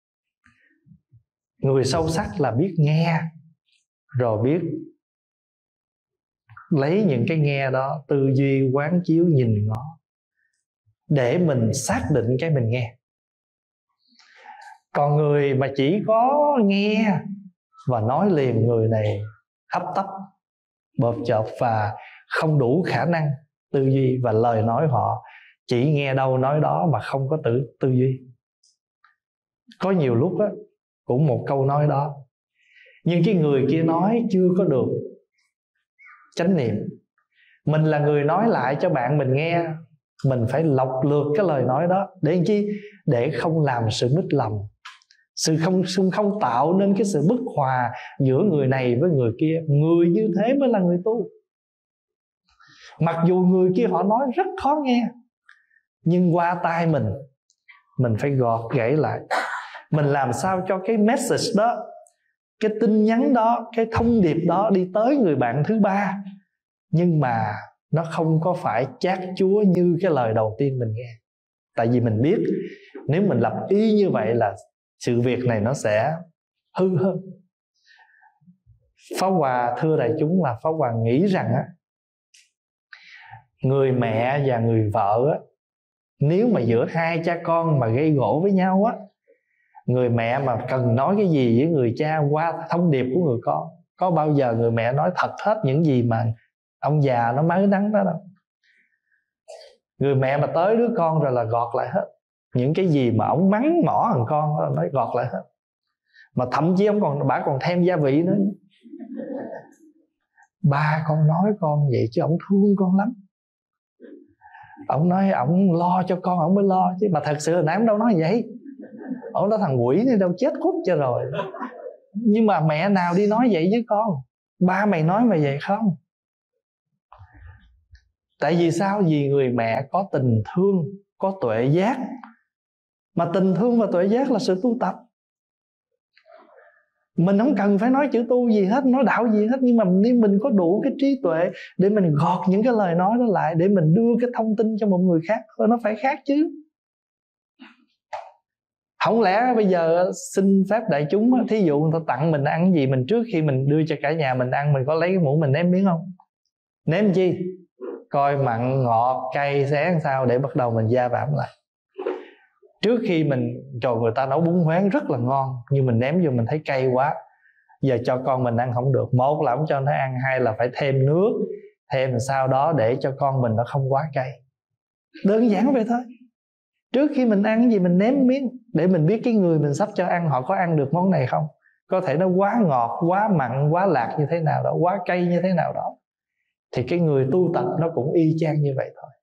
Người sâu sắc là biết nghe, rồi biết lấy những cái nghe đó tư duy quán chiếu nhìn ngó, để mình xác định cái mình nghe. Còn người mà chỉ có nghe và nói liền, người này hấp tấp, bợp chợp và không đủ khả năng tư duy. Và lời nói họ chỉ nghe đâu nói đó mà không có tư duy. Có nhiều lúc á, cũng một câu nói đó, nhưng cái người kia nói chưa có được chánh niệm. Mình là người nói lại cho bạn mình nghe, mình phải lọc lược cái lời nói đó. Để làm chi? Để không làm sự mít lòng, sự không tạo nên cái sự bất hòa giữa người này với người kia. Người như thế mới là người tu. Mặc dù người kia họ nói rất khó nghe, nhưng qua tai mình phải gọt gãy lại. Mình làm sao cho cái message đó, cái tin nhắn đó, cái thông điệp đó đi tới người bạn thứ ba, nhưng mà nó không có phải chát chúa như cái lời đầu tiên mình nghe. Tại vì mình biết nếu mình lập y như vậy là sự việc này nó sẽ hư hơn. Pháp Hòa thưa đại chúng là Pháp Hòa nghĩ rằng á, người mẹ và người vợ á, nếu mà giữa hai cha con mà gây gổ với nhau á, người mẹ mà cần nói cái gì với người cha qua thông điệp của người con, có bao giờ người mẹ nói thật hết những gì mà ông già nó mới nắng đó đâu. Người mẹ mà tới đứa con rồi là gọt lại hết. Những cái gì mà ông mắng mỏ thằng con đó, nói gọt lại hết. Mà thậm chí bà còn thêm gia vị nữa. Ba con nói con vậy chứ ông thương con lắm. Ông nói ông lo cho con, ông mới lo chứ. Mà thật sự là nãy ông đâu nói vậy. Ông nói thằng quỷ này đâu chết cút cho rồi. Nhưng mà mẹ nào đi nói vậy với con? Ba mày nói mày vậy không? Tại vì sao? Vì người mẹ có tình thương, có tuệ giác. Mà tình thương và tuệ giác là sự tu tập. Mình không cần phải nói chữ tu gì hết, nói đạo gì hết. Nhưng mà nếu mình có đủ cái trí tuệ để mình gọt những cái lời nói đó lại, để mình đưa cái thông tin cho một người khác, nó phải khác chứ. Không lẽ bây giờ xin phép đại chúng, thí dụ người ta tặng mình ăn gì, mình trước khi mình đưa cho cả nhà mình ăn, mình có lấy cái muỗng mình nếm miếng không? Nếm chi? Coi mặn, ngọt, cay, xé sao để bắt đầu mình gia giảm lại. Trước khi mình, trời, người ta nấu bún hoáng rất là ngon, nhưng mình ném vô mình thấy cay quá, giờ cho con mình ăn không được. Một là không cho nó ăn, hai là phải thêm nước, thêm sau đó để cho con mình nó không quá cay. Đơn giản vậy thôi. Trước khi mình ăn gì mình ném miếng, để mình biết cái người mình sắp cho ăn họ có ăn được món này không. Có thể nó quá ngọt, quá mặn, quá lạc như thế nào đó, quá cay như thế nào đó. Thì cái người tu tập nó cũng y chang như vậy thôi.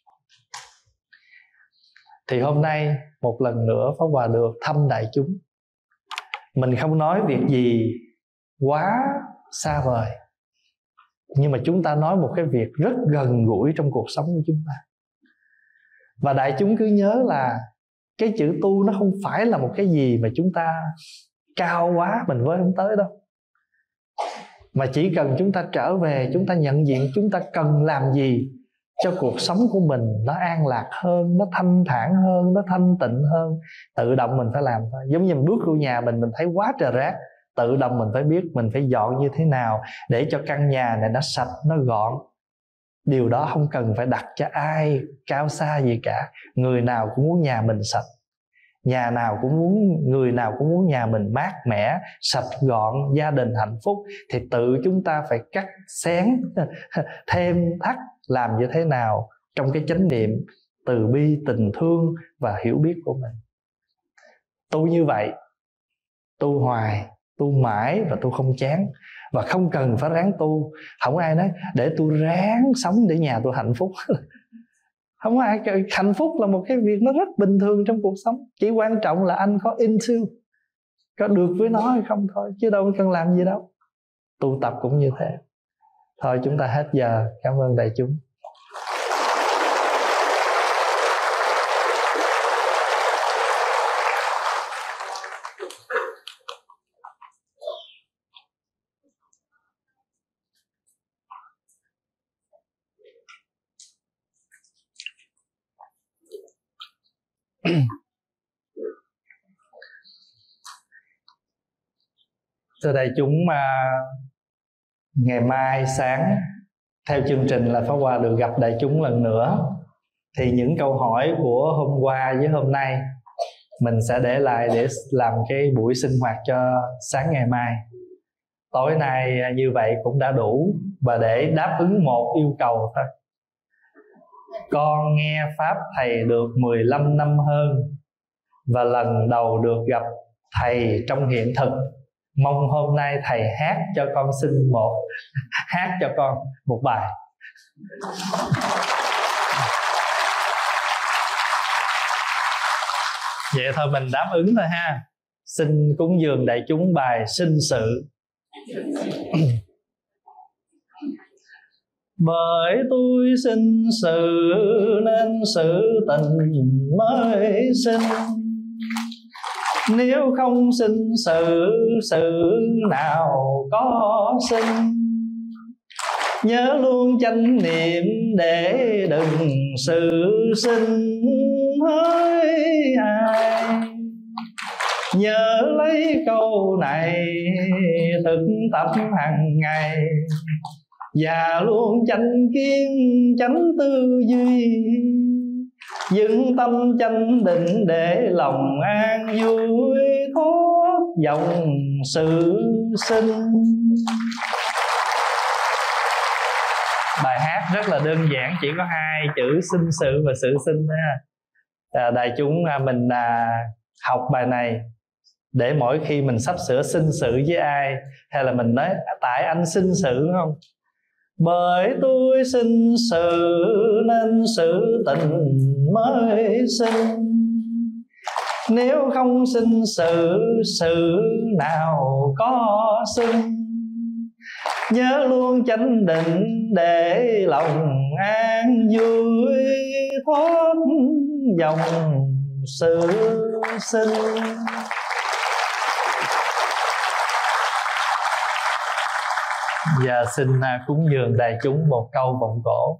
Thì hôm nay một lần nữa Pháp Hòa được thăm đại chúng. Mình không nói việc gì quá xa vời, nhưng mà chúng ta nói một cái việc rất gần gũi trong cuộc sống của chúng ta. Và đại chúng cứ nhớ là cái chữ tu nó không phải là một cái gì mà chúng ta cao quá mình với không tới đâu. Mà chỉ cần chúng ta trở về, chúng ta nhận diện chúng ta cần làm gì cho cuộc sống của mình nó an lạc hơn, nó thanh thản hơn, nó thanh tịnh hơn, tự động mình phải làm thôi. Giống như mình bước vô nhà mình thấy quá trời rác, tự động mình phải biết mình phải dọn như thế nào để cho căn nhà này nó sạch, nó gọn. Điều đó không cần phải đặt cho ai cao xa gì cả. Người nào cũng muốn nhà mình sạch, nhà nào cũng muốn, người nào cũng muốn nhà mình mát mẻ, sạch gọn, gia đình hạnh phúc. Thì tự chúng ta phải cắt xén, thêm thắt, làm như thế nào trong cái chánh niệm từ bi, tình thương và hiểu biết của mình. Tu như vậy, tu hoài, tu mãi và tu không chán. Và không cần phải ráng tu. Không ai nói để tôi ráng sống để nhà tôi hạnh phúc. Không ai. Hạnh phúc là một cái việc nó rất bình thường trong cuộc sống. Chỉ quan trọng là anh có into, có được với nó hay không thôi, chứ đâu cần làm gì đâu. Tu tập cũng như thế. Thôi chúng ta hết giờ. Cảm ơn đại chúng. Thưa đại chúng, ngày mai sáng theo chương trình là Pháp Hòa được gặp đại chúng lần nữa. Thì những câu hỏi của hôm qua với hôm nay mình sẽ để lại để làm cái buổi sinh hoạt cho sáng ngày mai. Tối nay như vậy cũng đã đủ. Và để đáp ứng một yêu cầu thôi: con nghe Pháp Thầy được 15 năm hơn, và lần đầu được gặp Thầy trong hiện thực. Mong hôm nay Thầy hát cho con hát cho con một bài. Vậy thôi mình đáp ứng thôi ha. Xin cúng dường đại chúng bài sinh sự. Bởi tôi sinh sự nên sự tình mới sinh. Nếu không sinh sự, sự nào có sinh. nhớ luôn chánh niệm để đừng sự sinh hỡi ai. Nhớ lấy câu này thực tập hàng ngày, và luôn chánh kiến chánh tư duy, vững tâm chánh định để lòng an vui thoát dòng sự sinh. Bài hát rất là đơn giản, chỉ có hai chữ sinh sự và sự sinh thôi. Đại chúng mình học bài này để mỗi khi mình sắp sửa sinh sự với ai, hay là mình nói tại anh sinh sự không, bởi tôi sinh sự nên sự tình mới sinh. Nếu không sinh sự, sự nào có sinh. Nhớ luôn chánh định để lòng an vui thoát dòng sự sinh. Và xin cúng dường đại chúng một câu vọng cổ.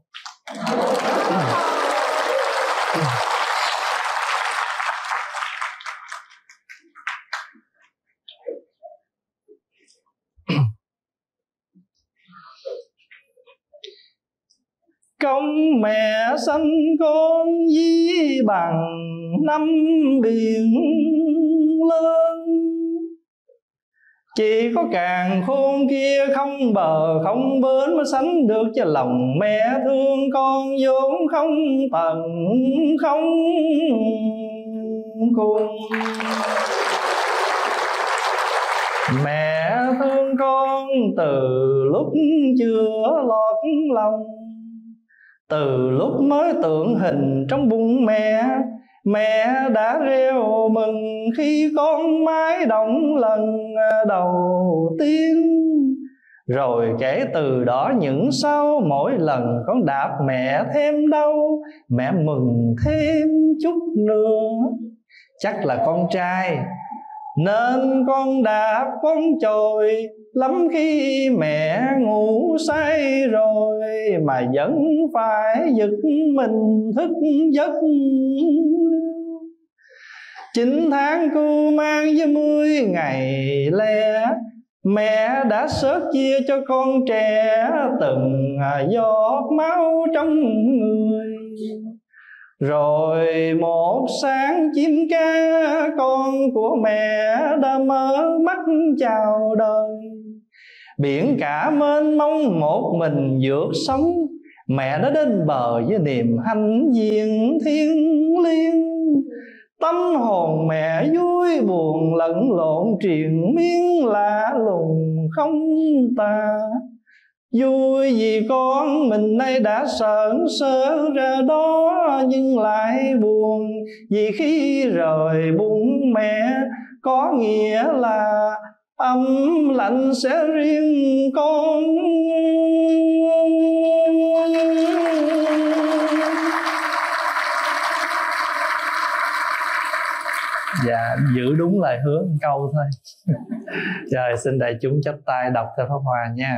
Công mẹ sanh con ví bằng năm biển lớn, chỉ có càn khôn kia không bờ không bến mới sánh được cho lòng mẹ thương con vốn không tận không cùng. Mẹ thương con từ lúc chưa lọt lòng, từ lúc mới tượng hình trong bụng mẹ, mẹ đã reo mừng khi con mái động lần đầu tiên. Rồi kể từ đó những sau mỗi lần con đạp mẹ thêm đau, mẹ mừng thêm chút nữa. Chắc là con trai nên con đạp con chồi lắm khi mẹ ngủ say rồi, mà vẫn phải giật mình thức giấc. 9 tháng cu mang với 10 ngày lẻ, mẹ đã xớt chia cho con trẻ từng giọt máu trong người. Rồi một sáng chim ca con của mẹ đã mở mắt chào đời. Biển cả mênh mông một mình vượt sóng, mẹ đã đến bờ với niềm hãnh diện thiêng liêng. Tâm hồn mẹ vui buồn lẫn lộn triền miên lạ lùng không tả. Vui vì con mình nay đã sởn sơ ra đó, nhưng lại buồn vì khi rời bụng mẹ có nghĩa là ấm lạnh sẽ riêng con. Dạ, giữ đúng lời hứa một câu thôi. Rồi xin đại chúng chắp tay đọc theo pháp hòa nha.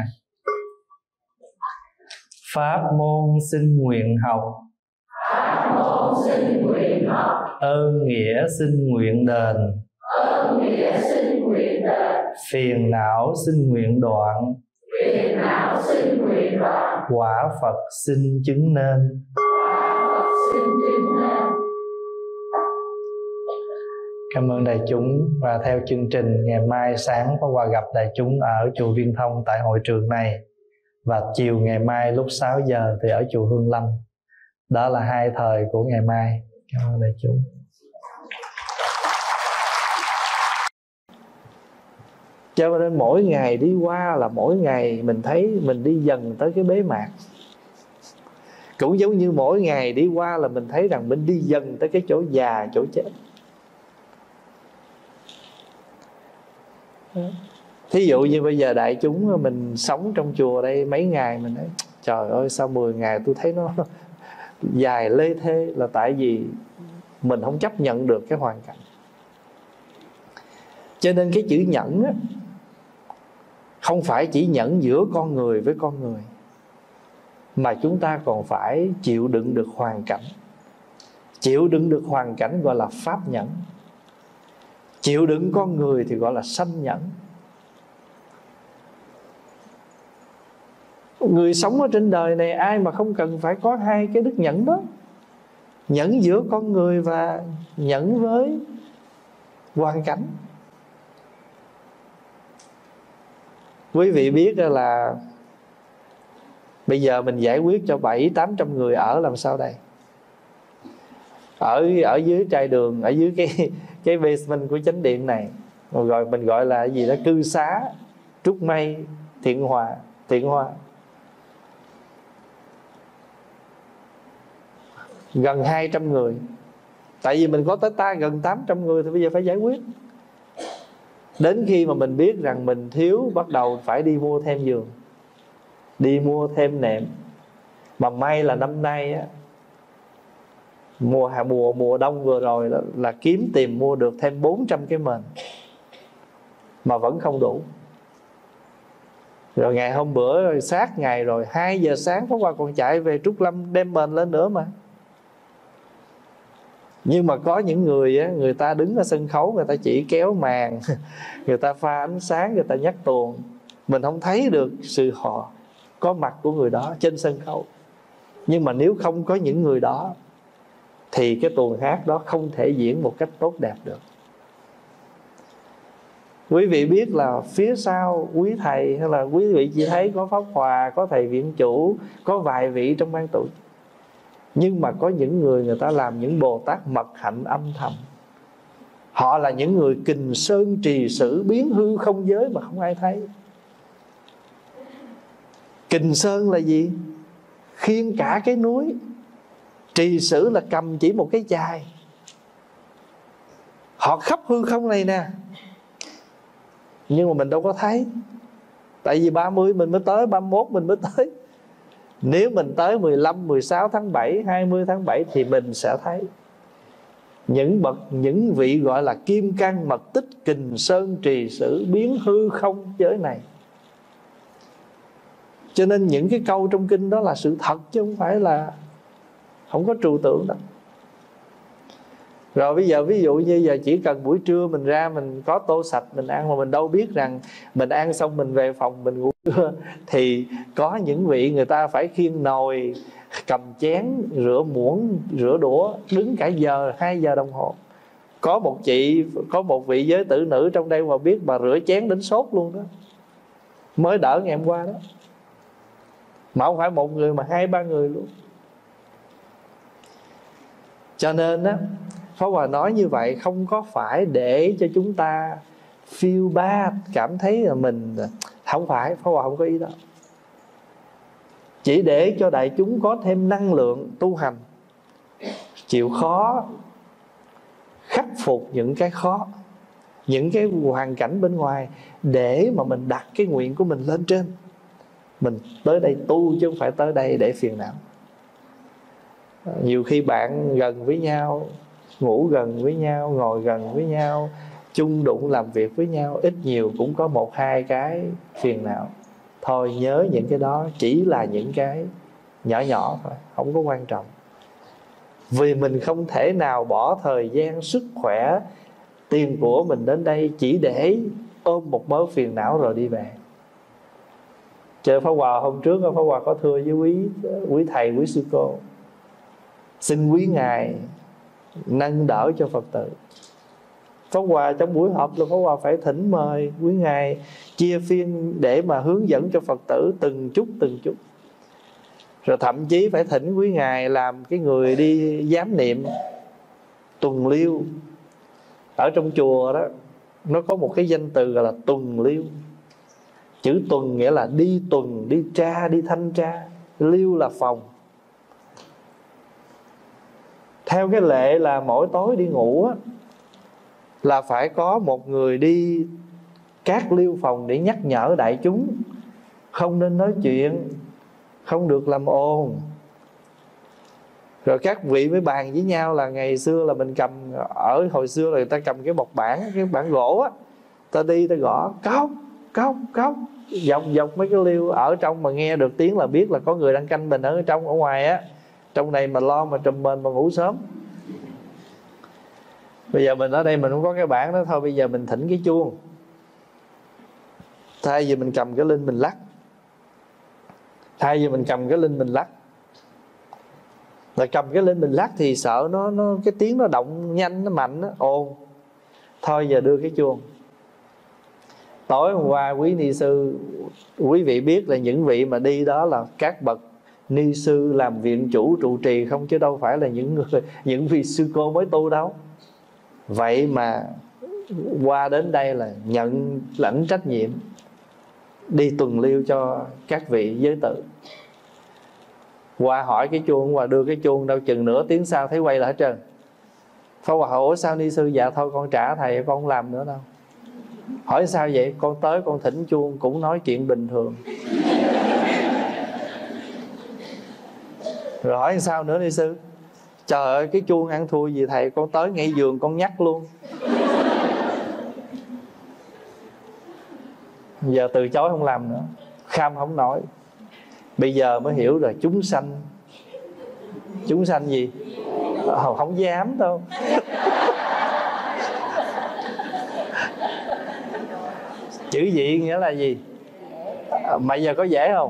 Pháp môn xin nguyện học, pháp môn xin nguyện học, ơn nghĩa xin nguyện đền, ơn nghĩa xin nguyện đền, phiền não xin nguyện đoạn, phiền não xin nguyện đoạn, quả Phật xin chứng nên, quả Phật xin chứng nên. Cảm ơn đại chúng. Và theo chương trình, ngày mai sáng Pháp Hòa gặp đại chúng ở chùa Viên Thông tại hội trường này, và chiều ngày mai lúc 6 giờ thì ở chùa Hương Lâm. Đó là 2 thời của ngày mai. Cảm ơn đại chúng. Cho nên mỗi ngày đi qua là mỗi ngày mình thấy mình đi dần tới cái bế mạc. Cũng giống như mỗi ngày đi qua là mình thấy rằng mình đi dần tới cái chỗ già, chỗ chết. Thí dụ như bây giờ đại chúng mình sống trong chùa đây mấy ngày, mình nói trời ơi sao 10 ngày tôi thấy nó dài lê thê, là tại vì mình không chấp nhận được cái hoàn cảnh. Cho nên cái chữ nhẫn á, không phải chỉ nhẫn giữa con người với con người, mà chúng ta còn phải chịu đựng được hoàn cảnh. Chịu đựng được hoàn cảnh gọi là pháp nhẫn. Chịu đựng con người thì gọi là sanh nhẫn. Người sống ở trên đời này ai mà không cần phải có hai cái đức nhẫn đó. Nhẫn giữa con người và nhẫn với hoàn cảnh. Quý vị biết là bây giờ mình giải quyết cho 700-800 người ở làm sao đây? Ở dưới trai đường, ở dưới cái basement của chánh điện này, rồi mình gọi là cái gì đó, cư xá Trúc Mây, Thiện Hoa. Gần 200 người. Tại vì mình có tới gần 800 người thì bây giờ phải giải quyết. Đến khi mà mình biết rằng mình thiếu, bắt đầu phải đi mua thêm giường, đi mua thêm nệm. Mà may là năm nay á, mùa đông vừa rồi đó, là tìm mua được thêm 400 cái mền mà vẫn không đủ. Rồi ngày hôm bữa rồi sát ngày rồi 2 giờ sáng Pháp Hòa còn chạy về Trúc Lâm đem mền lên nữa mà. Nhưng mà có những người á, người ta đứng ở sân khấu, người ta chỉ kéo màn, người ta pha ánh sáng, người ta nhắc tuồng. Mình không thấy được sự họ có mặt của người đó trên sân khấu. Nhưng mà nếu không có những người đó thì cái tuồng hát đó không thể diễn một cách tốt đẹp được. Quý vị biết là phía sau quý thầy hay là quý vị chỉ thấy có Pháp Hòa, có thầy viện chủ, có vài vị trong ban tổ. Nhưng mà có những người ta làm những Bồ Tát mật hạnh âm thầm. Họ là những người kình sơn trì sử, biến hư không giới mà không ai thấy. Kình sơn là gì? Khiêng cả cái núi. Trì sử là cầm chỉ một cái chài. Họ khắp hư không này nè, nhưng mà mình đâu có thấy. Tại vì 30 mình mới tới, 31 mình mới tới. Nếu mình tới 15, 16 tháng 7, 20 tháng 7 thì mình sẽ thấy những vị gọi là kim cang mật tích, kình sơn trì sử, biến hư không giới này. Cho nên những cái câu trong kinh đó là sự thật, chứ không phải là không có trừu tượng đâu. Rồi bây giờ ví dụ như giờ chỉ cần buổi trưa mình ra, mình có tô sạch mình ăn, mà mình đâu biết rằng mình ăn xong mình về phòng mình ngủ trưa. Thì có những vị người ta phải khiêng nồi, cầm chén, rửa muỗng, rửa đũa, đứng cả 2 giờ đồng hồ. Có một vị giới tử nữ trong đây mà biết bà rửa chén đến sốt luôn đó, mới đỡ ngày hôm qua đó. Mà không phải một người mà 2-3 người luôn. Cho nên á, Pháp Hòa nói như vậy không có phải để cho chúng ta feel bad, cảm thấy là mình không phải. Pháp Hòa không có ý đó. Chỉ để cho đại chúng có thêm năng lượng tu hành, chịu khó, khắc phục những cái khó, những cái hoàn cảnh bên ngoài, để mà mình đặt cái nguyện của mình lên trên. Mình tới đây tu chứ không phải tới đây để phiền não. Nhiều khi bạn gần với nhau, ngủ gần với nhau, ngồi gần với nhau, chung đụng làm việc với nhau, ít nhiều cũng có 1-2 cái phiền não. Thôi nhớ những cái đó chỉ là những cái nhỏ nhỏ thôi, không có quan trọng. Vì mình không thể nào bỏ thời gian, sức khỏe, tiền của mình đến đây chỉ để ôm một mớ phiền não rồi đi về. Chờ Pháp Hòa hôm trước, Pháp Hòa có thưa với quý thầy, quý sư cô, xin quý ngài nâng đỡ cho Phật tử. Pháp Hòa trong buổi họp là Pháp Hòa phải thỉnh mời quý ngài chia phiên để mà hướng dẫn cho Phật tử từng chút. Rồi thậm chí phải thỉnh quý ngài làm cái người đi giám niệm tuần liêu. Ở trong chùa đó, nó có một cái danh từ gọi là tuần liêu. Chữ tuần nghĩa là đi tuần, đi tra, đi thanh tra. Liêu là phòng. Theo cái lệ là mỗi tối đi ngủ á, là phải có một người đi các liêu phòng để nhắc nhở đại chúng không nên nói chuyện, không được làm ồn. Rồi các vị mới bàn với nhau là ngày xưa là mình cầm, ở hồi xưa là người ta cầm cái bọc bảng, cái bảng gỗ á, ta đi ta gõ cốc cốc cốc, dọc dọc mấy cái liêu ở trong mà nghe được tiếng là biết là có người đang canh mình ở trong. Ở ngoài á, trong này mà lo mà trùm mền mà ngủ sớm. Bây giờ mình ở đây mình không có cái bảng đó, thôi bây giờ mình thỉnh cái chuông. Thay vì mình cầm cái linh mình lắc, là cầm cái linh mình lắc thì sợ nó cái tiếng nó động nhanh, nó mạnh, nó ồn. Thôi giờ đưa cái chuông. Tối hôm qua quý ni sư, quý vị biết là những vị mà đi đó là các bậc ni sư làm viện chủ trụ trì không, chứ đâu phải là những vị sư cô mới tu đâu. Vậy mà qua đến đây là nhận lãnh trách nhiệm đi tuần liêu cho các vị giới tử. Qua hỏi cái chuông, qua đưa cái chuông, đâu chừng nửa tiếng sau thấy quay lại hết trơn. Pháp Hòa hỏi ủa sao ni sư? Dạ thôi con trả thầy, con không làm nữa đâu. Hỏi sao vậy? Con tới con thỉnh chuông cũng nói chuyện bình thường. Rồi hỏi sao nữa ni sư? Trời ơi cái chuông ăn thua gì thầy, con tới ngay giường con nhắc luôn. Giờ từ chối không làm nữa, kham không nổi. Bây giờ mới hiểu rồi, chúng sanh gì? Không dám đâu. Chữ dị nghĩa là gì? Mà giờ có dễ không?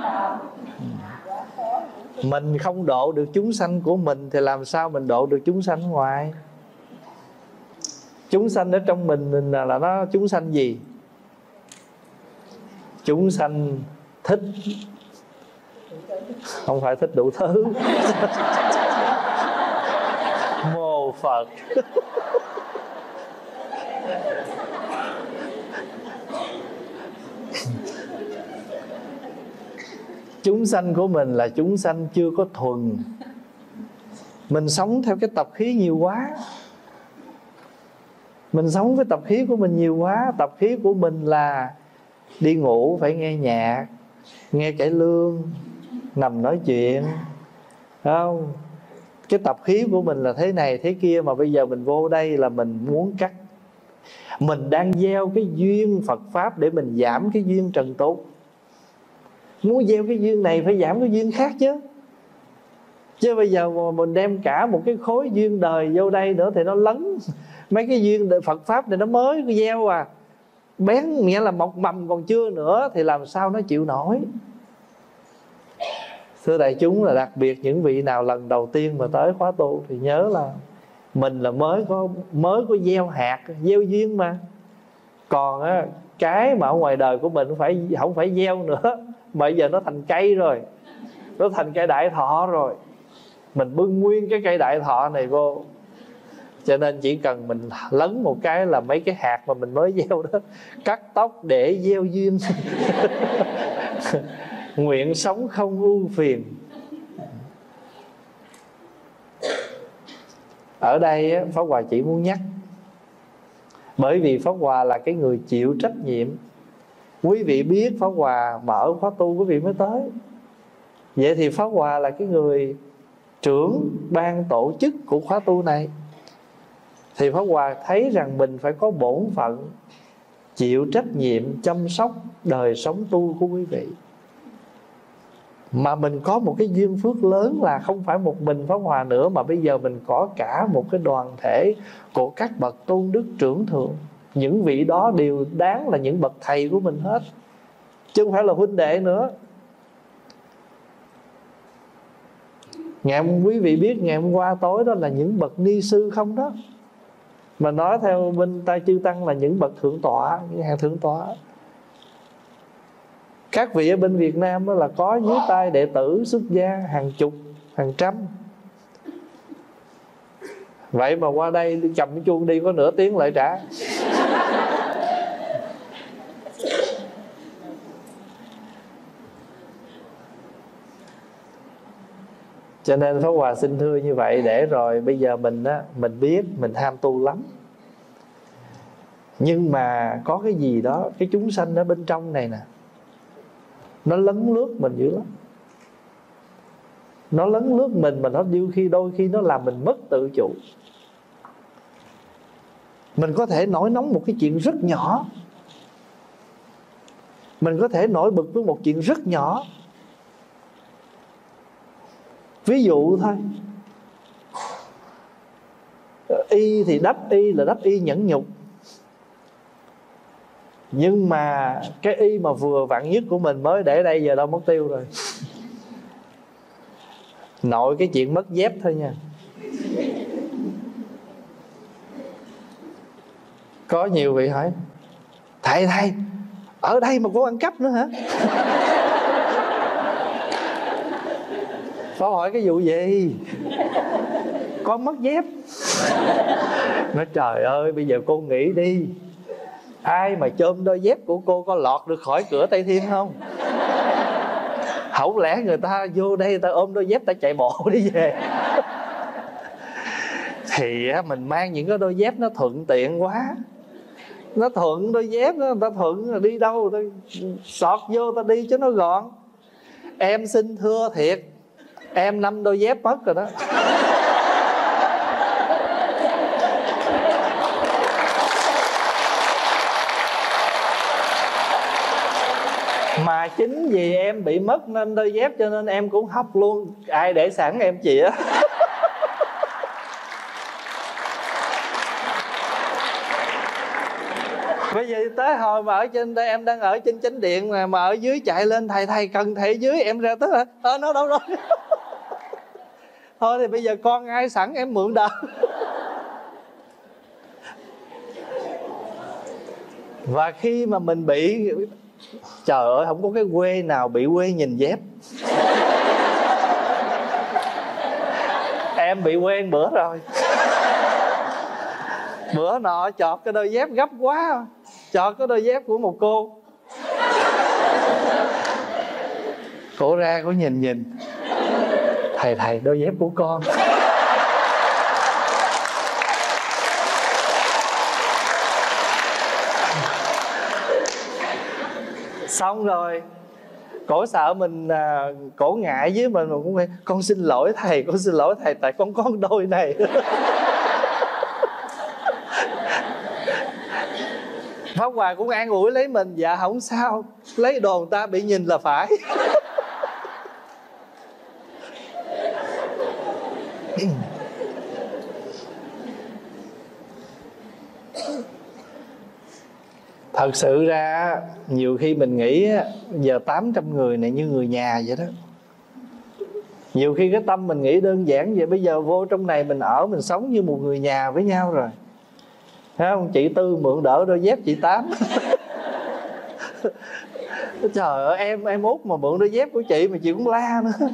Mình không độ được chúng sanh của mình thì làm sao mình độ được chúng sanh ngoài? Chúng sanh ở trong mình là nó chúng sanh gì? Chúng sanh thích, không phải thích đủ thứ. Mô Phật. Chúng sanh của mình là chúng sanh chưa có thuần. Mình sống theo cái tập khí nhiều quá. Mình sống với tập khí của mình nhiều quá. Tập khí của mình là đi ngủ phải nghe nhạc, nghe cải lương, nằm nói chuyện, phải không? Cái tập khí của mình là thế này thế kia. Mà bây giờ mình vô đây là mình muốn cắt. Mình đang gieo cái duyên Phật Pháp để mình giảm cái duyên trần tục. Muốn gieo cái duyên này phải giảm cái duyên khác chứ. Chứ bây giờ mà mình đem cả một cái khối duyên đời vô đây nữa thì nó lấn mấy cái duyên Phật Pháp này nó mới gieo à. Bén nghĩa là mọc mầm còn chưa nữa thì làm sao nó chịu nổi. Thưa đại chúng, là đặc biệt những vị nào lần đầu tiên mà tới khóa tu thì nhớ là mình là mới có gieo hạt, gieo duyên mà. Còn á, cái mà ở ngoài đời của mình không phải gieo nữa, mà giờ nó thành cây rồi, nó thành cây đại thọ rồi. Mình bưng nguyên cái cây đại thọ này vô. Cho nên chỉ cần mình lấn một cái là mấy cái hạt mà mình mới gieo đó cắt tóc để gieo duyên. Nguyện sống không ưu phiền. Ở đây Pháp Hòa chỉ muốn nhắc, bởi vì Pháp Hòa là cái người chịu trách nhiệm. Quý vị biết Pháp Hòa mở khóa tu quý vị mới tới. Vậy thì Pháp Hòa là cái người trưởng ban tổ chức của khóa tu này. Thì Pháp Hòa thấy rằng mình phải có bổn phận chịu trách nhiệm chăm sóc đời sống tu của quý vị. Mà mình có một cái duyên phước lớn là không phải một mình Pháp Hòa nữa, mà bây giờ mình có cả một cái đoàn thể của các bậc tôn đức trưởng thượng. Những vị đó đều đáng là những bậc thầy của mình hết, chứ không phải là huynh đệ nữa. Quý vị biết ngày hôm qua tối đó là những bậc ni sư không đó. Mà nói theo bên Tai Chư Tăng là những bậc thượng tọa, những hàng thượng tọa. Các vị ở bên Việt Nam đó là có dưới tay đệ tử xuất gia hàng chục, hàng trăm. Vậy mà qua đây cầm cái chuông đi có nửa tiếng lại trả. Cho nên Pháp Hòa xin thưa như vậy để rồi bây giờ mình biết mình ham tu lắm. Nhưng mà có cái gì đó, cái chúng sanh ở bên trong này nè, nó lấn lướt mình dữ lắm. Nó lấn lướt mình mà nó đôi khi nó làm mình mất tự chủ. Mình có thể nổi nóng một cái chuyện rất nhỏ, Mình có thể nổi bực với một chuyện rất nhỏ. Ví dụ thôi, y thì đắp y là đắp y nhẫn nhục, nhưng mà cái y mà vừa vặn nhất của mình mới để đây giờ đâu mất tiêu rồi. Nội cái chuyện mất dép thôi nha. Có nhiều vị hỏi: thầy ở đây mà có ăn cắp nữa hả? Pháo hỏi cái vụ gì? Con mất dép. Nói trời ơi, bây giờ cô nghĩ đi, ai mà chôm đôi dép của cô có lọt được khỏi cửa Tây Thiên không? Không lẽ người ta vô đây người ta ôm đôi dép ta chạy bộ đi về? Thì mình mang những cái đôi dép nó thuận tiện quá. Nó thuận, đôi dép đó, người ta thuận là đi đâu người ta sọt vô ta đi cho nó gọn. Em xin thưa thiệt, em 5 đôi dép mất rồi đó. Mà chính vì em bị mất nên đôi dép cho nên em cũng hóc luôn. Ai để sẵn em chĩa. Bây giờ tới hồi mà ở trên đây, em đang ở trên chánh điện mà ở dưới chạy lên: thầy cần thầy dưới, em ra tới hả? Nó đâu rồi? Thôi thì bây giờ con ai sẵn em mượn đỡ. Và khi mà mình bị, trời ơi, không có cái quê nào bị quê nhìn dép. Em bị quen bữa rồi. Bữa nọ chọt cái đôi dép gấp quá, chọt cái đôi dép của một cô. Cổ ra cổ nhìn: thầy đôi dép của con. Xong rồi cổ sợ mình, cổ ngại với mình cũng phải: con xin lỗi thầy tại con có đôi này. Pháp Hòa cũng an ủi lấy mình: dạ không sao, lấy đồ người ta bị nhìn là phải. Thật sự ra nhiều khi mình nghĩ giờ 800 người này như người nhà vậy đó. Nhiều khi cái tâm mình nghĩ đơn giản vậy, bây giờ vô trong này mình ở, mình sống như một người nhà với nhau rồi. Thấy không? Chị Tư mượn đỡ đôi dép chị Tám. Trời ơi, em Út mà mượn đôi dép của chị mà chị cũng la nữa.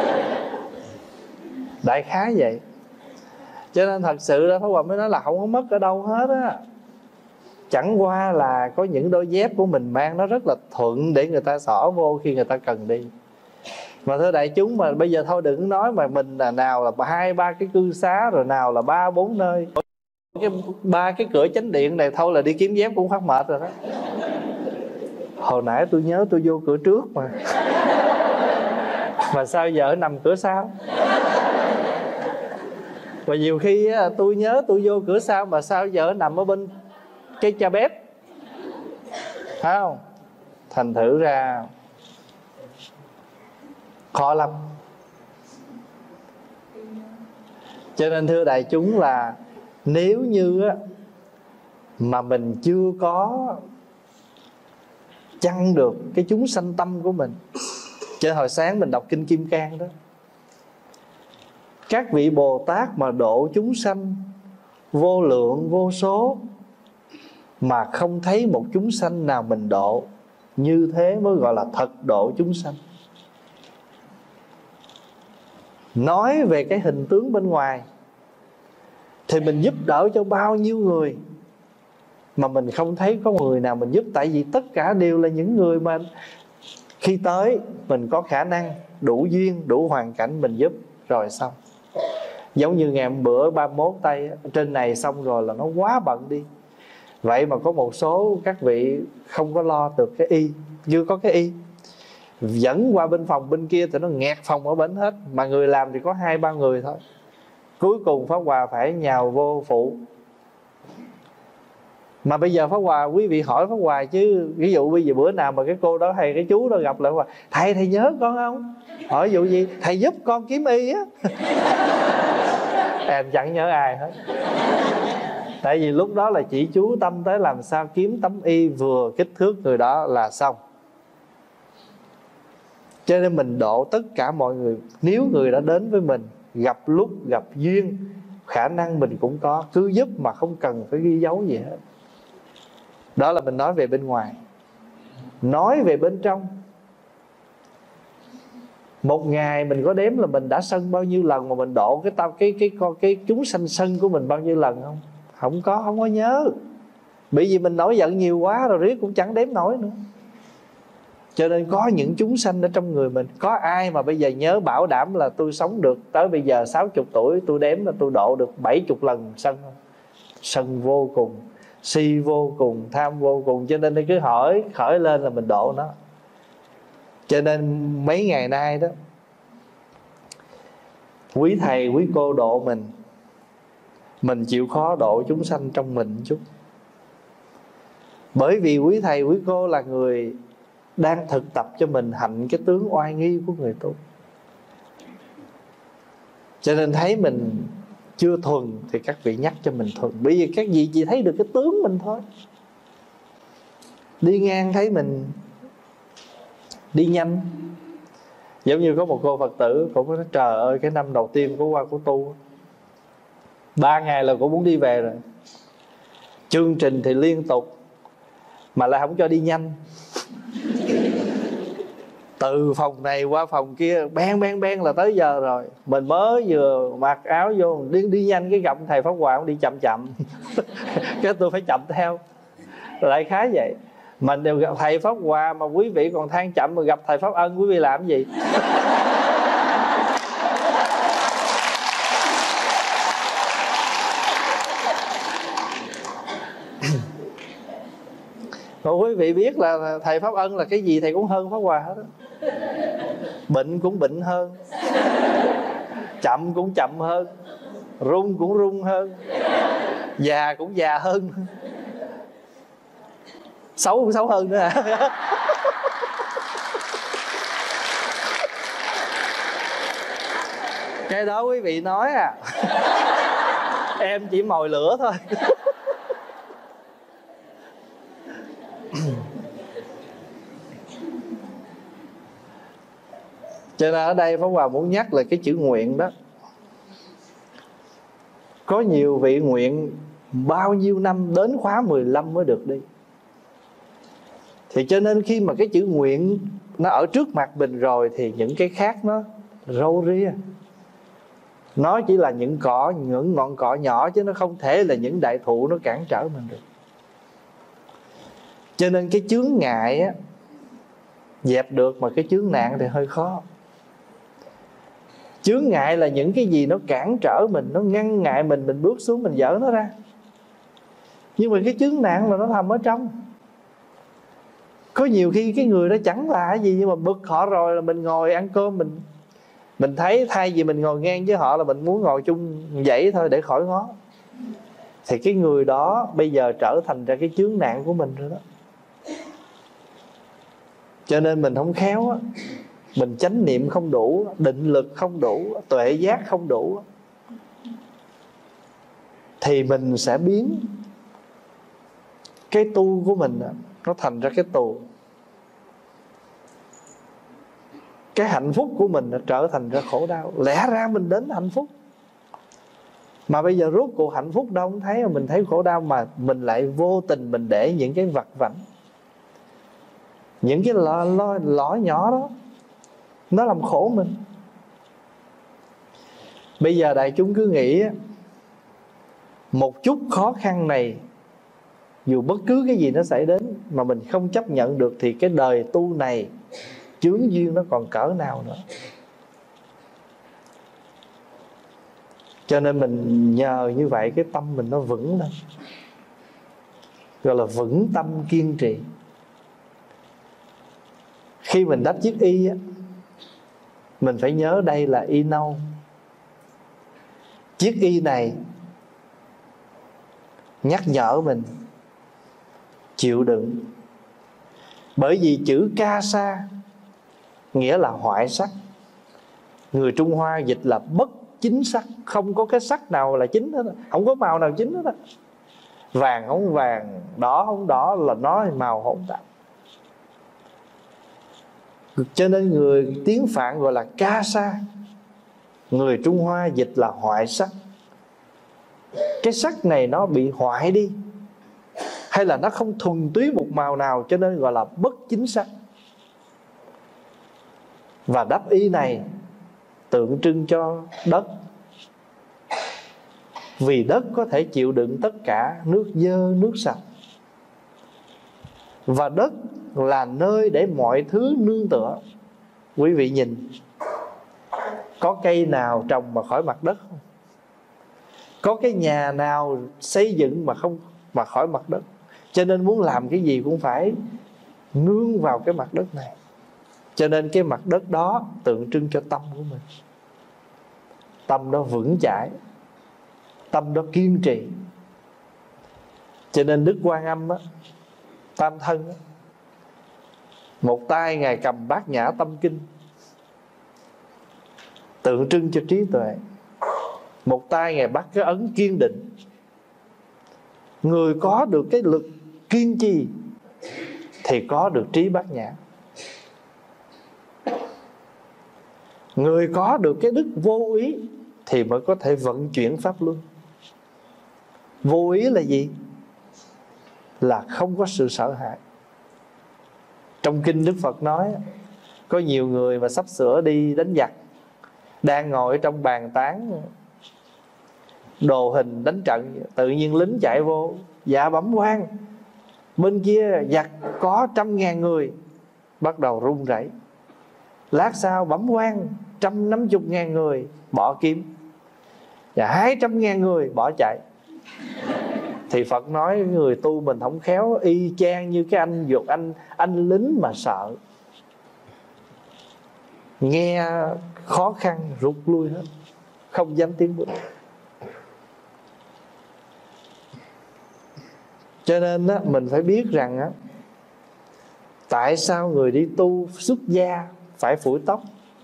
Đại khái vậy. Cho nên thật sự ra Pháp Hòa mới nói là không có mất ở đâu hết á. Chẳng qua là có những đôi dép của mình mang nó rất là thuận để người ta xỏ vô khi người ta cần đi. Mà thưa đại chúng, mà bây giờ thôi đừng nói mà mình là nào là 2-3 cái cư xá, rồi nào là 3-4 nơi. Ba cái cửa chánh điện này thôi là đi kiếm dép cũng phát mệt rồi đó. Hồi nãy tôi nhớ tôi vô cửa trước mà sao giờ nằm cửa sau. Và nhiều khi tôi nhớ tôi vô cửa sau mà sao giờ nằm ở bên cái cha bếp, phải không? Thành thử ra khó lắm. Cho nên thưa đại chúng là nếu như mà mình chưa có chăn được cái chúng sanh tâm của mình. Trên hồi sáng mình đọc kinh Kim Cang đó, các vị Bồ Tát mà độ chúng sanh vô lượng vô số mà không thấy một chúng sanh nào mình độ, như thế mới gọi là thật độ chúng sanh. Nói về cái hình tướng bên ngoài thì mình giúp đỡ cho bao nhiêu người mà mình không thấy có người nào mình giúp. Tại vì tất cả đều là những người mà khi tới mình có khả năng, đủ duyên, đủ hoàn cảnh mình giúp rồi xong. Giống như ngày hôm bữa 31 Tây trên này xong rồi là nó quá bận đi. Vậy mà có một số các vị không có lo được cái y, chưa có cái y, dẫn qua bên phòng bên kia thì nó nghẹt phòng ở bển hết. Mà người làm thì có 2-3 người thôi. Cuối cùng Pháp Hòa phải nhào vô phụ. Mà bây giờ Pháp Hòa, quý vị hỏi Pháp Hòa chứ, ví dụ bây giờ bữa nào mà cái cô đó hay cái chú đó gặp lại Pháp Hòa, thầy nhớ con không? Hỏi vụ gì? Thầy giúp con kiếm y á. Em chẳng nhớ ai hết. Tại vì lúc đó là chỉ chú tâm tới làm sao kiếm tấm y vừa kích thước người đó là xong. Cho nên mình độ tất cả mọi người. Nếu người đã đến với mình, gặp lúc gặp duyên, khả năng mình cũng có, cứ giúp mà không cần phải ghi dấu gì hết. Đó là mình nói về bên ngoài. Nói về bên trong, một ngày mình có đếm là mình đã sân bao nhiêu lần, mà mình độ cái chúng sanh sân của mình bao nhiêu lần không? Không có nhớ. Bởi vì mình nổi giận nhiều quá rồi riết cũng chẳng đếm nổi nữa. Cho nên có những chúng sanh ở trong người mình. Có ai mà bây giờ nhớ bảo đảm là tôi sống được tới bây giờ 60 tuổi, tôi đếm là tôi độ được 70 lần sân không? Sân vô cùng, si vô cùng, tham vô cùng. Cho nên cứ hỏi khởi lên là mình độ nó. Cho nên mấy ngày nay đó, quý thầy quý cô độ mình chịu khó độ chúng sanh trong mình chút. Bởi vì quý thầy quý cô là người đang thực tập cho mình hạnh cái tướng oai nghi của người tu. Cho nên thấy mình chưa thuần thì các vị nhắc cho mình thuần. Bởi vì các vị chỉ thấy được cái tướng mình thôi. Đi ngang thấy mình đi nhanh. Giống như có một cô Phật tử, cô nói trời ơi, cái năm đầu tiên cô qua cô tu 3 ngày là cô muốn đi về rồi. Chương trình thì liên tục mà lại không cho đi nhanh. Từ phòng này qua phòng kia ben là tới giờ rồi. Mình mới vừa mặc áo vô đi nhanh, cái gặp thầy Pháp Hòa cũng đi chậm cái tôi phải chậm theo. Lại khá vậy. Mình đều gặp thầy Pháp Hòa mà quý vị còn than chậm, mà gặp thầy Pháp Ân quý vị làm gì? Mà quý vị biết là thầy Pháp Ân là cái gì thầy cũng hơn Pháp Hòa hết đó. Bệnh cũng bệnh hơn, chậm cũng chậm hơn, run cũng run hơn, già cũng già hơn, xấu cũng xấu hơn nữa à. Cái đó quý vị nói à. Em chỉ mồi lửa thôi. Cho nên ở đây Pháp Hòa muốn nhắc là cái chữ nguyện đó. Có nhiều vị nguyện bao nhiêu năm đến khóa 15 mới được đi. Thì cho nên khi mà cái chữ nguyện nó ở trước mặt mình rồi thì những cái khác nó râu ria. Nó chỉ là những ngọn cỏ nhỏ, chứ nó không thể là những đại thụ nó cản trở mình được. Cho nên cái chướng ngại á, dẹp được, mà cái chướng nạn thì hơi khó. Chướng ngại là những cái gì nó cản trở mình, nó ngăn ngại mình bước xuống, mình dỡ nó ra. Nhưng mà cái chướng nạn là nó nằm ở trong. Có nhiều khi cái người đó chẳng là cái gì, nhưng mà bực họ rồi là mình ngồi ăn cơm, mình thấy thay vì mình ngồi ngang với họ là mình muốn ngồi chung vậy thôi để khỏi ngó. Thì cái người đó bây giờ trở thành ra cái chướng nạn của mình rồi đó. Cho nên mình không khéo á, mình chánh niệm không đủ, định lực không đủ, tuệ giác không đủ, thì mình sẽ biến cái tu của mình nó thành ra cái tù. Cái hạnh phúc của mình nó trở thành ra khổ đau. Lẽ ra mình đến hạnh phúc, mà bây giờ rốt cuộc hạnh phúc đâu không thấy, mà mình thấy khổ đau, mà mình lại vô tình mình để những cái vặt vãnh, những cái lõ nhỏ đó nó làm khổ mình. Bây giờ đại chúng cứ nghĩ một chút khó khăn này, dù bất cứ cái gì nó xảy đến mà mình không chấp nhận được, thì cái đời tu này chướng duyên nó còn cỡ nào nữa. Cho nên mình nhờ như vậy cái tâm mình nó vững lên, gọi là vững tâm kiên trì. Khi mình đắp chiếc y á, mình phải nhớ đây là y nâu. Chiếc y này nhắc nhở mình chịu đựng. Bởi vì chữ ca sa nghĩa là hoại sắc. Người Trung Hoa dịch là bất chính sắc. Không có cái sắc nào là chính hết, không có màu nào chính hết. Vàng không vàng, đỏ không đỏ, là nó màu hỗn tạp. Cho nên người tiếng Phạn gọi là ca sa, người Trung Hoa dịch là hoại sắc. Cái sắc này nó bị hoại đi, hay là nó không thuần túy một màu nào, cho nên gọi là bất chính sắc. Và đắp y này tượng trưng cho đất. Vì đất có thể chịu đựng tất cả nước dơ, nước sạch. Và đất là nơi để mọi thứ nương tựa. Quý vị nhìn, có cây nào trồng mà khỏi mặt đất không? Có cái nhà nào xây dựng mà khỏi mặt đất? Cho nên muốn làm cái gì cũng phải nương vào cái mặt đất này. Cho nên cái mặt đất đó tượng trưng cho tâm của mình. Tâm đó vững chãi, tâm đó kiên trì. Cho nên Đức Quan Âm á, Tam Thân á, một tay Ngài cầm Bát Nhã Tâm Kinh, tượng trưng cho trí tuệ. Một tay Ngài bắt cái ấn kiên định. Người có được cái lực kiên trì thì có được trí bát nhã. Người có được cái đức vô ý thì mới có thể vận chuyển pháp luân. Vô ý là gì? Là không có sự sợ hãi. Trong kinh Đức Phật nói, có nhiều người mà sắp sửa đi đánh giặc, đang ngồi trong bàn tán đồ hình đánh trận, tự nhiên lính chạy vô, dạ bẩm quan, bên kia giặc có 100.000 người. Bắt đầu run rẩy. Lát sau bẩm quan, 150.000 người, bỏ kiếm. Và 200.000 người bỏ chạy. Thì Phật nói người tu mình không khéo, y chang như cái anh dục anh lính mà sợ, nghe khó khăn rút lui hết, không dám tiến bước. Cho nên á, mình phải biết rằng á, tại sao người đi tu xuất gia phải phủi tóc?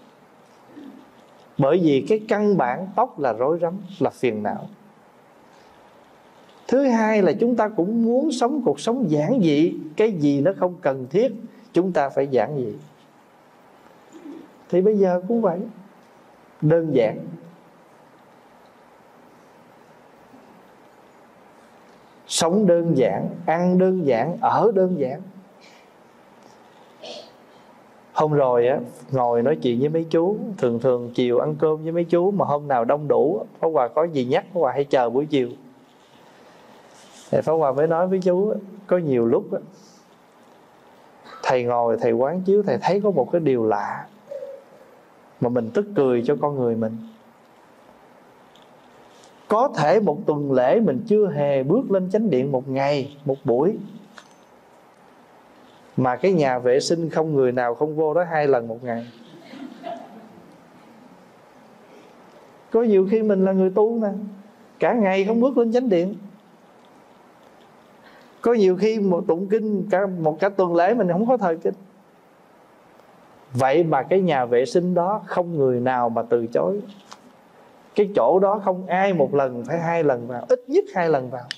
Bởi vì cái căn bản tóc là rối rắm, là phiền não. Thứ hai là chúng ta cũng muốn sống cuộc sống giản dị. Cái gì nó không cần thiết chúng ta phải giản dị. Thì bây giờ cũng vậy, đơn giản. Sống đơn giản, ăn đơn giản, ở đơn giản. Hôm rồi á, ngồi nói chuyện với mấy chú, thường chiều ăn cơm với mấy chú, mà hôm nào đông đủ, Pháp Hòa có gì nhắc, Pháp Hòa hay chờ buổi chiều. Thì Pháp Hòa mới nói với chú, có nhiều lúc á, thầy ngồi thầy quán chiếu, thầy thấy có một cái điều lạ mà mình tức cười cho con người mình. Có thể một tuần lễ mình chưa hề bước lên chánh điện một ngày, một buổi, mà cái nhà vệ sinh không người nào không vô đó 2 lần một ngày. Có nhiều khi mình là người tu nè, cả ngày không bước lên chánh điện. Có nhiều khi một tụng kinh cả tuần lễ mình không có thời kinh. Vậy mà cái nhà vệ sinh đó không người nào mà từ chối. Cái chỗ đó không ai một lần phải 2 lần vào, ít nhất 2 lần vào.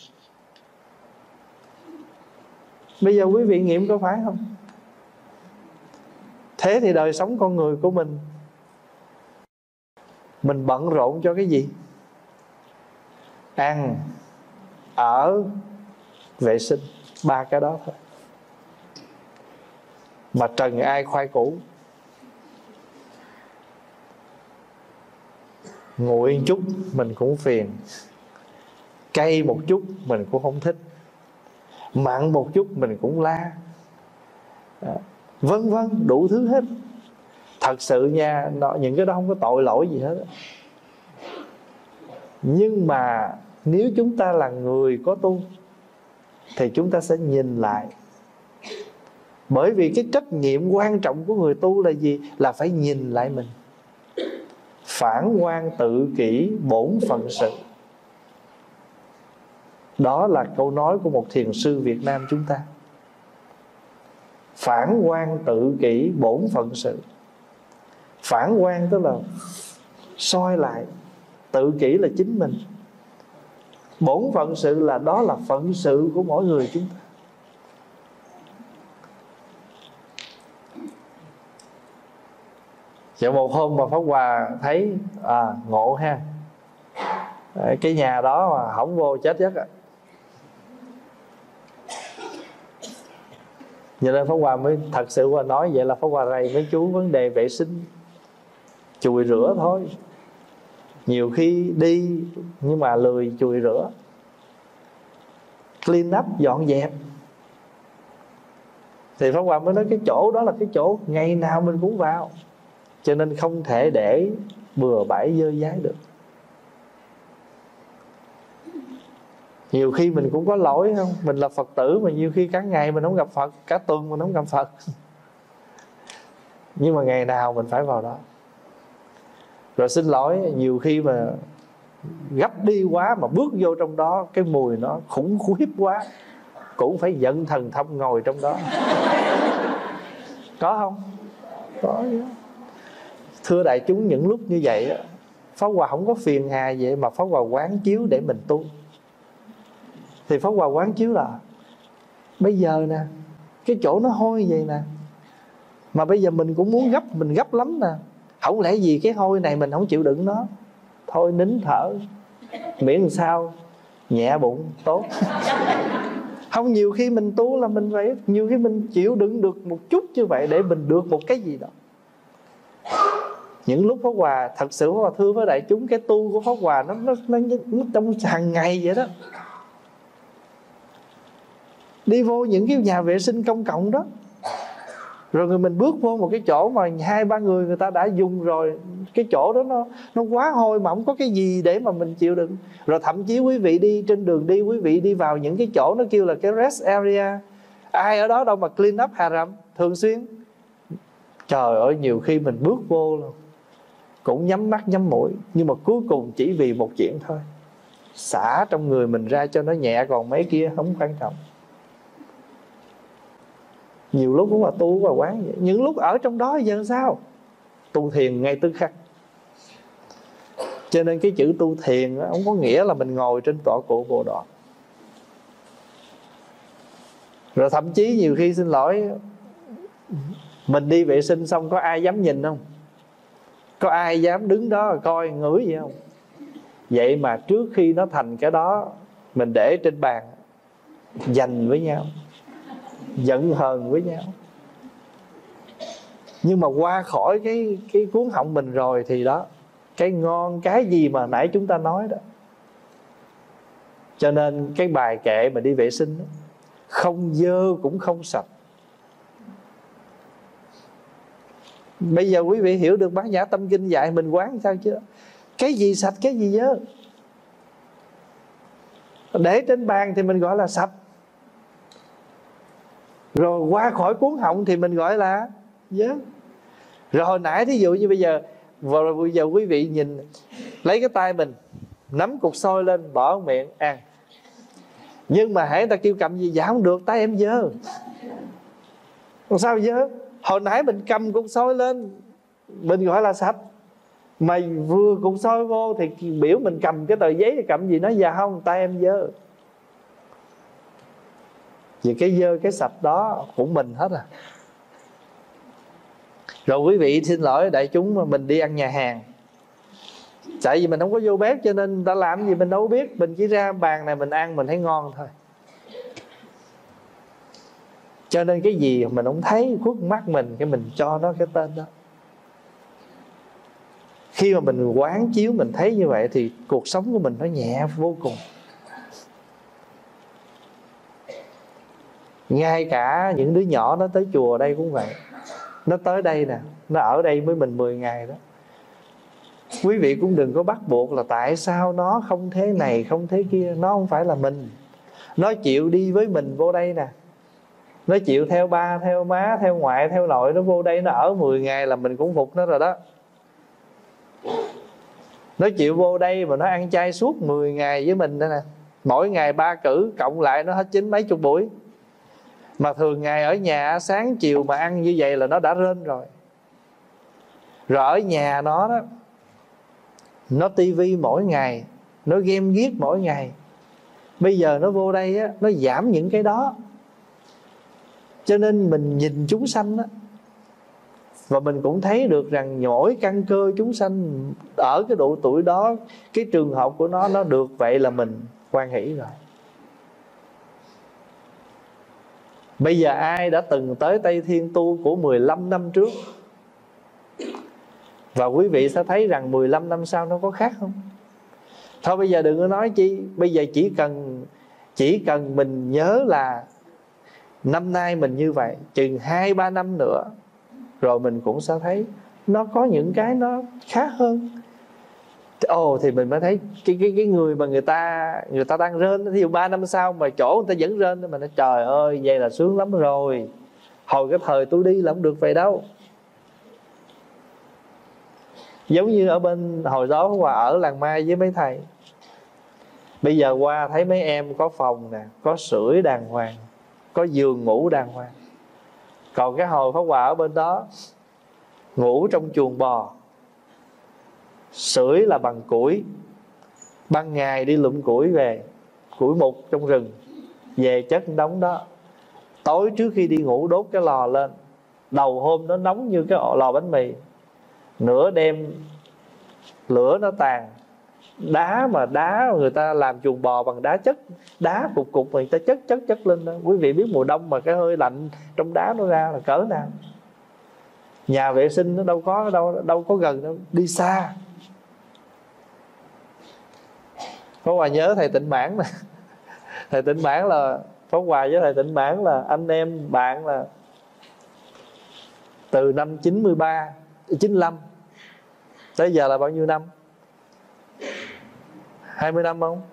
Bây giờ quý vị nghiệm có phải không? Thế thì đời sống con người của mình bận rộn cho cái gì? Ăn, ở, vệ sinh, 3 cái đó thôi. Mà trần ai khoai củ. Nguội một chút mình cũng phiền, cay một chút mình cũng không thích, mặn một chút mình cũng la, vân vân, đủ thứ hết. Thật sự nha, những cái đó không có tội lỗi gì hết. Nhưng mà nếu chúng ta là người có tu thì chúng ta sẽ nhìn lại. Bởi vì cái trách nhiệm quan trọng của người tu là gì? Là phải nhìn lại mình, phản quan tự kỷ, bổn phận sự. Đó là câu nói của một thiền sư Việt Nam chúng ta. Phản quan tự kỷ bổn phận sự. Phản quan tức là soi lại, tự kỷ là chính mình, bổn phận sự là đó là phận sự của mỗi người chúng ta. Vậy một hôm mà Pháp Hòa thấy ngộ ha, cái nhà đó mà không vô chết giấc á. Vậy nên Pháp Hòa mới thật sự qua nói vậy là Pháp Hòa rầy mấy chú vấn đề vệ sinh, chùi rửa thôi. Nhiều khi đi nhưng mà lười chùi rửa, clean up, dọn dẹp. Thì Pháp Hòa mới nói cái chỗ đó là cái chỗ ngày nào mình cũng vào, cho nên không thể để bừa bãi dơ dái được. Nhiều khi mình cũng có lỗi không? Mình là Phật tử mà nhiều khi cả ngày mình không gặp Phật, cả tuần mình không gặp Phật. Nhưng mà ngày nào mình phải vào đó. Rồi xin lỗi, nhiều khi mà gấp đi quá mà bước vô trong đó, cái mùi nó khủng khiếp quá, cũng phải giận thần thông ngồi trong đó. Có không? Có. Thưa đại chúng, những lúc như vậy Pháp Hòa không có phiền hà vậy, mà Pháp Hòa quán chiếu để mình tu. Thì Pháp Hòa quán chiếu là bây giờ nè, cái chỗ nó hôi vậy nè, mà bây giờ mình cũng muốn gấp, mình gấp lắm nè. Không lẽ gì cái hôi này mình không chịu đựng nó, thôi nín thở, miễn làm sao nhẹ bụng tốt. Không, nhiều khi mình tu là mình phải, nhiều khi mình chịu đựng được một chút như vậy để mình được một cái gì đó. Những lúc Pháp Hòa thật sự Pháp Hòa thưa với đại chúng, cái tu của Pháp Hòa nó trong hàng ngày vậy đó. Đi vô những cái nhà vệ sinh công cộng đó, rồi người mình bước vô một cái chỗ mà 2-3 người ta đã dùng rồi, cái chỗ đó nó quá hôi mà không có cái gì để mà mình chịu đựng. Rồi thậm chí quý vị đi trên đường đi, quý vị đi vào những cái chỗ nó kêu là cái rest area, ai ở đó đâu mà clean up hà rầm thường xuyên. Trời ơi, nhiều khi mình bước vô luôn cũng nhắm mắt nhắm mũi, nhưng mà cuối cùng chỉ vì một chuyện thôi, xả trong người mình ra cho nó nhẹ, còn mấy kia không quan trọng. Nhiều lúc cũng là tu và quán vậy. Những lúc ở trong đó giờ sao? Tu thiền ngay tức khắc. Cho nên cái chữ tu thiền đó, không có nghĩa là mình ngồi trên tọa cụ Bồ Đoàn. Rồi thậm chí nhiều khi xin lỗi, mình đi vệ sinh xong có ai dám nhìn không? Có ai dám đứng đó coi ngửi gì không? Vậy mà trước khi nó thành cái đó, mình để trên bàn, giành với nhau, giận hờn với nhau. Nhưng mà qua khỏi cái cuốn họng mình rồi thì đó, cái ngon, cái gì mà nãy chúng ta nói đó. Cho nên cái bài kệ mà đi vệ sinh đó, không dơ cũng không sạch. Bây giờ quý vị hiểu được Bát Nhã Tâm Kinh dạy mình quán sao chưa? Cái gì sạch, cái gì dơ. Để trên bàn thì mình gọi là sạch, rồi qua khỏi cuốn họng thì mình gọi là dơ. Rồi hồi nãy thí dụ như bây giờ quý vị nhìn, lấy cái tay mình nắm cục xôi lên bỏ vào miệng ăn, nhưng mà hãy người ta kêu cầm gì, dạ không được, tay em dơ. Còn sao dơ? Hồi nãy mình cầm cục xôi lên mình gọi là sạch, mà vừa cục xôi vô thì biểu mình cầm cái tờ giấy thì cầm gì, nói dạ không, tay em dơ. Vì cái dơ cái sạch đó cũng mình hết à. Rồi quý vị xin lỗi đại chúng, mà mình đi ăn nhà hàng, tại vì mình không có vô bếp cho nên người ta làm gì mình đâu biết, mình chỉ ra bàn này mình ăn mình thấy ngon thôi. Cho nên cái gì mình không thấy khuất mắt mình, cái mình cho nó cái tên đó. Khi mà mình quán chiếu mình thấy như vậy thì cuộc sống của mình nó nhẹ vô cùng. Ngay cả những đứa nhỏ nó tới chùa đây cũng vậy. Nó tới đây nè, nó ở đây với mình 10 ngày đó. Quý vị cũng đừng có bắt buộc là tại sao nó không thế này không thế kia. Nó không phải là mình. Nó chịu đi với mình vô đây nè, nó chịu theo ba, theo má, theo ngoại, theo nội, nó vô đây nó ở 10 ngày là mình cũng phục nó rồi đó. Nó chịu vô đây mà nó ăn chay suốt 10 ngày với mình đó nè. Mỗi ngày 3 cữ, cộng lại nó hết 90 mấy buổi. Mà thường ngày ở nhà sáng chiều mà ăn như vậy là nó đã rên rồi. Rồi ở nhà nó đó, nó tivi mỗi ngày, nó game ghiết mỗi ngày. Bây giờ nó vô đây á, nó giảm những cái đó. Cho nên mình nhìn chúng sanh á, và mình cũng thấy được rằng mỗi căn cơ chúng sanh ở cái độ tuổi đó, cái trường hợp của nó được vậy là mình hoan hỷ rồi. Bây giờ ai đã từng tới Tây Thiên tu của 15 năm trước, và quý vị sẽ thấy rằng 15 năm sau nó có khác không? Thôi bây giờ đừng có nói chi. Bây giờ chỉ cần mình nhớ là năm nay mình như vậy, chừng 2-3 năm nữa rồi mình cũng sẽ thấy nó có những cái nó khác hơn. Ồ, thì mình mới thấy cái người mà người ta đang rên, thí dụ 3 năm sau mà chỗ người ta vẫn rên, mà nó trời ơi vậy là sướng lắm rồi. Hồi cái thời tôi đi là không được vậy đâu. Giống như ở bên hồi đó Hòa ở làng Mai với mấy thầy, bây giờ qua thấy mấy em có phòng nè, có sưởi đàng hoàng, có giường ngủ đàng hoàng. Còn cái hồi Pháp Hòa ở bên đó, ngủ trong chuồng bò, sưởi là bằng củi, ban ngày đi lụm củi về, củi mục trong rừng, về chất đống đó. Tối trước khi đi ngủ đốt cái lò lên, đầu hôm nó nóng như cái lò bánh mì, nửa đêm lửa nó tàn. Đá người ta làm chuồng bò bằng đá chất, đá cục mà người ta chất lên đó. Quý vị biết mùa đông mà cái hơi lạnh trong đá nó ra là cỡ nào. Nhà vệ sinh nó đâu có gần đâu, đi xa. Pháp Hòa nhớ thầy Tịnh Mãn nè. Thầy Tịnh Mãn là Pháp Hòa với thầy Tịnh Mãn là anh em bạn, là từ năm 95 tới giờ là bao nhiêu năm? 20 năm không?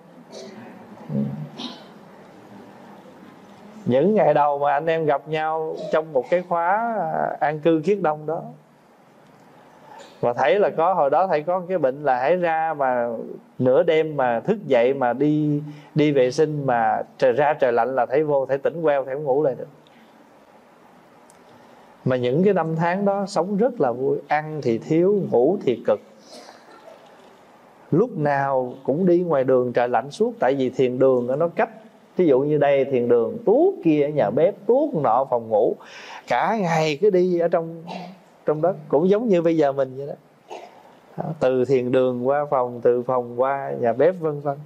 Những ngày đầu mà anh em gặp nhau trong một cái khóa an cư Khiết Đông đó, và thấy là hồi đó thầy có cái bệnh là hãy ra mà nửa đêm mà thức dậy mà đi vệ sinh mà trời lạnh là thấy vô, thầy tỉnh queo, thầy không ngủ lại được. Mà những cái năm tháng đó sống rất là vui, ăn thì thiếu, ngủ thì cực. Lúc nào cũng đi ngoài đường trời lạnh suốt. Tại vì thiền đường nó cách, ví dụ như đây thiền đường, tuốt kia ở nhà bếp, tuốt nọ phòng ngủ, cả ngày cứ đi ở trong đất. Cũng giống như bây giờ mình vậy đó, từ thiền đường qua phòng, từ phòng qua nhà bếp, vân vân.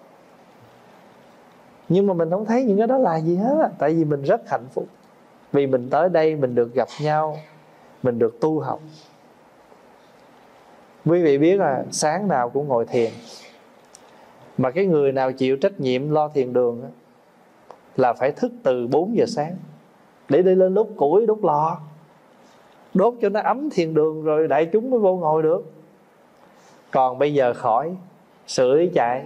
Nhưng mà mình không thấy những cái đó là gì hết. Tại vì mình rất hạnh phúc, vì mình tới đây mình được gặp nhau, mình được tu học. Quý vị biết là sáng nào cũng ngồi thiền, mà cái người nào chịu trách nhiệm lo thiền đường là phải thức từ 4 giờ sáng để đi lên đốt củi, đốt lò, đốt cho nó ấm thiền đường, rồi đại chúng mới vô ngồi được. Còn bây giờ khỏi, sưởi chạy.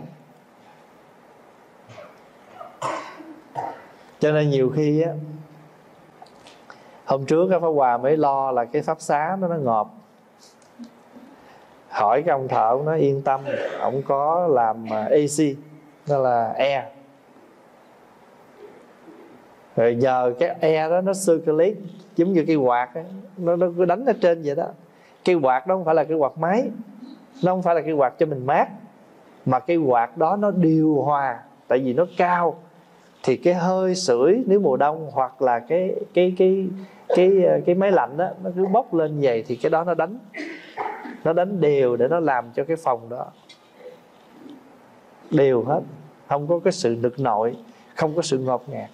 Cho nên nhiều khi á, hôm trước Pháp Hòa mới lo là cái pháp xá nó ngọt. Hỏi cái ông thợ, ông nói yên tâm, ông có làm AC, đó là air. Rồi nhờ cái air đó nó circulate, giống như cái quạt ấy, nó cứ đánh ở trên vậy đó. Cái quạt đó không phải là cái quạt máy, nó không phải là cái quạt cho mình mát, mà cái quạt đó nó điều hòa. Tại vì nó cao thì cái hơi sưởi nếu mùa đông, hoặc là cái máy lạnh đó, nó cứ bốc lên vậy, thì cái đó nó đánh đều để nó làm cho cái phòng đó đều hết, không có cái sự nực nội, không có sự ngột ngạt.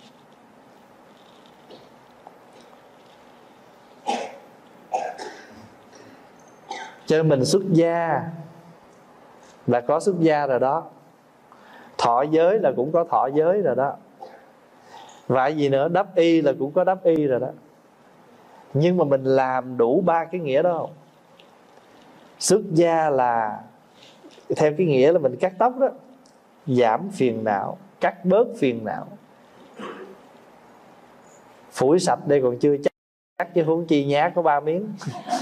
Cho nên mình xuất gia là có xuất gia rồi đó, thọ giới là cũng có thọ giới rồi đó, và gì nữa, đắp y là cũng có đắp y rồi đó. Nhưng mà mình làm đủ 3 cái nghĩa đó không? Xuất gia là theo cái nghĩa là mình cắt tóc đó, giảm phiền não, cắt bớt phiền não. Phủi sạch đây còn chưa chắc chứ huống chi nhát có 3 miếng.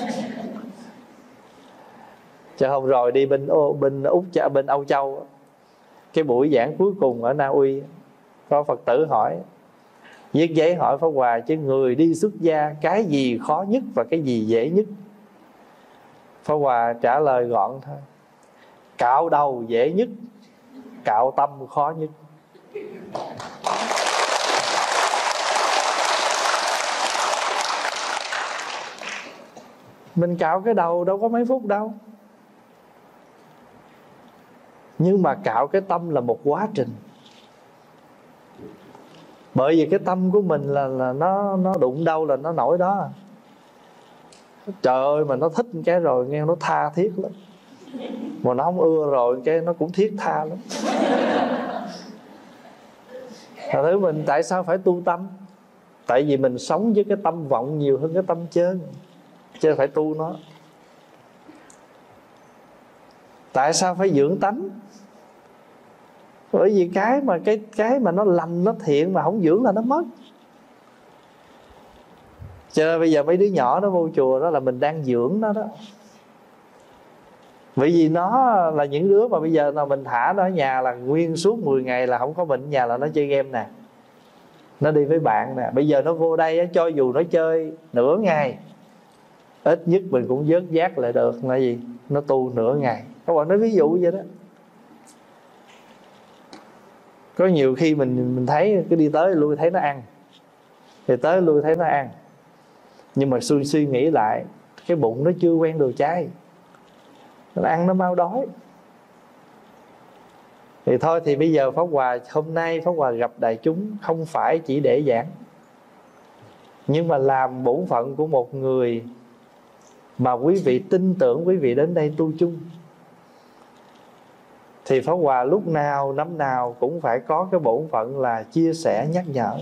Cho hôm rồi đi bên Âu Châu, cái buổi giảng cuối cùng ở Na Uy, có Phật tử hỏi Viết giấy hỏi Pháp Hòa: chứ người đi xuất gia cái gì khó nhất và cái gì dễ nhất? Pháp Hòa trả lời gọn thôi: cạo đầu dễ nhất, cạo tâm khó nhất. Mình cạo cái đầu đâu có mấy phút đâu, nhưng mà cạo cái tâm là một quá trình. Bởi vì cái tâm của mình là nó đụng đâu là nó nổi đó. Trời ơi, mà nó thích cái rồi nghe nó tha thiết lắm, mà nó không ưa rồi cái nó cũng thiết tha lắm. Thật thứ mình tại sao phải tu tâm? Tại vì mình sống với cái tâm vọng nhiều hơn cái tâm chơn, chứ phải tu nó. Tại sao phải dưỡng tánh? Bởi vì cái mà nó lành, nó thiện mà không dưỡng là nó mất. Cho nên bây giờ mấy đứa nhỏ nó vô chùa đó là mình đang dưỡng nó đó. Bởi vì nó là những đứa mà bây giờ là mình thả nó ở nhà là nguyên suốt 10 ngày là không có bệnh ở nhà là nó chơi game nè, nó đi với bạn nè. Bây giờ nó vô đây á, cho dù nó chơi nửa ngày, ít nhất mình cũng vớt vát lại được là gì? Nó tu nửa ngày. Các bạn nói ví dụ vậy đó. Có nhiều khi mình thấy cái đi tới lui thấy nó ăn, thì tới lui thấy nó ăn, nhưng mà suy nghĩ lại, cái bụng nó chưa quen đồ chay, nó ăn nó mau đói. Thì thôi thì bây giờ Pháp Hòa hôm nay Pháp Hòa gặp đại chúng không phải chỉ để giảng, nhưng mà làm bổn phận của một người mà quý vị tin tưởng quý vị đến đây tu chung. Thì Pháp Hòa lúc nào năm nào cũng phải có cái bổn phận là chia sẻ nhắc nhở.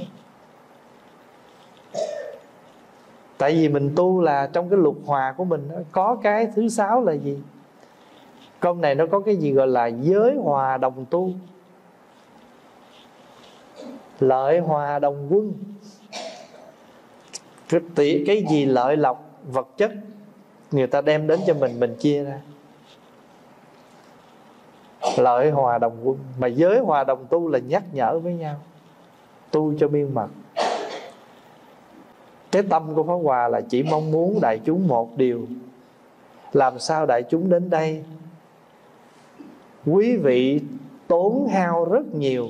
Tại vì mình tu là trong cái luật hòa của mình có cái thứ 6 là gì? Công này nó có cái gì gọi là giới hòa đồng tu, lợi hòa đồng quân. Cái gì lợi lộc vật chất người ta đem đến cho mình chia ra, lợi hòa đồng quân. Mà giới hòa đồng tu là nhắc nhở với nhau, tu cho miên mật. Cái tâm của Pháp Hòa là chỉ mong muốn đại chúng một điều: làm sao đại chúng đến đây, quý vị tốn hao rất nhiều,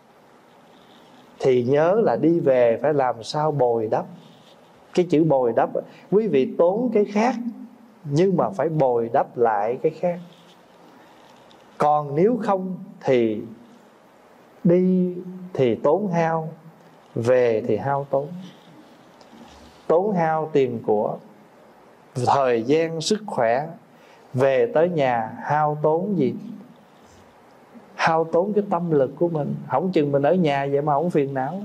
thì nhớ là đi về phải làm sao bồi đắp. Cái chữ bồi đắp, quý vị tốn cái khác, nhưng mà phải bồi đắp lại cái khác. Còn nếu không thì đi thì tốn hao, về thì hao tốn. Tốn hao tiền của, thời gian, sức khỏe. Về tới nhà hao tốn gì? Hao tốn cái tâm lực của mình. Không chừng mình ở nhà vậy mà không phiền não,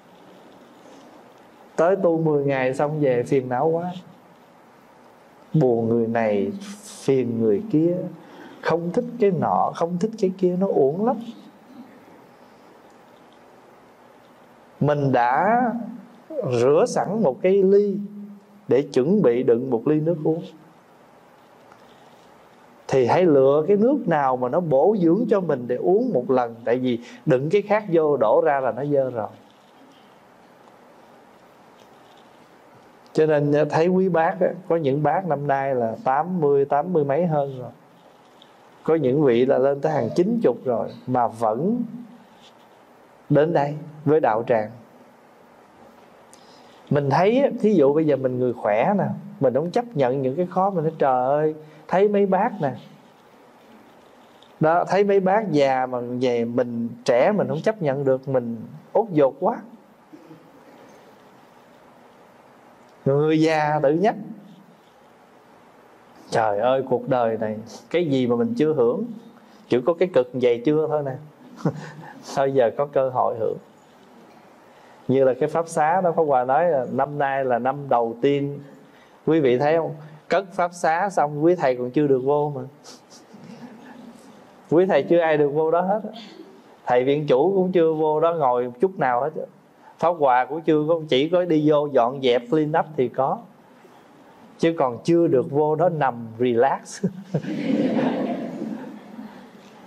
tới tu 10 ngày xong về phiền não quá, buồn người này, phiền người kia, không thích cái nọ, không thích cái kia, nó uổng lắm. Mình đã rửa sẵn một cái ly để chuẩn bị đựng một ly nước uống, thì hãy lựa cái nước nào mà nó bổ dưỡng cho mình để uống một lần. Tại vì đựng cái khác vô đổ ra là nó dơ rồi. Cho nên thấy quý bác á, có những bác năm nay là 80 mấy hơn rồi, có những vị là lên tới hàng 90 rồi mà vẫn đến đây với đạo tràng. Mình thấy thí dụ bây giờ mình người khỏe nè, mình không chấp nhận những cái khó. Mình nói trời ơi, thấy mấy bác nè đó, thấy mấy bác già mà về mình trẻ mình không chấp nhận được, mình ốt dột quá. Người già tự nhắc trời ơi, cuộc đời này cái gì mà mình chưa hưởng, chỉ có cái cực vậy chưa thôi nè. Thôi giờ có cơ hội hưởng. Như là cái pháp xá đó, Pháp Hòa nói là năm nay là năm đầu tiên. Quý vị thấy không, cất pháp xá xong quý thầy còn chưa được vô mà. Quý thầy chưa ai được vô đó hết. Thầy viện chủ cũng chưa vô đó ngồi chút nào hết. Pháp Hòa cũng chưa có, chỉ có đi vô dọn dẹp clean up thì có, chứ còn chưa được vô đó nằm relax.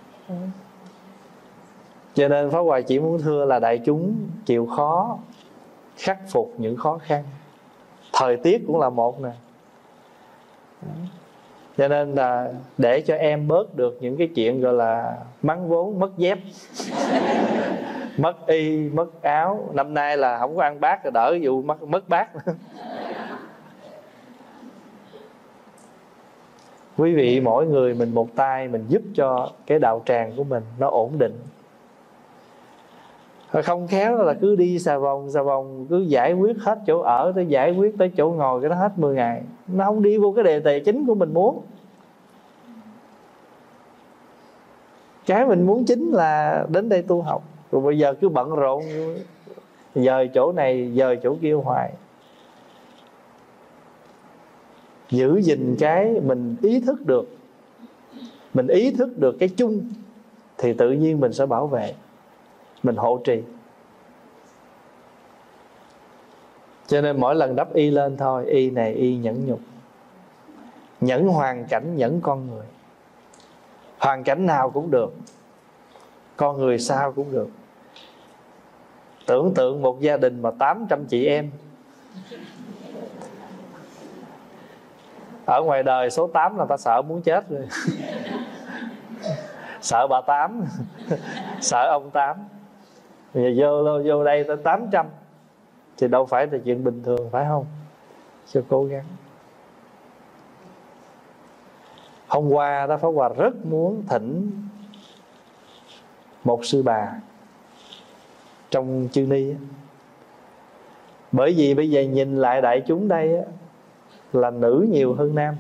Cho nên Pháp Hòa chỉ muốn thưa là đại chúng chịu khó khắc phục những khó khăn. Thời tiết cũng là một nè. Cho nên là để cho em bớt được những cái chuyện gọi là mắng vốn, mất dép, mất y, mất áo. Năm nay là không có ăn bát rồi, đỡ vụ mất bát. Quý vị, mỗi người mình một tay, mình giúp cho cái đạo tràng của mình nó ổn định. Không khéo là cứ đi xà vòng, cứ giải quyết hết chỗ ở, tới giải quyết tới chỗ ngồi, cái đó hết 10 ngày. Nó không đi vô cái đề tài chính của mình muốn. Cái mình muốn chính là đến đây tu học. Rồi bây giờ cứ bận rộn, dời chỗ này, dời chỗ kia hoài. Giữ gìn cái mình ý thức được. Mình ý thức được cái chung thì tự nhiên mình sẽ bảo vệ, mình hộ trì. Cho nên mỗi lần đắp y lên thôi, y này y nhẫn nhục, nhẫn hoàn cảnh, nhẫn con người. Hoàn cảnh nào cũng được, con người sao cũng được. Tưởng tượng một gia đình mà 800 chị em. Ở ngoài đời số 8 là ta sợ muốn chết rồi. Sợ bà Tám, sợ ông Tám. Bây giờ vô đây tới 800 thì đâu phải là chuyện bình thường, phải không? Cho cố gắng. Hôm qua đó, Pháp Hòa rất muốn thỉnh một sư bà trong Chư Ni. Bởi vì bây giờ nhìn lại đại chúng đây á, là nữ nhiều hơn nam.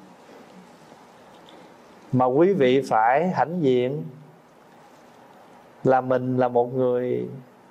Mà quý vị phải hãnh diện là mình là một người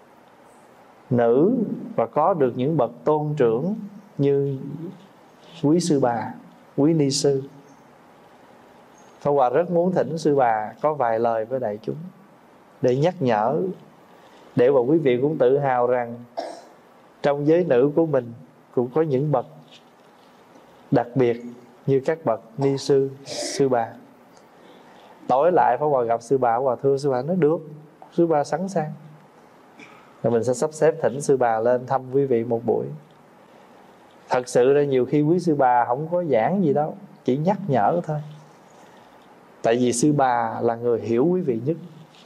nữ và có được những bậc tôn trưởng như quý sư bà, quý ni sư. Pháp Hòa rất muốn thỉnh sư bà có vài lời với đại chúng để nhắc nhở, để mà quý vị cũng tự hào rằng trong giới nữ của mình cũng có những bậc đặc biệt như các bậc ni sư, sư bà. Tối lại Pháp Hòa gặp sư bà, Pháp Hòa thưa sư bà, nói được, sư bà sẵn sàng. Rồi mình sẽ sắp xếp thỉnh sư bà lên thăm quý vị một buổi. Thật sự là nhiều khi quý sư bà không có giảng gì đâu, chỉ nhắc nhở thôi. Tại vì sư bà là người hiểu quý vị nhất.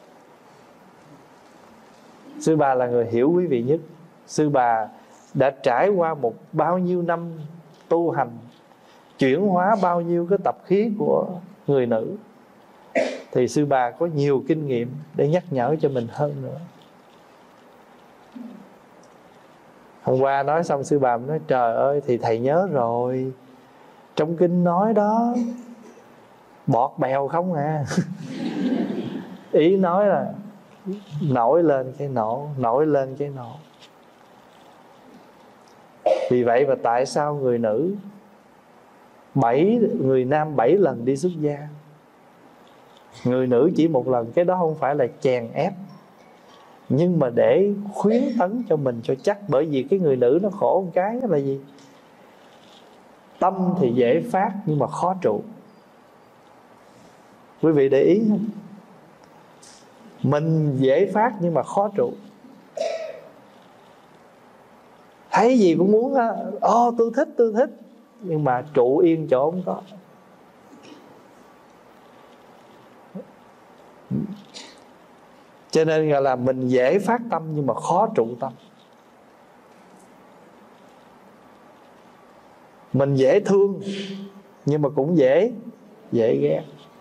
Sư bà là người hiểu quý vị nhất. Sư bà đã trải qua bao nhiêu năm tu hành, chuyển hóa bao nhiêu cái tập khí của người nữ, thì sư bà có nhiều kinh nghiệm để nhắc nhở cho mình hơn nữa. Hôm qua nói xong sư bà nói trời ơi, thì thầy nhớ rồi, trong kinh nói đó, bọt bèo không à. Ý nói là nổi lên cái nổ, nổi lên cái nổ. Vì vậy mà tại sao người nữ người nam 7 lần đi xuất gia, người nữ chỉ 1 lần? Cái đó không phải là chèn ép, nhưng mà để khuyến tấn cho mình cho chắc. Bởi vì cái người nữ nó khổ một cái là gì? Tâm thì dễ phát nhưng mà khó trụ. Quý vị để ý không? Mình dễ phát nhưng mà khó trụ. Thấy gì cũng muốn tôi thích, nhưng mà trụ yên chỗ không có. Cho nên gọi là mình dễ phát tâm nhưng mà khó trụ tâm. Mình dễ thương nhưng mà cũng dễ ghét.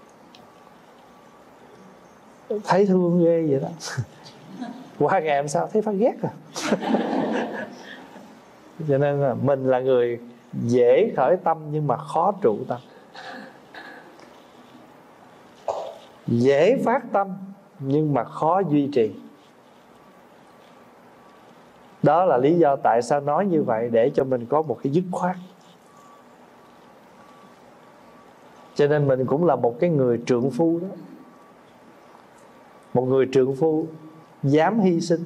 Thấy thương ghê vậy đó. Qua ngày hôm sau thấy phát ghét à. Cho nên là mình là người dễ khởi tâm nhưng mà khó trụ tâm, dễ phát tâm nhưng mà khó duy trì. Đó là lý do tại sao nói như vậy, để cho mình có một cái dứt khoát. Cho nên mình cũng là một cái người trượng phu đó. Một người trượng phu dám hy sinh.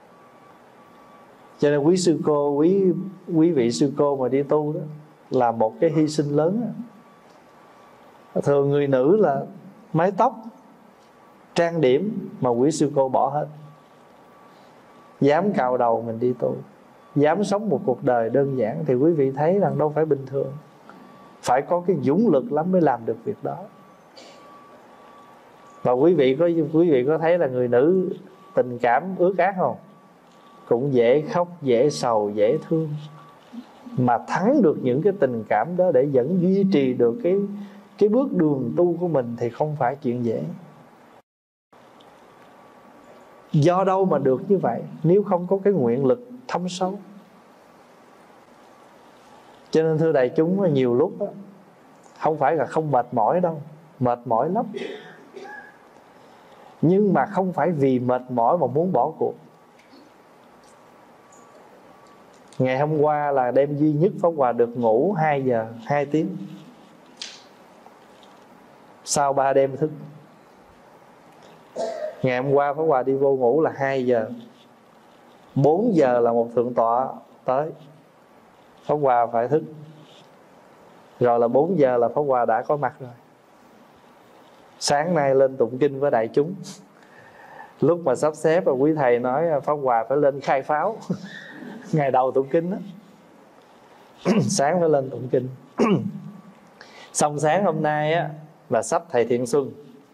Cho nên quý sư cô, quý vị sư cô mà đi tu đó là một cái hy sinh lớn đó. Thường người nữ là mái tóc, trang điểm, mà quý sư cô bỏ hết. Dám cạo đầu mình đi tu, dám sống một cuộc đời đơn giản, thì quý vị thấy rằng đâu phải bình thường. Phải có cái dũng lực lắm mới làm được việc đó. Và quý vị có thấy là người nữ tình cảm ước ác không? Cũng dễ khóc, dễ sầu, dễ thương. Mà thắng được những cái tình cảm đó để vẫn duy trì được cái bước đường tu của mình thì không phải chuyện dễ. Do đâu mà được như vậy? Nếu không có cái nguyện lực thâm sâu. Cho nên thưa đại chúng, nhiều lúc đó, không phải là không mệt mỏi đâu, mệt mỏi lắm. Nhưng mà không phải vì mệt mỏi mà muốn bỏ cuộc. Ngày hôm qua là đêm duy nhất Pháp Hòa được ngủ 2 giờ 2 tiếng. Sau 3 đêm thức. Ngày hôm qua Pháp Hòa đi vô ngủ là 2 giờ. 4 giờ là một thượng tọa tới, Pháp Hòa phải thức. Rồi là 4 giờ là Pháp Hòa đã có mặt rồi. Sáng nay lên tụng kinh với đại chúng. Lúc mà sắp xếp và quý thầy nói Pháp Hòa phải lên khai pháo ngày đầu tụng kinh đó. Sáng phải lên tụng kinh. Xong sáng hôm nay á, là sắp thầy Thiện Xuân.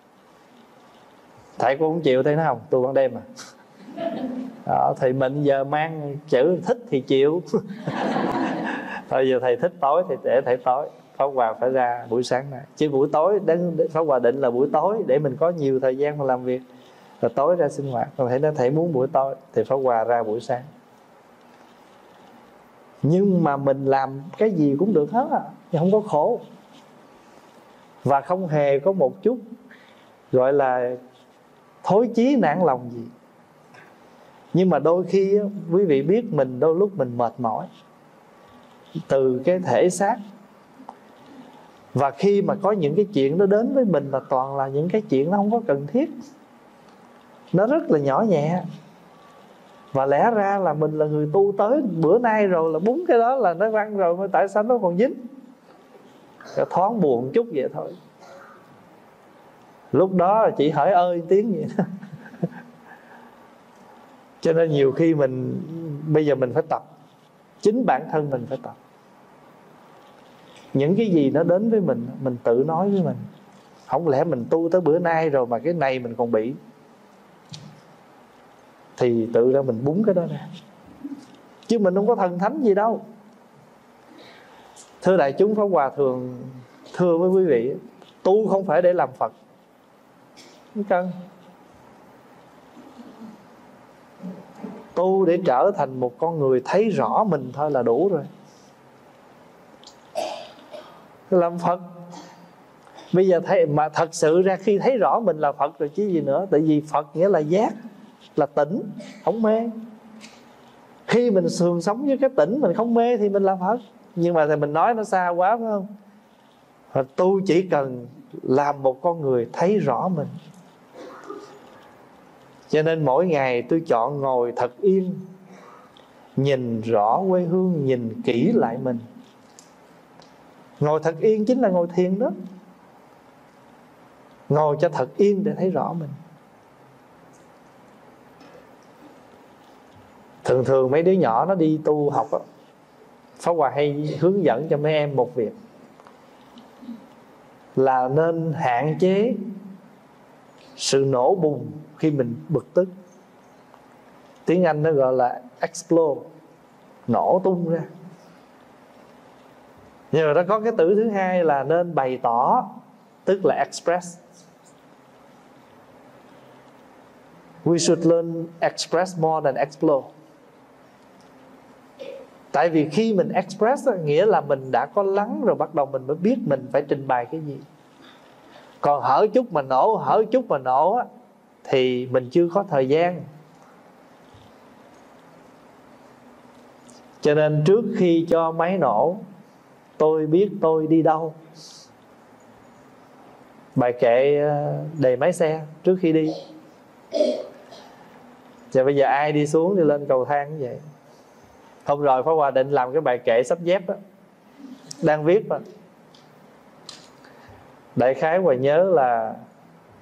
Thầy cũng không chịu, thấy nó không? Tu ban đêm à. Đó, thì mình giờ mang chữ thích thì chịu. Thôi giờ thầy thích tối thì để thầy tối. Pháp Hòa phải ra buổi sáng này. Chứ buổi tối Pháp Hòa định là buổi tối để mình có nhiều thời gian mà làm việc. Rồi tối ra sinh hoạt. Còn thầy muốn buổi tối thì Pháp Hòa ra buổi sáng. Nhưng mà mình làm cái gì cũng được hết à, không có khổ. Và không hề có một chút gọi là thối chí nản lòng gì. Nhưng mà đôi khi quý vị biết mình đôi lúc mình mệt mỏi từ cái thể xác. Và khi mà có những cái chuyện nó đến với mình là toàn là những cái chuyện nó không có cần thiết, nó rất là nhỏ nhẹ. Và lẽ ra là mình là người tu tới bữa nay rồi, là 4 cái đó là nó văng rồi, mà tại sao nó còn dính? Thoáng buồn chút vậy thôi. Lúc đó chỉ hỏi ơi tiếng vậy đó. Cho nên nhiều khi mình bây giờ mình phải tập. Chính bản thân mình phải tập. Những cái gì nó đến với mình tự nói với mình. Không lẽ mình tu tới bữa nay rồi mà cái này mình còn bị, thì tự ra mình búng cái đó ra. Chứ mình không có thần thánh gì đâu. Thưa đại chúng, Pháp Hòa thường thưa với quý vị, tu không phải để làm Phật. Không cần. Tu để trở thành một con người thấy rõ mình thôi là đủ rồi. Làm Phật bây giờ thấy, mà thật sự ra khi thấy rõ mình là Phật rồi chứ gì nữa. Tại vì Phật nghĩa là giác, là tỉnh, không mê. Khi mình thường sống với cái tỉnh, mình không mê thì mình là Phật. Nhưng mà thì mình nói nó xa quá phải không? Và tu chỉ cần làm một con người thấy rõ mình. Cho nên mỗi ngày tôi chọn ngồi thật yên, nhìn rõ quê hương, nhìn kỹ lại mình. Ngồi thật yên chính là ngồi thiền đó. Ngồi cho thật yên để thấy rõ mình. Thường mấy đứa nhỏ nó đi tu học á, Pháp Hòa hay hướng dẫn cho mấy em một việc là nên hạn chế sự nổ bùng khi mình bực tức. Tiếng Anh nó gọi là explode, nổ tung ra. Nhưng mà nó có cái từ thứ hai là nên bày tỏ, tức là express. We should learn express more than explode. Tại vì khi mình express nghĩa là mình đã có lắng rồi, bắt đầu mình mới biết mình phải trình bày cái gì. Còn hở chút mà nổ thì mình chưa có thời gian. Cho nên trước khi cho máy nổ, tôi biết tôi đi đâu. Bài kệ đề máy xe trước khi đi. Và bây giờ ai đi xuống thì lên cầu thang như vậy. Hôm rồi Pháp Hòa định làm cái bài kệ sắp dép đó, đang viết mà. Đại khái Hòa nhớ là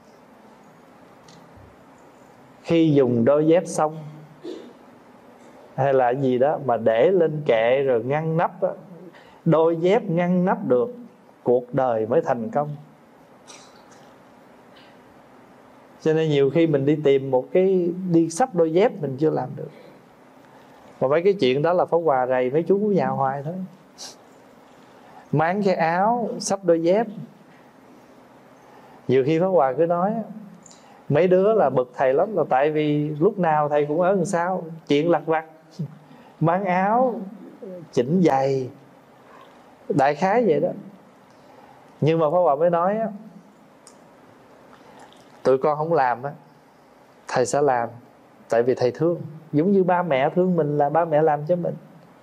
khi dùng đôi dép xong hay là gì đó mà để lên kệ rồi ngăn nắp đó. Đôi dép ngăn nắp được, cuộc đời mới thành công. Cho nên nhiều khi mình đi tìm một cái, đi sắp đôi dép mình chưa làm được. Và mấy cái chuyện đó là Pháp Hòa rầy mấy chú nhà hoài thôi. Máng cái áo, sắp đôi dép. Nhiều khi Pháp Hòa cứ nói mấy đứa là bực thầy lắm, là tại vì lúc nào thầy cũng ở đằng sau, chuyện lặt vặt, máng áo, chỉnh giày, đại khái vậy đó. Nhưng mà Pháp Hòa mới nói á, tụi con không làm á, thầy sẽ làm. Tại vì thầy thương, giống như ba mẹ thương mình là ba mẹ làm cho mình.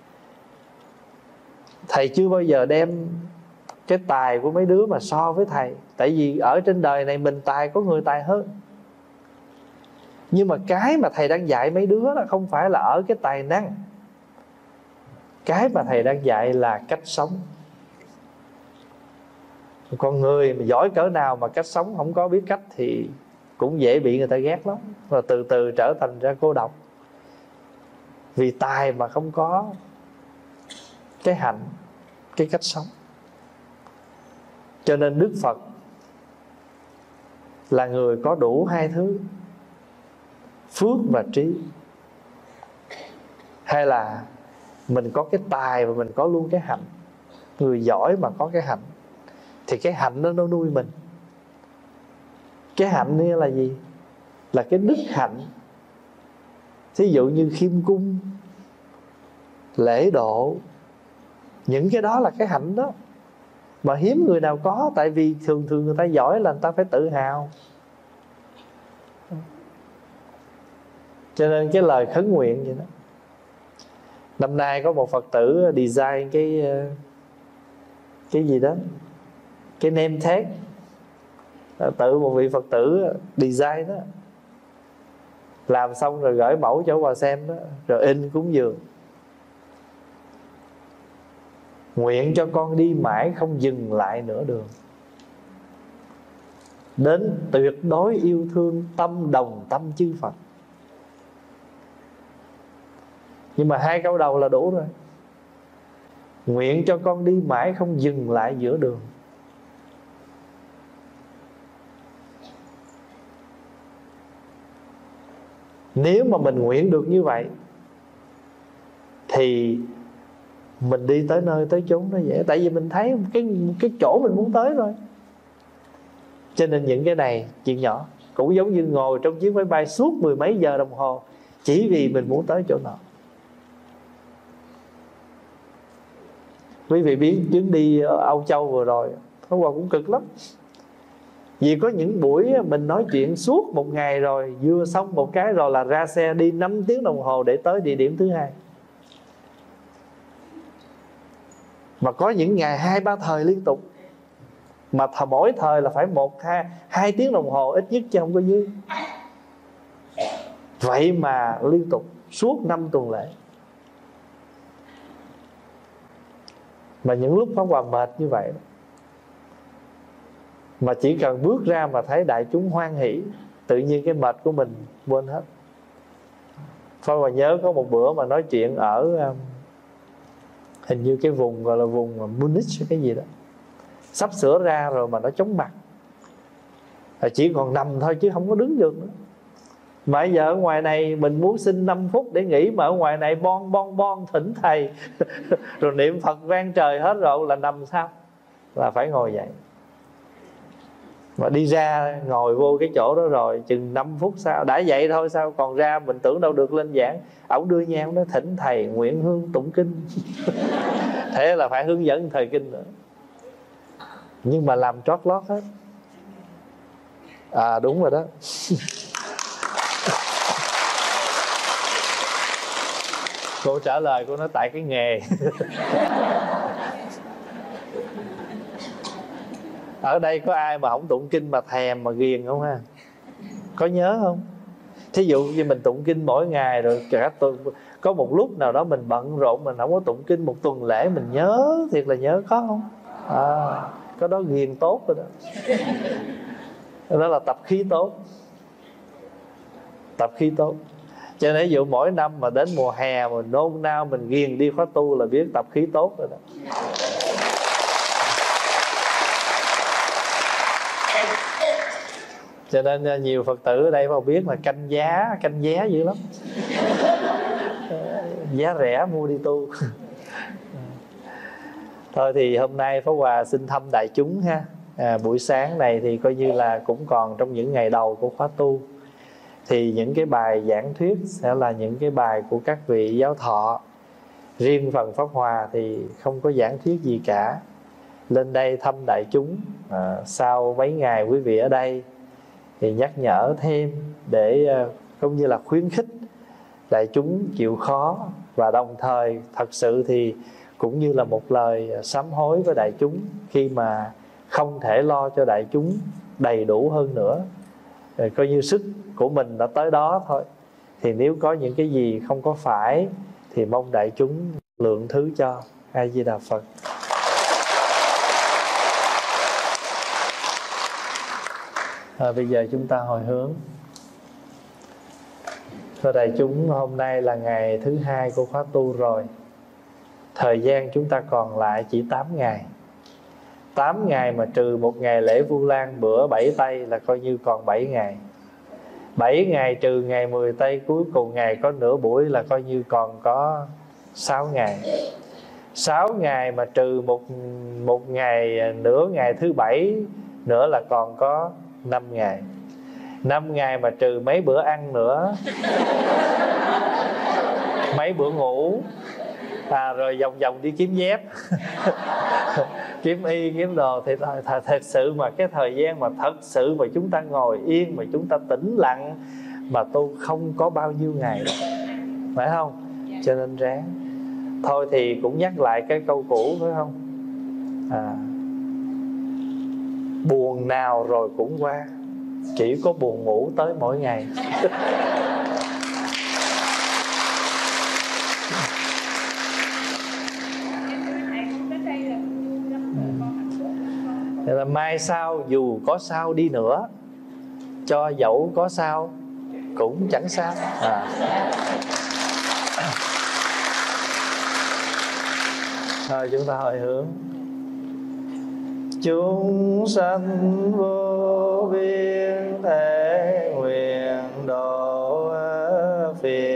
Thầy chưa bao giờ đem cái tài của mấy đứa mà so với thầy. Tại vì ở trên đời này mình tài, có người tài hơn. Nhưng mà cái mà thầy đang dạy mấy đứa đó không phải là ở cái tài năng. Cái mà thầy đang dạy là cách sống. Con người mà giỏi cỡ nào mà cách sống không có biết cách thì cũng dễ bị người ta ghét lắm. Và từ từ trở thành ra cô độc. Vì tài mà không có cái hạnh, cái cách sống. Cho nên Đức Phật là người có đủ hai thứ, phước và trí. Hay là mình có cái tài và mình có luôn cái hạnh. Người giỏi mà có cái hạnh thì cái hạnh đó nó nuôi mình. Cái hạnh này là gì? Là cái đức hạnh. Thí dụ như khiêm cung, lễ độ, những cái đó là cái hạnh đó. Mà hiếm người nào có. Tại vì thường thường người ta giỏi là người ta phải tự hào. Cho nên cái lời khấn nguyện vậy đó. Năm nay có một Phật tử design cái gì đó, cái name tag, tự một vị Phật tử design đó. Làm xong rồi gửi mẫu cho bà xem đó, rồi in cúng dường. Nguyện cho con đi mãi không dừng lại nửa đường, đến tuyệt đối yêu thương tâm đồng tâm chư Phật. Nhưng mà hai câu đầu là đủ rồi. Nguyện cho con đi mãi không dừng lại giữa đường. Nếu mà mình nguyện được như vậy thì mình đi tới nơi tới chốn nó dễ. Tại vì mình thấy cái chỗ mình muốn tới rồi. Cho nên những cái này chuyện nhỏ. Cũng giống như ngồi trong chiếc máy bay suốt 10 mấy giờ đồng hồ chỉ vì mình muốn tới chỗ nào. Quý vị biết chuyến đi Âu Châu vừa rồi Pháp Hòa cũng cực lắm. Vì có những buổi mình nói chuyện suốt một ngày rồi, vừa xong một cái rồi là ra xe đi 5 tiếng đồng hồ để tới địa điểm thứ hai. Mà có những ngày 2-3 thời liên tục. Mà mỗi thời là phải 1-2 tiếng đồng hồ ít nhất chứ không có dưới. Vậy mà liên tục suốt 5 tuần lễ. Mà những lúc Pháp Hòa mệt như vậy đó, mà chỉ cần bước ra mà thấy đại chúng hoan hỷ, tự nhiên cái mệt của mình quên hết. Pháp Hòa nhớ có một bữa mà nói chuyện ở hình như cái vùng gọi là vùng Munich cái gì đó, sắp sửa ra rồi mà nó chóng mặt, chỉ còn nằm thôi chứ không có đứng được nữa. Mà bây giờ ở ngoài này mình muốn xin 5 phút để nghỉ, mà ở ngoài này bon thỉnh thầy rồi niệm Phật vang trời hết rồi, là nằm sao? Là phải ngồi dậy. Mà đi ra ngồi vô cái chỗ đó rồi chừng 5 phút sau đã dậy thôi, sao còn ra mình tưởng đâu được lên giảng. Ổng đưa nhang đó, thỉnh thầy nguyện hương tụng kinh thế là phải hướng dẫn thời kinh nữa. Nhưng mà làm trót lót hết. À đúng rồi đó. Cô trả lời cô nói tại cái nghề. Ở đây có ai mà không tụng kinh mà thèm mà ghiền không ha? Có nhớ không? Thí dụ như mình tụng kinh mỗi ngày rồi cả tuần, có một lúc nào đó mình bận rộn mình không có tụng kinh một tuần lễ, mình nhớ thiệt là nhớ, có không? À, có đó ghiền tốt rồi đó. Đó là tập khí tốt. Tập khí tốt. Cho nên ví dụ mỗi năm mà đến mùa hè mà nôn nao mình ghiền đi khóa tu là biết tập khí tốt rồi đó. Cho nên nhiều Phật tử ở đây mà biết là canh giá dữ lắm. Giá rẻ mua đi tu. Thôi thì hôm nay Pháp Hòa xin thăm đại chúng ha. Buổi sáng này thì coi như là cũng còn trong những ngày đầu của khóa tu. Thì những cái bài giảng thuyết sẽ là những cái bài của các vị giáo thọ. Riêng phần Pháp Hòa thì không có giảng thuyết gì cả. Lên đây thăm đại chúng. Sau mấy ngày quý vị ở đây thì nhắc nhở thêm để cũng như là khuyến khích đại chúng chịu khó. Và đồng thời thật sự thì cũng như là một lời sám hối với đại chúng khi mà không thể lo cho đại chúng đầy đủ hơn nữa. Coi như sức của mình đã tới đó thôi. Thì nếu có những cái gì không có phải thì mong đại chúng lượng thứ cho. A Di Đà Phật. Bây giờ chúng ta hồi hướng. Thưa đại chúng, hôm nay là ngày thứ 2 của khóa tu rồi. Thời gian chúng ta còn lại chỉ 8 ngày. 8 ngày mà trừ một ngày lễ Vu Lan bữa 7 tây là coi như còn 7 ngày. 7 ngày trừ ngày 10 tây cuối cùng ngày có nửa buổi là coi như còn có 6 ngày. 6 ngày mà trừ một ngày nửa ngày thứ 7 nữa là còn có 5 ngày. 5 ngày mà trừ mấy bữa ăn nữa, mấy bữa ngủ, rồi vòng vòng đi kiếm dép, kiếm y, kiếm đồ. Thì thật sự mà cái thời gian mà thật sự mà chúng ta ngồi yên, mà chúng ta tĩnh lặng mà tu không có bao nhiêu ngày đâu, phải không? Cho nên ráng. Thôi thì cũng nhắc lại cái câu cũ, phải không? Buồn nào rồi cũng qua, chỉ có buồn ngủ tới mỗi ngày. Nên là mai sau dù có sao đi nữa, cho dẫu có sao cũng chẳng sao. Thôi chúng ta hồi hướng. Chúng sanh vô biên thể nguyện độ phiền